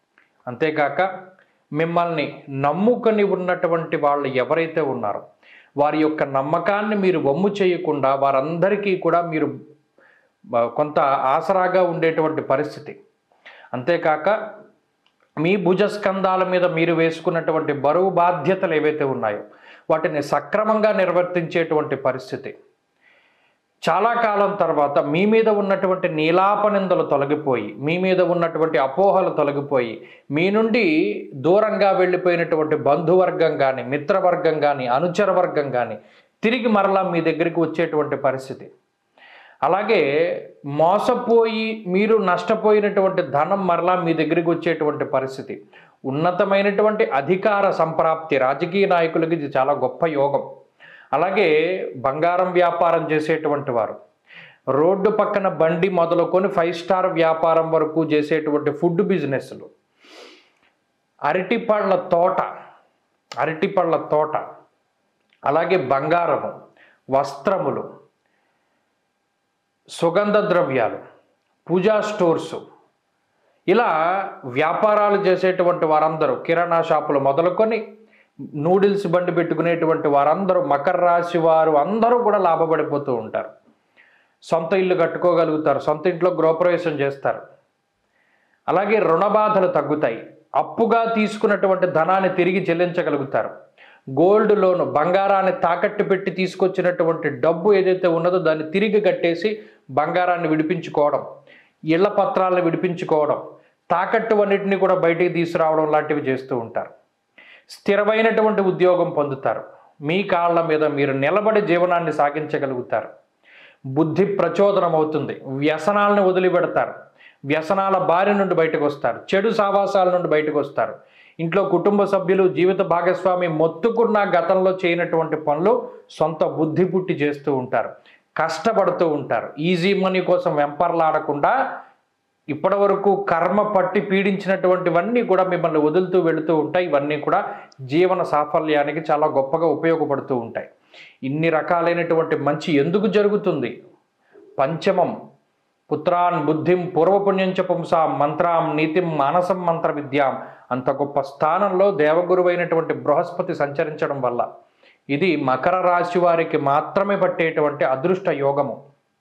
అంతేకాక మిమ్మల్ని నమ్ముకొని ఉన్నటువంటి వాళ్ళు ఎవరైతే ఉన్నారో వారి యొక్క నమ్మకాన్ని మీరు వమ్ము చేయకుండా వారందరికీ కూడా మీరు కొంత ఆసరాగా ఉండేటువంటి పరిస్థితి. అంతేకాక మీ భుజస్కంధాల మీద మీరు వేసుకున్నటువంటి బరువు బాధ్యతలు ఏవైతే ఉన్నాయో వాటిని సక్రమంగా నిర్వర్తించేటువంటి పరిస్థితి. చాలా కాలం తర్వాత మీ మీద ఉన్నటువంటి నీలాపనిందలు తొలగిపోయి, మీ మీద ఉన్నటువంటి అపోహలు తొలగిపోయి, మీ నుండి దూరంగా వెళ్ళిపోయినటువంటి బంధువర్గం కానీ, మిత్రవర్గం కానీ, అనుచర వర్గం కానీ తిరిగి మరలా మీ దగ్గరికి వచ్చేటువంటి పరిస్థితి. అలాగే మోసపోయి మీరు నష్టపోయినటువంటి ధనం మరలా మీ దగ్గరికి వచ్చేటువంటి పరిస్థితి. ఉన్నతమైనటువంటి అధికార సంప్రాప్తి రాజకీయ నాయకులకి ఇది చాలా గొప్ప యోగం. అలాగే బంగారం వ్యాపారం చేసేటువంటి వారు, రోడ్డు పక్కన బండి మొదలుకొని 5 స్టార్ వ్యాపారం వరకు చేసేటువంటి ఫుడ్ బిజినెస్లు, అరటిపళ్ళ తోట, అలాగే బంగారము, వస్త్రములు, సుగంధ ద్రవ్యాలు, పూజా స్టోర్సు, ఇలా వ్యాపారాలు చేసేటువంటి వారందరూ, కిరాణా షాపులు మొదలుకొని నూడిల్స్ బండి పెట్టుకునేటువంటి వారందరూ, మకర రాశి వారు అందరూ కూడా లాభపడిపోతూ ఉంటారు. సొంత ఇల్లు కట్టుకోగలుగుతారు, సొంత ఇంట్లో గృహప్రవేశం చేస్తారు. అలాగే రుణ బాధలు తగ్గుతాయి, అప్పుగా తీసుకున్నటువంటి ధనాన్ని తిరిగి చెల్లించగలుగుతారు. గోల్డ్ లోను, బంగారాన్ని తాకట్టు పెట్టి తీసుకొచ్చినటువంటి డబ్బు ఏదైతే ఉన్నదో దాన్ని తిరిగి కట్టేసి బంగారాన్ని విడిపించుకోవడం, ఇళ్ల పత్రాలను విడిపించుకోవడం, తాకట్టు అన్నిటిని కూడా బయటికి తీసుకురావడం లాంటివి చేస్తూ ఉంటారు. స్థిరమైనటువంటి ఉద్యోగం పొందుతారు, మీ కాళ్ళ మీద మీరు నిలబడి జీవనాన్ని సాగించగలుగుతారు. బుద్ధి ప్రచోదనం అవుతుంది, వ్యసనాలను వదిలిపెడతారు, వ్యసనాల బారి నుండి బయటకు వస్తారు, చెడు సావాసాల నుండి బయటకు వస్తారు. ఇంట్లో కుటుంబ సభ్యులు, జీవిత భాగస్వామి మొత్తుకున్న గతంలో చేయనటువంటి పనులు సొంత బుద్ధి పుట్టి చేస్తూ ఉంటారు, కష్టపడుతూ ఉంటారు. ఈజీ మనీ కోసం వెంపర్లాడకుండా ఇప్పటి వరకు కర్మ పట్టి పీడించినటువంటివన్నీ కూడా మిమ్మల్ని వదులుతూ వెళుతూ ఉంటాయి. ఇవన్నీ కూడా జీవన సాఫల్యానికి చాలా గొప్పగా ఉపయోగపడుతూ ఉంటాయి. ఇన్ని రకాలైనటువంటి మంచి ఎందుకు జరుగుతుంది? పంచమం పుత్రాన్ బుద్ధిం పూర్వపుణ్యంచ పుంసాం మంత్రాం నీతిం మానసం మంత్ర విద్యాం. అంత గొప్ప స్థానంలో దేవగురువైనటువంటి బృహస్పతి సంచరించడం వల్ల ఇది మకర రాశి వారికి మాత్రమే పట్టేటువంటి అదృష్ట యోగము.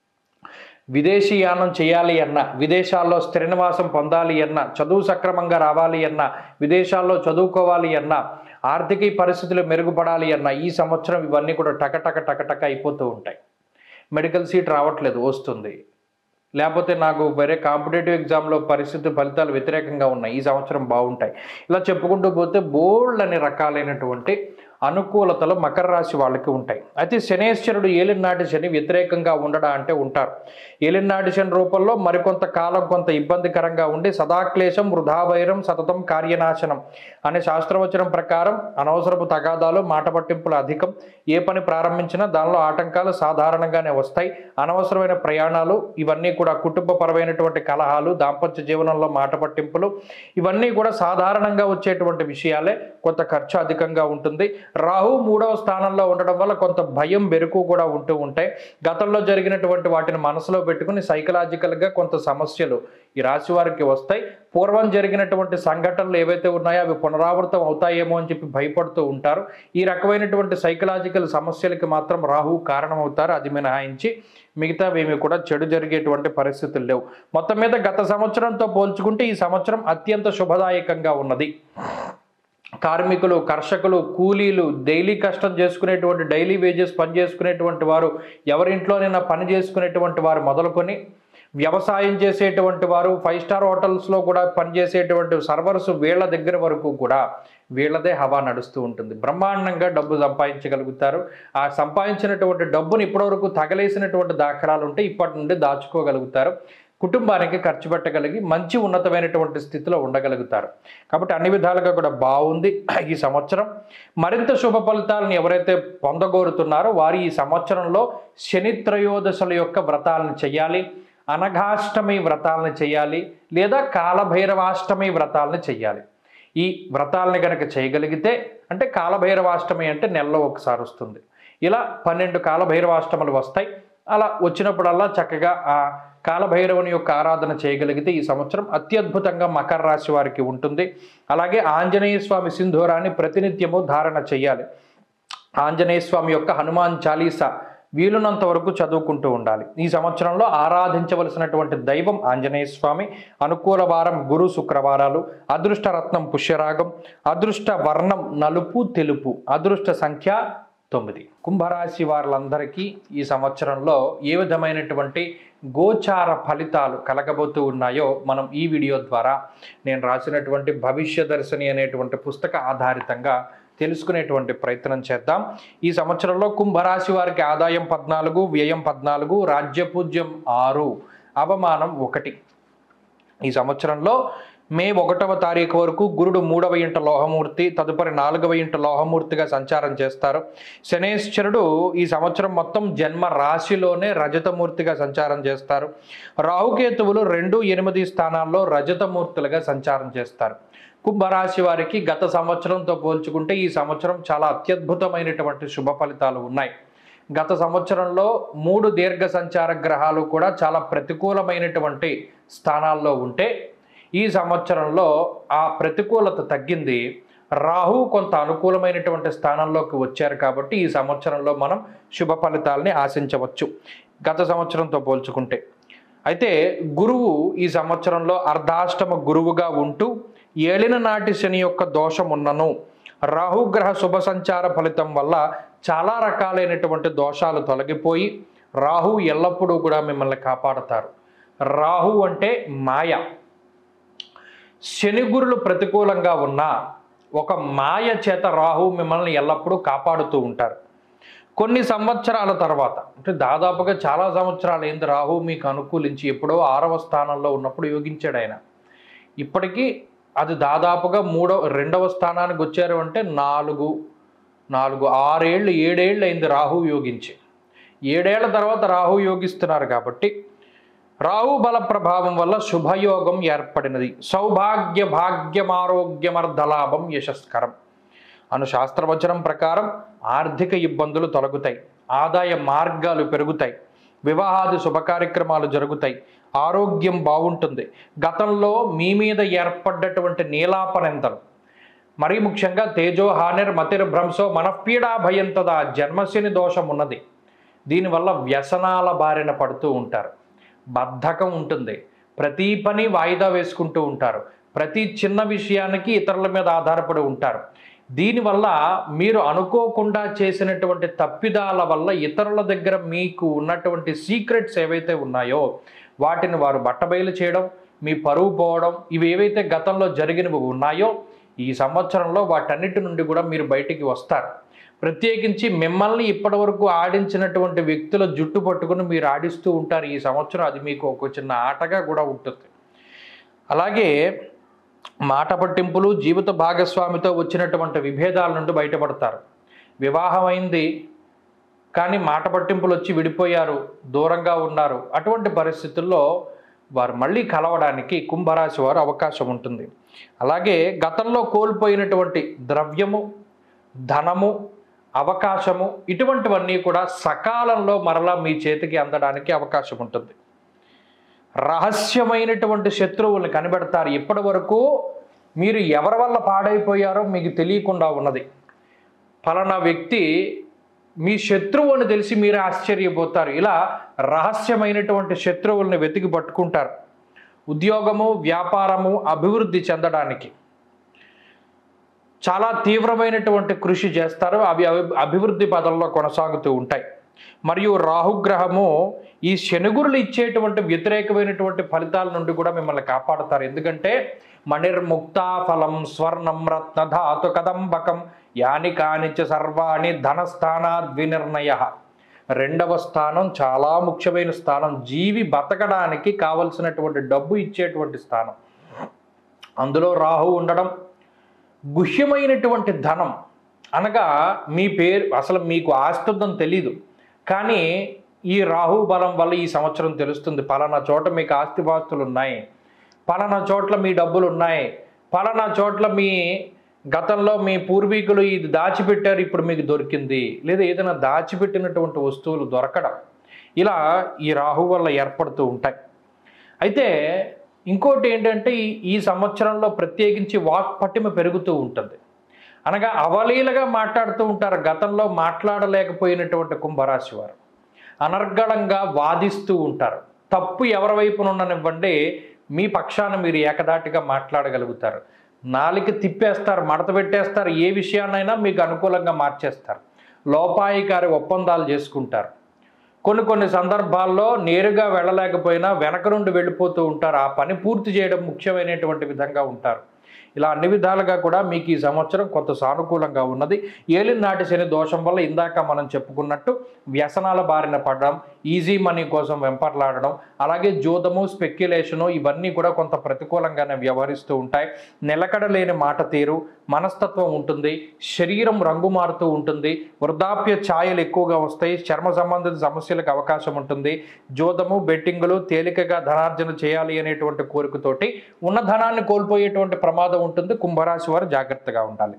విదేశీయానం చేయాలి అన్న, విదేశాల్లో స్థిర నివాసం పొందాలి అన్న, చదువు సక్రమంగా రావాలి అన్న, విదేశాల్లో చదువుకోవాలి అన్న, ఆర్థిక పరిస్థితులు మెరుగుపడాలి అన్న ఈ సంవత్సరం ఇవన్నీ కూడా టకటక అయిపోతూ ఉంటాయి. మెడికల్ సీట్ రావట్లేదు, వస్తుంది. లేకపోతే నాకు వేరే కాంపిటేటివ్ ఎగ్జామ్లో పరిస్థితి ఫలితాలు వ్యతిరేకంగా ఉన్నాయి, ఈ సంవత్సరం బాగుంటాయి. ఇలా చెప్పుకుంటూ పోతే బోల్డ్ అనే రకాలైనటువంటి అనుకూలతలు మకర రాశి వాళ్ళకి ఉంటాయి. అయితే శనేశ్వరుడు ఏలినాటి శని వ్యతిరేకంగా ఉండడా అంటే ఉంటారు. ఏలినాటి శని రూపంలో మరికొంత కాలం కొంత ఇబ్బందికరంగా ఉండి సదాక్లేశం వృధావైరం సతతం కార్యనాశనం అనే శాస్త్రవచనం ప్రకారం అనవసరపు తగాదాలు, మాట పట్టింపులు అధికం. ఏ పని ప్రారంభించినా దానిలో ఆటంకాలు సాధారణంగానే వస్తాయి. అనవసరమైన ప్రయాణాలు, ఇవన్నీ కూడా కుటుంబపరమైనటువంటి కలహాలు, దాంపత్య జీవనంలో మాట పట్టింపులు, ఇవన్నీ కూడా సాధారణంగా వచ్చేటువంటి విషయాలే. కొంత ఖర్చు అధికంగా ఉంటుంది. రాహు 3వ స్థానంలో ఉండడం వల్ల కొంత భయం, బెరుకు కూడా ఉంటూ ఉంటాయి. గతంలో జరిగినటువంటి వాటిని మనసులో పెట్టుకుని సైకలాజికల్గా కొంత సమస్యలు ఈ రాశి వారికి వస్తాయి. పూర్వం జరిగినటువంటి సంఘటనలు ఏవైతే ఉన్నాయో అవి పునరావృతం అవుతాయేమో అని చెప్పి భయపడుతూ ఉంటారు. ఈ రకమైనటువంటి సైకలాజికల్ సమస్యలకి మాత్రం రాహు కారణమవుతారు. అది మినహాయించి మిగతావేమి కూడా చెడు జరిగేటువంటి పరిస్థితులు లేవు. మొత్తం మీద గత సంవత్సరంతో పోల్చుకుంటే ఈ సంవత్సరం అత్యంత శుభదాయకంగా ఉన్నది. కార్మికులు, కర్షకులు, కూలీలు, డైలీ కష్టం చేసుకునేటువంటి, డైలీ వేజెస్ పని చేసుకునేటువంటి వారు, ఎవరింట్లోనైనా పని చేసుకునేటువంటి వారు మొదలుకొని వ్యవసాయం చేసేటువంటి వారు, 5 స్టార్ హోటల్స్లో కూడా పనిచేసేటువంటి సర్వర్స్, వీళ్ళ దగ్గర వరకు కూడా వీళ్ళదే హవా నడుస్తూ ఉంటుంది. బ్రహ్మాండంగా డబ్బు సంపాదించగలుగుతారు. ఆ సంపాదించినటువంటి డబ్బును ఇప్పటివరకు తగలేసినటువంటి దాఖలాలు ఉంటే ఇప్పటి నుండి దాచుకోగలుగుతారు. కుటుంబానికి ఖర్చు పెట్టగలిగి మంచి ఉన్నతమైనటువంటి స్థితిలో ఉండగలుగుతారు. కాబట్టి అన్ని విధాలుగా కూడా బాగుంది ఈ సంవత్సరం. మరింత శుభ ఫలితాలను ఎవరైతే పొందగోరుతున్నారో వారు ఈ సంవత్సరంలో శని త్రయోదశుల యొక్క వ్రతాలను చేయాలి, అనఘాష్టమి వ్రతాలను చేయాలి, లేదా కాలభైరవాష్టమి వ్రతాలను చేయాలి. ఈ వ్రతాలని కనుక చేయగలిగితే, అంటే కాలభైరవాష్టమి అంటే నెలలో ఒకసారి వస్తుంది, ఇలా 12 కాలభైరవాష్టములు వస్తాయి. అలా వచ్చినప్పుడల్లా చక్కగా ఆ కాలభైరవుని యొక్క ఆరాధన చేయగలిగితే ఈ సంవత్సరం అత్యద్భుతంగా మకర రాశి వారికి ఉంటుంది. అలాగే ఆంజనేయ స్వామి సింధూరాన్ని ప్రతినిత్యము ధారణ చేయాలి. ఆంజనేయ స్వామి యొక్క హనుమాన్ చాలీసా వీలునంత వరకు చదువుకుంటూ ఉండాలి. ఈ సంవత్సరంలో ఆరాధించవలసినటువంటి దైవం ఆంజనేయ స్వామి. అనుకూల వారం గురు శుక్రవారాలు. అదృష్ట రత్నం పుష్యరాగం. అదృష్ట వర్ణం నలుపు తెలుపు. అదృష్ట సంఖ్య 9. కుంభరాశి వారులందరికీ ఈ సంవత్సరంలో ఏ విధమైనటువంటి గోచార ఫలితాలు కలగబోతూ ఉన్నాయో మనం ఈ వీడియో ద్వారా నేను రాసినటువంటి భవిష్య దర్శిని అనేటువంటి పుస్తక ఆధారితంగా తెలుసుకునేటువంటి ప్రయత్నం చేద్దాం. ఈ సంవత్సరంలో కుంభరాశి వారికి ఆదాయం 14, వ్యయం 14, రాజ్యపూజ్యం 6, అవమానం 1. ఈ సంవత్సరంలో మే 1వ తారీఖు వరకు గురుడు 3వ ఇంట లోహమూర్తి, తదుపరి 4వ ఇంట లోహమూర్తిగా సంచారం చేస్తారు. శనేశ్వరుడు ఈ సంవత్సరం మొత్తం జన్మ రాశిలోనే రజతమూర్తిగా సంచారం చేస్తారు. రాహుకేతువులు 2, 8 స్థానాల్లో రజతమూర్తులుగా సంచారం చేస్తారు. కుంభరాశి వారికి గత సంవత్సరంతో పోల్చుకుంటే ఈ సంవత్సరం చాలా అత్యద్భుతమైనటువంటి శుభ ఫలితాలు ఉన్నాయి. గత సంవత్సరంలో 3 దీర్ఘ సంచార గ్రహాలు కూడా చాలా ప్రతికూలమైనటువంటి స్థానాల్లో ఉంటే ఈ సంవత్సరంలో ఆ ప్రతికూలత తగ్గింది. రాహు కొంత అనుకూలమైనటువంటి స్థానంలోకి వచ్చారు కాబట్టి ఈ సంవత్సరంలో మనం శుభ ఫలితాలని ఆశించవచ్చు గత సంవత్సరంతో పోల్చుకుంటే. అయితే గురువు ఈ సంవత్సరంలో అర్ధాష్టమ గురువుగా ఉంటూ ఏలిన నాటి శని యొక్క దోషం ఉన్నను రాహుగ్రహ శుభ సంచార ఫలితం వల్ల చాలా రకాలైనటువంటి దోషాలు తొలగిపోయి రాహు ఎల్లప్పుడూ కూడా మిమ్మల్ని కాపాడతారు. రాహు అంటే మాయ. శని గురులు ప్రతికూలంగా ఉన్న ఒక మాయ చేత రాహు మిమ్మల్ని ఎల్లప్పుడూ కాపాడుతూ ఉంటారు. కొన్ని సంవత్సరాల తర్వాత అంటే దాదాపుగా చాలా సంవత్సరాలు అయింది రాహు మీకు అనుకూలించి ఎప్పుడో 6వ స్థానంలో ఉన్నప్పుడు యోగించాడు ఆయన. ఇప్పటికీ అది దాదాపుగా 2వ స్థానానికి వచ్చారు అంటే 4, 6 ఏళ్ళు 7 ఏళ్ళు అయింది రాహు యోగించి. 7 ఏళ్ల తర్వాత రాహు యోగిస్తున్నారు కాబట్టి రాహు బల ప్రభావం వల్ల శుభయోగం ఏర్పడినది. సౌభాగ్య భాగ్యమారోగ్యమర్ధలాభం యశస్కరం అను శాస్త్రవచనం ప్రకారం ఆర్థిక ఇబ్బందులు తొలగుతాయి, ఆదాయ మార్గాలు పెరుగుతాయి, వివాహాది శుభకార్యక్రమాలు జరుగుతాయి, ఆరోగ్యం బాగుంటుంది. గతంలో మీ మీద ఏర్పడ్డటువంటి నీలాపనంతలు, మరీ ముఖ్యంగా తేజో హానిర్ మతిర్భ్రంశో మనఃపీడా భయంతదా జన్మశని దోషం ఉన్నది. దీనివల్ల వ్యసనాల బారిన పడుతూ ఉంటారు. బద్ధకం ఉంటుంది. ప్రతి పని వాయిదా వేసుకుంటూ ఉంటారు. ప్రతి చిన్న విషయానికి ఇతరుల మీద ఆధారపడి ఉంటారు. దీనివల్ల మీరు అనుకోకుండా చేసినటువంటి తప్పిదాల వల్ల ఇతరుల దగ్గర మీకు ఉన్నటువంటి సీక్రెట్స్ ఏవైతే ఉన్నాయో వాటిని వారు బట్టబయలు చేయడం, మీ పరువు పోవడం, ఇవి ఏవైతే గతంలో జరిగినవి ఉన్నాయో ఈ సంవత్సరంలో వాటన్నిటి నుండి కూడా మీరు బయటికి వస్తారు. ప్రత్యేకించి మిమ్మల్ని ఇప్పటి వరకు ఆడించినటువంటి వ్యక్తుల జుట్టు పట్టుకుని మీరు ఆడిస్తూ ఉంటారు ఈ సంవత్సరం. అది మీకు ఒక చిన్న ఆటగా కూడా ఉంటుంది. అలాగే మాట పట్టింపులు, జీవిత భాగస్వామితో వచ్చినటువంటి విభేదాల నుండి బయటపడతారు. వివాహమైంది కానీ మాట పట్టింపులు వచ్చి విడిపోయారు, దూరంగా ఉన్నారు. అటువంటి పరిస్థితుల్లో వారు మళ్ళీ కలవడానికి కుంభరాశి వారు అవకాశం ఉంటుంది. అలాగే గతంలో కోల్పోయినటువంటి ద్రవ్యము, ధనము, అవకాశము ఇటువంటివన్నీ కూడా సకాలంలో మరలా మీ చేతికి అందడానికి అవకాశం ఉంటుంది. రహస్యమైనటువంటి శత్రువుల్ని కనిపెడతారు. ఇప్పటి వరకు మీరు ఎవరి వల్ల పాడైపోయారో మీకు తెలియకుండా ఉన్నది. ఫలానా వ్యక్తి మీ శత్రువు అని తెలిసి మీరు ఆశ్చర్యపోతారు. ఇలా రహస్యమైనటువంటి శత్రువుల్ని వెతికి పట్టుకుంటారు. ఉద్యోగము, వ్యాపారము అభివృద్ధి చెందడానికి చాలా తీవ్రమైనటువంటి కృషి చేస్తారు. అవి అభివృద్ధి పదంలో కొనసాగుతూ ఉంటాయి. మరియు రాహుగ్రహము ఈ శనిగురులు ఇచ్చేటువంటి వ్యతిరేకమైనటువంటి ఫలితాల నుండి కూడా మిమ్మల్ని కాపాడుతారు. ఎందుకంటే మణిర్ముక్తా ఫలం స్వర్ణం రత్నధాతు కదంబకం యాని కానిచ సర్వాణి ధనస్థానాద్ వినిర్ణయ. 2వ స్థానం చాలా ముఖ్యమైన స్థానం. జీవి బతకడానికి కావలసినటువంటి డబ్బు ఇచ్చేటువంటి స్థానం. అందులో రాహు ఉండడం, గుహ్యమైనటువంటి ధనం అనగా మీ పేరు అసలు మీకు ఆస్తి ఉందని తెలీదు, కానీ ఈ రాహు బలం వల్ల ఈ సంవత్సరం తెలుస్తుంది. పలానా చోట మీకు ఆస్తిపాస్తులు ఉన్నాయి, పలానా చోట్ల మీ డబ్బులు ఉన్నాయి, పలానా చోట్ల మీ గతంలో మీ పూర్వీకులు ఇది దాచిపెట్టారు ఇప్పుడు మీకు దొరికింది, లేదా ఏదైనా దాచిపెట్టినటువంటి వస్తువులు దొరకడం, ఇలా ఈ రాహు వల్ల ఏర్పడుతూ ఉంటాయి. అయితే ఇంకోటి ఏంటంటే ఈ సంవత్సరంలో ప్రత్యేకించి వాక్ పటిమ పెరుగుతూ ఉంటుంది. అనగా అవలీలగా మాట్లాడుతూ ఉంటారు. గతంలో మాట్లాడలేకపోయినటువంటి కుంభరాశి వారు అనర్గళంగా వాదిస్తూ ఉంటారు. తప్పు ఎవరి వైపున ఉండనివ్వండి, మీ పక్షాన మీరు ఏకదాటిగా మాట్లాడగలుగుతారు. నాలిక తిప్పేస్తారు, మడత పెట్టేస్తారు, ఏ విషయాన్నైనా మీకు అనుకూలంగా మార్చేస్తారు. లోపాయికారి ఒప్పందాలు చేసుకుంటారు. కొన్ని సందర్భాల్లో నేరుగా వెళ్ళలేకపోయినా వెనక నుండి వెళ్ళిపోతూ ఉంటారు. ఆ పని పూర్తి చేయడం ముఖ్యమైనటువంటి విధంగా ఉంటారు. ఇలా అన్ని విధాలుగా కూడా మీకు ఈ సంవత్సరం కొంత సానుకూలంగా ఉన్నది. ఏలినాటి శని దోషం వల్ల ఇందాక మనం చెప్పుకున్నట్టు వ్యసనాల బారిన పడడం, ఈజీ మనీ కోసం వెంపర్లాడడం, అలాగే జూదము, స్పెక్యులేషను ఇవన్నీ కూడా కొంత ప్రతికూలంగానే వ్యవహరిస్తూ ఉంటాయి. నిలకడలేని మాట తీరు, మనస్తత్వం ఉంటుంది, శరీరం రంగు మారుతూ ఉంటుంది, వృద్ధాప్య ఛాయలు ఎక్కువగా వస్తాయి, చర్మ సంబంధిత సమస్యలకు అవకాశం ఉంటుంది. జూదము, బెట్టింగులు, తేలికగా ధనార్జన చేయాలి అనేటువంటి కోరికతోటి ఉన్న ధనాన్ని కోల్పోయేటువంటి ప్రమాదం ఉంటుంది. కుంభరాశి వారు జాగ్రత్తగా ఉండాలి.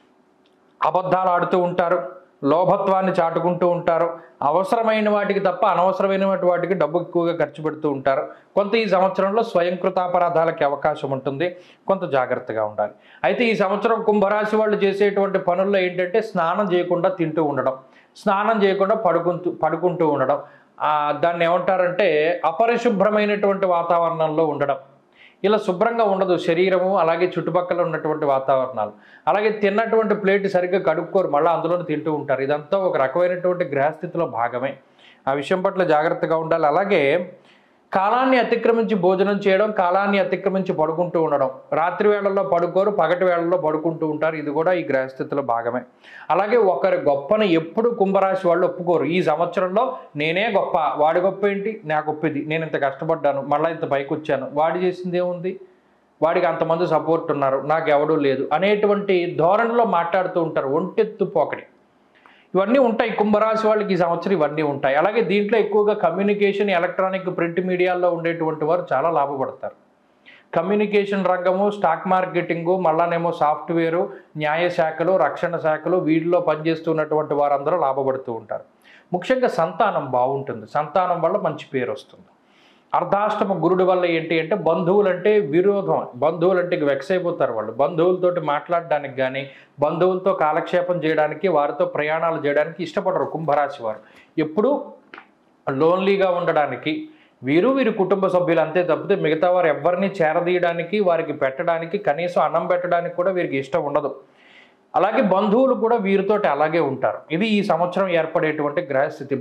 అబద్ధాలు ఆడుతూ ఉంటారు, లోభత్వాన్ని చాటుకుంటూ ఉంటారు, అవసరమైన వాటికి తప్ప అనవసరమైన వాటికి డబ్బు ఎక్కువగా ఖర్చు పెడుతూ ఉంటారు. కొంత ఈ సంవత్సరంలో స్వయంకృతాపరాధాలకి అవకాశం ఉంటుంది, కొంత జాగ్రత్తగా ఉండాలి. అయితే ఈ సంవత్సరం కుంభరాశి వాళ్ళు చేసేటువంటి పనుల్లో ఏంటంటే స్నానం చేయకుండా తింటూ ఉండడం, స్నానం చేయకుండా పడుకుంటూ ఉండడం, దాన్ని ఏమంటారంటే అపరిశుభ్రమైనటువంటి వాతావరణంలో ఉండడం. ఇలా శుభ్రంగా ఉండదు శరీరము, అలాగే చుట్టుపక్కల ఉన్నటువంటి వాతావరణాలు. అలాగే తిన్నటువంటి ప్లేట్ సరిగ్గా కడుక్కోరు, మళ్ళీ అందులోనే తింటూ ఉంటారు. ఇదంతా ఒక రకమైనటువంటి గ్రహస్థితిలో భాగమే. ఆ విషయం పట్ల జాగ్రత్తగా ఉండాలి. అలాగే కాలాన్ని అతిక్రమించి భోజనం చేయడం, కాలాన్ని అతిక్రమించి పడుకుంటూ ఉండడం, రాత్రి వేళల్లో పడుకోరు, పగటి వేళల్లో పడుకుంటూ ఉంటారు. ఇది కూడా ఈ గ్రహస్థితిలో భాగమే. అలాగే ఒకరి గొప్పని ఎప్పుడు కుంభరాశి వాళ్ళు ఒప్పుకోరు. ఈ సంవత్సరంలో నేనే గొప్ప, వాడి గొప్ప ఏంటి, నా గొప్ప ఇది, నేను ఇంత కష్టపడ్డాను, మళ్ళీ ఇంత పైకి వచ్చాను, వాడి చేసింది ఏముంది, వాడికి అంతమంది సపోర్ట్ ఉన్నారు, నాకు ఎవడూ లేదు అనేటువంటి ధోరణిలో మాట్లాడుతూ ఉంటారు. ఒంటెత్తు పోకడి ఇవన్నీ ఉంటాయి కుంభరాశి వాళ్ళకి ఈ సంవత్సరం, ఇవన్నీ ఉంటాయి. అలాగే దీంట్లో ఎక్కువగా కమ్యూనికేషన్, ఎలక్ట్రానిక్, ప్రింట్ మీడియాల్లో ఉండేటువంటి వారు చాలా లాభపడతారు. కమ్యూనికేషన్ రంగము, స్టాక్ మార్కెటింగు, మళ్ళానేమో సాఫ్ట్వేరు, న్యాయ శాఖలు, రక్షణ శాఖలు, వీటిలో పనిచేస్తున్నటువంటి వారందరూ లాభపడుతూ ఉంటారు. ముఖ్యంగా సంతానం బాగుంటుంది, సంతానం వల్ల మంచి పేరు వస్తుంది. అర్ధాష్టమ గురుడు వల్ల ఏంటి అంటే బంధువులంటే విరోధం, బంధువులంటే వెక్స్ అయిపోతారు వాళ్ళు. బంధువులతోటి మాట్లాడడానికి కానీ, బంధువులతో కాలక్షేపం చేయడానికి, వారితో ప్రయాణాలు చేయడానికి ఇష్టపడరు కుంభరాశి వారు. ఎప్పుడూ లోన్లీగా ఉండడానికి, వీరి కుటుంబ సభ్యులు అంతే తప్పితే మిగతా వారు ఎవరిని చేరదీయడానికి, వారికి పెట్టడానికి, కనీసం అన్నం పెట్టడానికి కూడా వీరికి ఇష్టం ఉండదు. అలాగే బంధువులు కూడా వీరితోటి అలాగే ఉంటారు. ఇది ఈ సంవత్సరం ఏర్పడేటువంటి గ్రహస్థితి.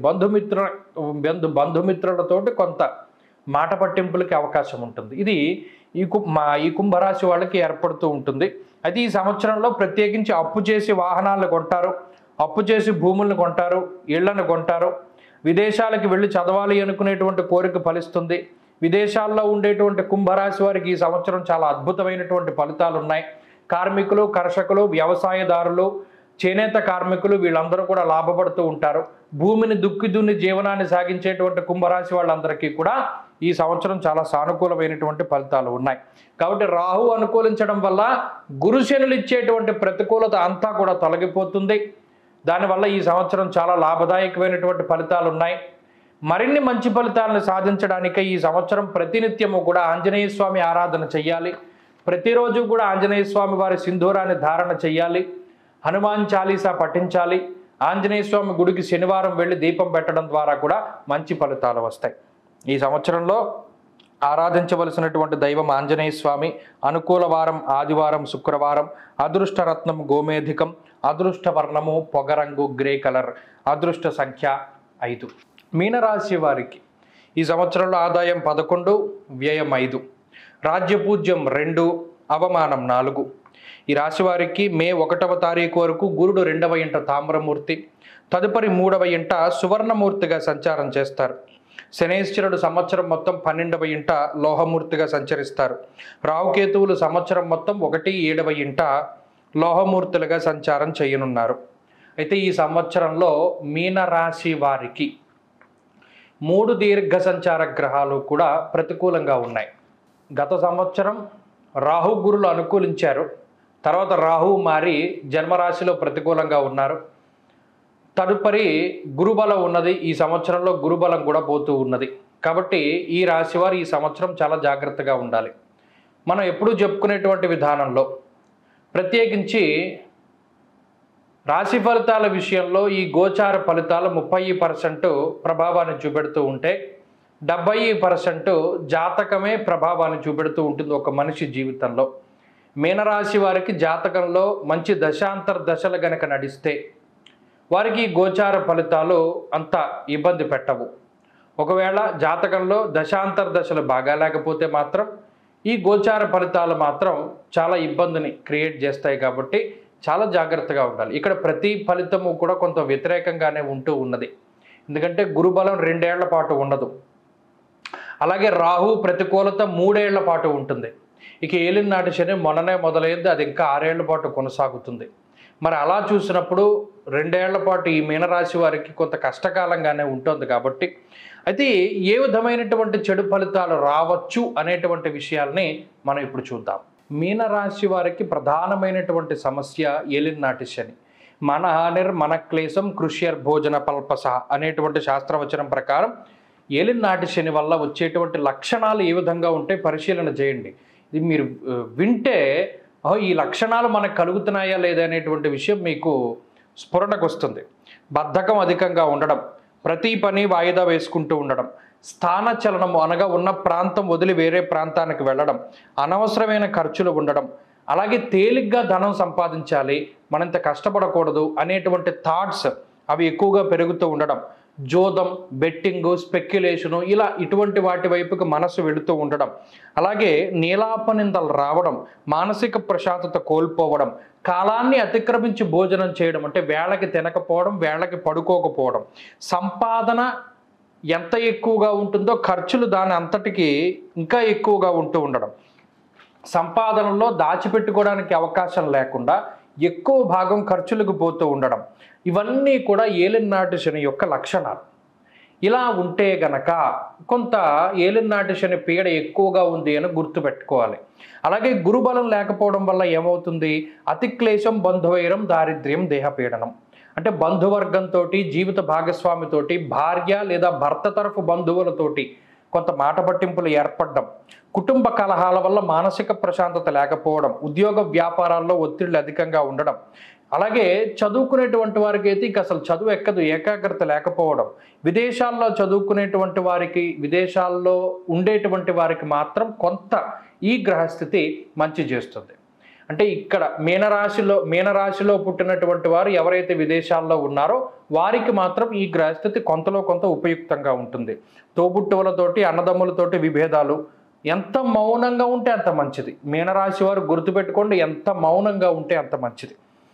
బంధుమిత్రులతోటి కొంత మాట పట్టింపులకి అవకాశం ఉంటుంది. ఇది ఈ కుంభరాశి వాళ్ళకి ఏర్పడుతూ ఉంటుంది. అయితే ఈ సంవత్సరంలో ప్రత్యేకించి అప్పు చేసి వాహనాలను కొంటారు, అప్పు చేసి భూములను కొంటారు, ఇళ్లను కొంటారు, విదేశాలకు వెళ్ళి చదవాలి అనుకునేటువంటి కోరిక ఫలిస్తుంది. విదేశాల్లో ఉండేటువంటి కుంభరాశి వారికి ఈ సంవత్సరం చాలా అద్భుతమైనటువంటి ఫలితాలు ఉన్నాయి. కార్మికులు, కర్షకులు, వ్యవసాయదారులు, చేనేత కార్మికులు వీళ్ళందరూ కూడా లాభపడుతూ ఉంటారు. భూమిని దున్ని జీవనాన్ని సాగించేటువంటి కుంభరాశి వాళ్ళందరికీ కూడా ఈ సంవత్సరం చాలా సానుకూలమైనటువంటి ఫలితాలు ఉన్నాయి. కాబట్టి రాహు అనుకూలించడం వల్ల గురుశనులు ఇచ్చేటువంటి ప్రతికూలత అంతా కూడా తొలగిపోతుంది. దానివల్ల ఈ సంవత్సరం చాలా లాభదాయకమైనటువంటి ఫలితాలు ఉన్నాయి. మరిన్ని మంచి ఫలితాలను సాధించడానికి ఈ సంవత్సరం ప్రతినిత్యము కూడా ఆంజనేయ స్వామి ఆరాధన చెయ్యాలి. ప్రతిరోజు కూడా ఆంజనేయ స్వామి వారి సింధూరాన్ని ధారణ చెయ్యాలి. హనుమాన్ చాలీసా పఠించాలి. ఆంజనేయ స్వామి గుడికి శనివారం వెళ్ళి దీపం పెట్టడం ద్వారా కూడా మంచి ఫలితాలు వస్తాయి. ఈ సంవత్సరంలో ఆరాధించవలసినటువంటి దైవం ఆంజనేయ స్వామి. అనుకూల వారం ఆదివారం, శుక్రవారం. అదృష్టరత్నం గోమేధికం. అదృష్ట వర్ణము పొగరంగు గ్రే కలర్. అదృష్ట సంఖ్య 5. మీనరాశి వారికి ఈ సంవత్సరంలో ఆదాయం 11, వ్యయం 5, రాజ్యపూజ్యం 2, అవమానం 4. ఈ రాశి వారికి మే 1వ తారీఖు వరకు గురుడు 2వ ఇంట తామ్రమూర్తి, తదుపరి 3వ ఇంట సువర్ణమూర్తిగా సంచారం చేస్తారు. శనేశ్వరుడు సంవత్సరం మొత్తం 12వ ఇంట లోహమూర్తిగా సంచరిస్తారు. రాహుకేతువులు సంవత్సరం మొత్తం 1, 7వ ఇంట లోహమూర్తులుగా సంచారం చేయనున్నారు. అయితే ఈ సంవత్సరంలో మీనరాశి వారికి 3 దీర్ఘ సంచార గ్రహాలు కూడా ప్రతికూలంగా ఉన్నాయి. గత సంవత్సరం రాహు గురులు అనుకూలించారు, తర్వాత రాహు మారి జన్మరాశిలో ప్రతికూలంగా ఉన్నారు. తదుపరి గురుబలం ఉన్నది. ఈ సంవత్సరంలో గురుబలం కూడా పోతూ ఉన్నది. కాబట్టి ఈ రాశివారు ఈ సంవత్సరం చాలా జాగ్రత్తగా ఉండాలి. మనం ఎప్పుడూ చెప్పుకునేటువంటి విధానంలో ప్రత్యేకించి రాశి ఫలితాల విషయంలో ఈ గోచార ఫలితాలు 30% ప్రభావాన్ని చూపెడుతూ ఉంటే 70% జాతకమే ప్రభావాన్ని చూపెడుతూ ఉంటుంది ఒక మనిషి జీవితంలో. మీనరాశి వారికి జాతకంలో మంచి దశాంతర దశలు గనక నడిస్తే వారికి గోచార ఫలితాలు అంత ఇబ్బంది పెట్టవు. ఒకవేళ జాతకంలో దశాంతర దశలు బాగా లేకపోతే మాత్రం ఈ గోచార ఫలితాలు మాత్రం చాలా ఇబ్బందిని క్రియేట్ చేస్తాయి. కాబట్టి చాలా జాగ్రత్తగా ఉండాలి. ఇక్కడ ప్రతి ఫలితము కూడా కొంత వ్యతిరేకంగానే ఉంటూ ఉన్నది. ఎందుకంటే గురుబలం 2 ఏళ్ల పాటు ఉండదు. అలాగే రాహు ప్రతికూలత 3 ఏళ్ల పాటు ఉంటుంది. ఇక ఏలినాటి శని మొన్ననే మొదలైంది, అది ఇంకా 6 ఏళ్ల పాటు కొనసాగుతుంది. మరి అలా చూసినప్పుడు 2 ఏళ్ల పాటు ఈ మీనరాశి వారికి కొంత కష్టకాలంగానే ఉంటుంది. కాబట్టి అయితే ఏ విధమైనటువంటి చెడు ఫలితాలు రావచ్చు అనేటువంటి విషయాల్ని మనం ఇప్పుడు చూద్దాం. మీనరాశి వారికి ప్రధానమైనటువంటి సమస్య ఏలినాటి శని. మన హానిర్ మన క్లేశం కృష్యర్ భోజన పల్పస అనేటువంటి శాస్త్రవచనం ప్రకారం ఏలినాటి శని వల్ల వచ్చేటువంటి లక్షణాలు ఏ విధంగా ఉంటే పరిశీలన చేయండి. ఇది మీరు వింటే ఈ లక్షణాలు మనకు కలుగుతున్నాయా లేదా అనేటువంటి విషయం మీకు స్ఫురణకు వస్తుంది. బద్ధకం అధికంగా ఉండడం, ప్రతి పని వాయిదా వేసుకుంటూ ఉండడం, స్థానచలనము అనగా ఉన్న ప్రాంతం వదిలి వేరే ప్రాంతానికి వెళ్ళడం, అనవసరమైన ఖర్చులు ఉండడం, అలాగే తేలిగ్గా ధనం సంపాదించాలి, మనంత కష్టపడకూడదు అనేటువంటి థాట్స్ అవి ఎక్కువగా పెరుగుతూ ఉండడం, జోదం, బెట్టింగు, స్పెక్యులేషను ఇలా ఇటువంటి వాటి వైపుకి మనసు వెళుతూ ఉండడం, అలాగే నీలాపనిందలు రావడం, మానసిక ప్రశాంతత కోల్పోవడం, కాలాన్ని అతిక్రమించి భోజనం చేయడం అంటే వేళకి తినకపోవడం, వేళకి పడుకోకపోవడం, సంపాదన ఎంత ఎక్కువగా ఉంటుందో ఖర్చులు దాని అంతటికి ఇంకా ఎక్కువగా ఉంటూ ఉండడం, సంపాదనలో దాచిపెట్టుకోవడానికి అవకాశం లేకుండా ఎక్కువ భాగం ఖర్చులకు పోతూ ఉండడం, ఇవన్నీ కూడా ఏలినాటి శని యొక్క లక్షణాలు. ఇలా ఉంటే గనక కొంత ఏలినాటి శని పీడ ఎక్కువగా ఉంది అని గుర్తుపెట్టుకోవాలి. అలాగే గురుబలం లేకపోవడం వల్ల ఏమవుతుంది? అతిక్లేశం, బంధువైరం, దారిద్ర్యం, దేహపీడనం అంటే బంధువర్గంతో, జీవిత భాగస్వామితోటి, భార్య లేదా భర్త తరఫు బంధువులతోటి కొంత మాట పట్టింపులు ఏర్పడడం, కుటుంబ కలహాల వల్ల మానసిక ప్రశాంతత లేకపోవడం, ఉద్యోగ వ్యాపారాల్లో ఒత్తిళ్లు అధికంగా ఉండడం, అలాగే చదువుకునేటువంటి వారికి అయితే ఇక అసలు చదువు ఎక్కదు, ఏకాగ్రత లేకపోవడం, విదేశాల్లో చదువుకునేటువంటి వారికి, విదేశాల్లో ఉండేటువంటి వారికి మాత్రం కొంత ఈ గ్రహస్థితి మంచి చేస్తుంది. అంటే ఇక్కడ మీనరాశిలో పుట్టినటువంటి వారు ఎవరైతే విదేశాల్లో ఉన్నారో వారికి మాత్రం ఈ గ్రహస్థితి కొంతలో కొంత ఉపయుక్తంగా ఉంటుంది. తోబుట్టువులతోటి, అన్నదమ్ములతోటి విభేదాలు, ఎంత మౌనంగా ఉంటే అంత మంచిది. మీనరాశి వారు గుర్తుపెట్టుకోండి, ఎంత మౌనంగా ఉంటే అంత మంచిది.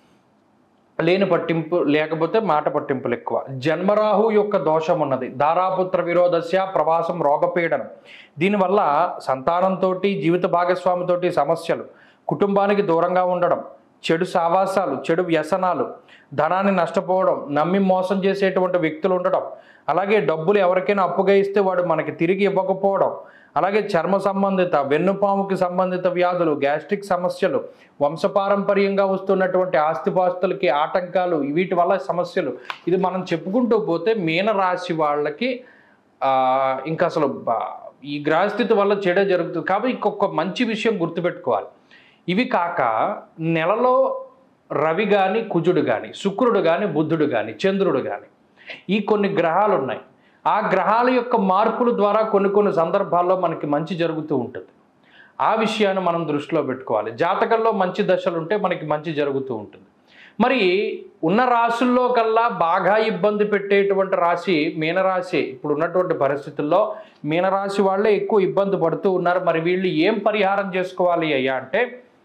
లేని పట్టింపు లేకపోతే మాట పట్టింపులు ఎక్కువ. జన్మరాహు యొక్క దోషం ఉన్నది. దారాపుత్ర విరోధస్య, ప్రవాసం, రోగపీడనం. దీనివల్ల సంతానంతో, జీవిత భాగస్వామితోటి సమస్యలు, కుటుంబానికి దూరంగా ఉండడం, చెడు సావాసాలు, చెడు వ్యసనాలు, ధనాన్ని నష్టపోవడం, నమ్మి మోసం చేసేటువంటి వ్యక్తులు ఉండడం, అలాగే డబ్బులు ఎవరికైనా అప్పుగా ఇస్తే వాడు మనకి తిరిగి ఇవ్వకపోవడం, అలాగే చర్మ సంబంధిత, వెన్నుపాముకి సంబంధిత వ్యాధులు, గ్యాస్ట్రిక్ సమస్యలు, వంశపారంపర్యంగా వస్తున్నటువంటి ఆస్తిపాస్తులకి ఆటంకాలు, వీటి వల్ల సమస్యలు, ఇది మనం చెప్పుకుంటూ పోతే మీనరాశి వాళ్ళకి ఇంకా అసలు ఈ గ్రహస్థితి వల్ల చెడే జరుగుతుంది. కాబట్టి ఇంకొక మంచి విషయం గుర్తుపెట్టుకోవాలి. ఇవి కాక నెలలో రవి కానీ, కుజుడు కానీ, శుక్రుడు కానీ, బుధుడు కానీ, చంద్రుడు కానీ, ఈ కొన్ని గ్రహాలు ఉన్నాయి. ఆ గ్రహాల యొక్క మార్పుల ద్వారా కొన్ని సందర్భాల్లో మనకి మంచి జరుగుతూ ఉంటుంది. ఆ విషయాన్ని మనం దృష్టిలో పెట్టుకోవాలి. జాతకంలో మంచి దశలు ఉంటే మనకి మంచి జరుగుతూ ఉంటుంది. మరి ఉన్న రాశుల్లో కల్లా బాగా ఇబ్బంది పెట్టేటువంటి రాశి మీనరాశి. ఇప్పుడు ఉన్నటువంటి పరిస్థితుల్లో మీనరాశి వాళ్ళే ఎక్కువ ఇబ్బంది పడుతూ ఉన్నారు. మరి వీళ్ళు ఏం పరిహారం చేసుకోవాలి అయ్యా అంటే,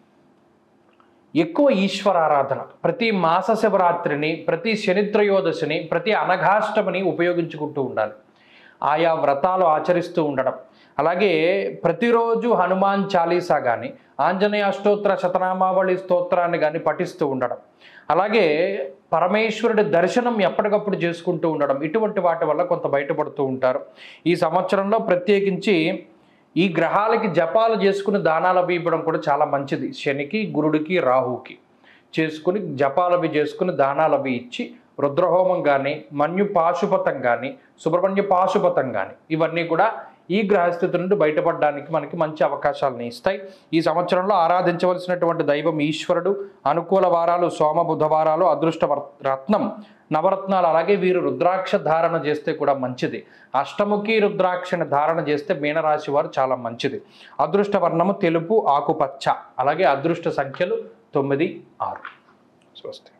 ఎక్కువ ఈశ్వరారాధన, ప్రతి మాస శివరాత్రిని, ప్రతి శనిత్రయోదశిని, ప్రతి అనఘాష్టమిని ఉపయోగించుకుంటూ ఉండాలి. ఆయా వ్రతాలు ఆచరిస్తూ ఉండడం, అలాగే ప్రతిరోజు హనుమాన్ చాలీసా కానీ, ఆంజనేయ అష్టోత్తర శతనామావళి స్తోత్రాన్ని కానీ పఠిస్తూ ఉండడం, అలాగే పరమేశ్వరుడి దర్శనం ఎప్పటికప్పుడు చేసుకుంటూ ఉండడం, ఇటువంటి వాటి వల్ల కొంత బయటపడుతూ ఉంటారు. ఈ సంవత్సరంలో ప్రత్యేకించి ఈ గ్రహాలకి జపాలు చేసుకుని దానాలు అవి ఇవ్వడం కూడా చాలా మంచిది. శనికి, గురుడికి, రాహుకి చేసుకుని జపాలు అవి చేసుకుని దానాలు అవి ఇచ్చి, రుద్రహోమం కానీ, మన్యు పాశుపతం కానీ, సుబ్రహ్మణ్య పాశుపతం కానీ, ఇవన్నీ కూడా ఈ గ్రహస్థితి నుండి బయటపడడానికి మనకి మంచి అవకాశాలను ఇస్తాయి. ఈ సంవత్సరంలో ఆరాధించవలసినటువంటి దైవం ఈశ్వరుడు. అనుకూల వారాలు సోమ బుధవారాలు. అదృష్ట రత్నం నవరత్నాలు. అలాగే వీరు రుద్రాక్ష ధారణ చేస్తే కూడా మంచిది. అష్టముఖి రుద్రాక్షని ధారణ చేస్తే మీనరాశి వారు చాలా మంచిది. అదృష్ట వర్ణము తెలుపు ఆకుపచ్చ. అలాగే అదృష్ట సంఖ్యలు 9, 6. స్వస్తి.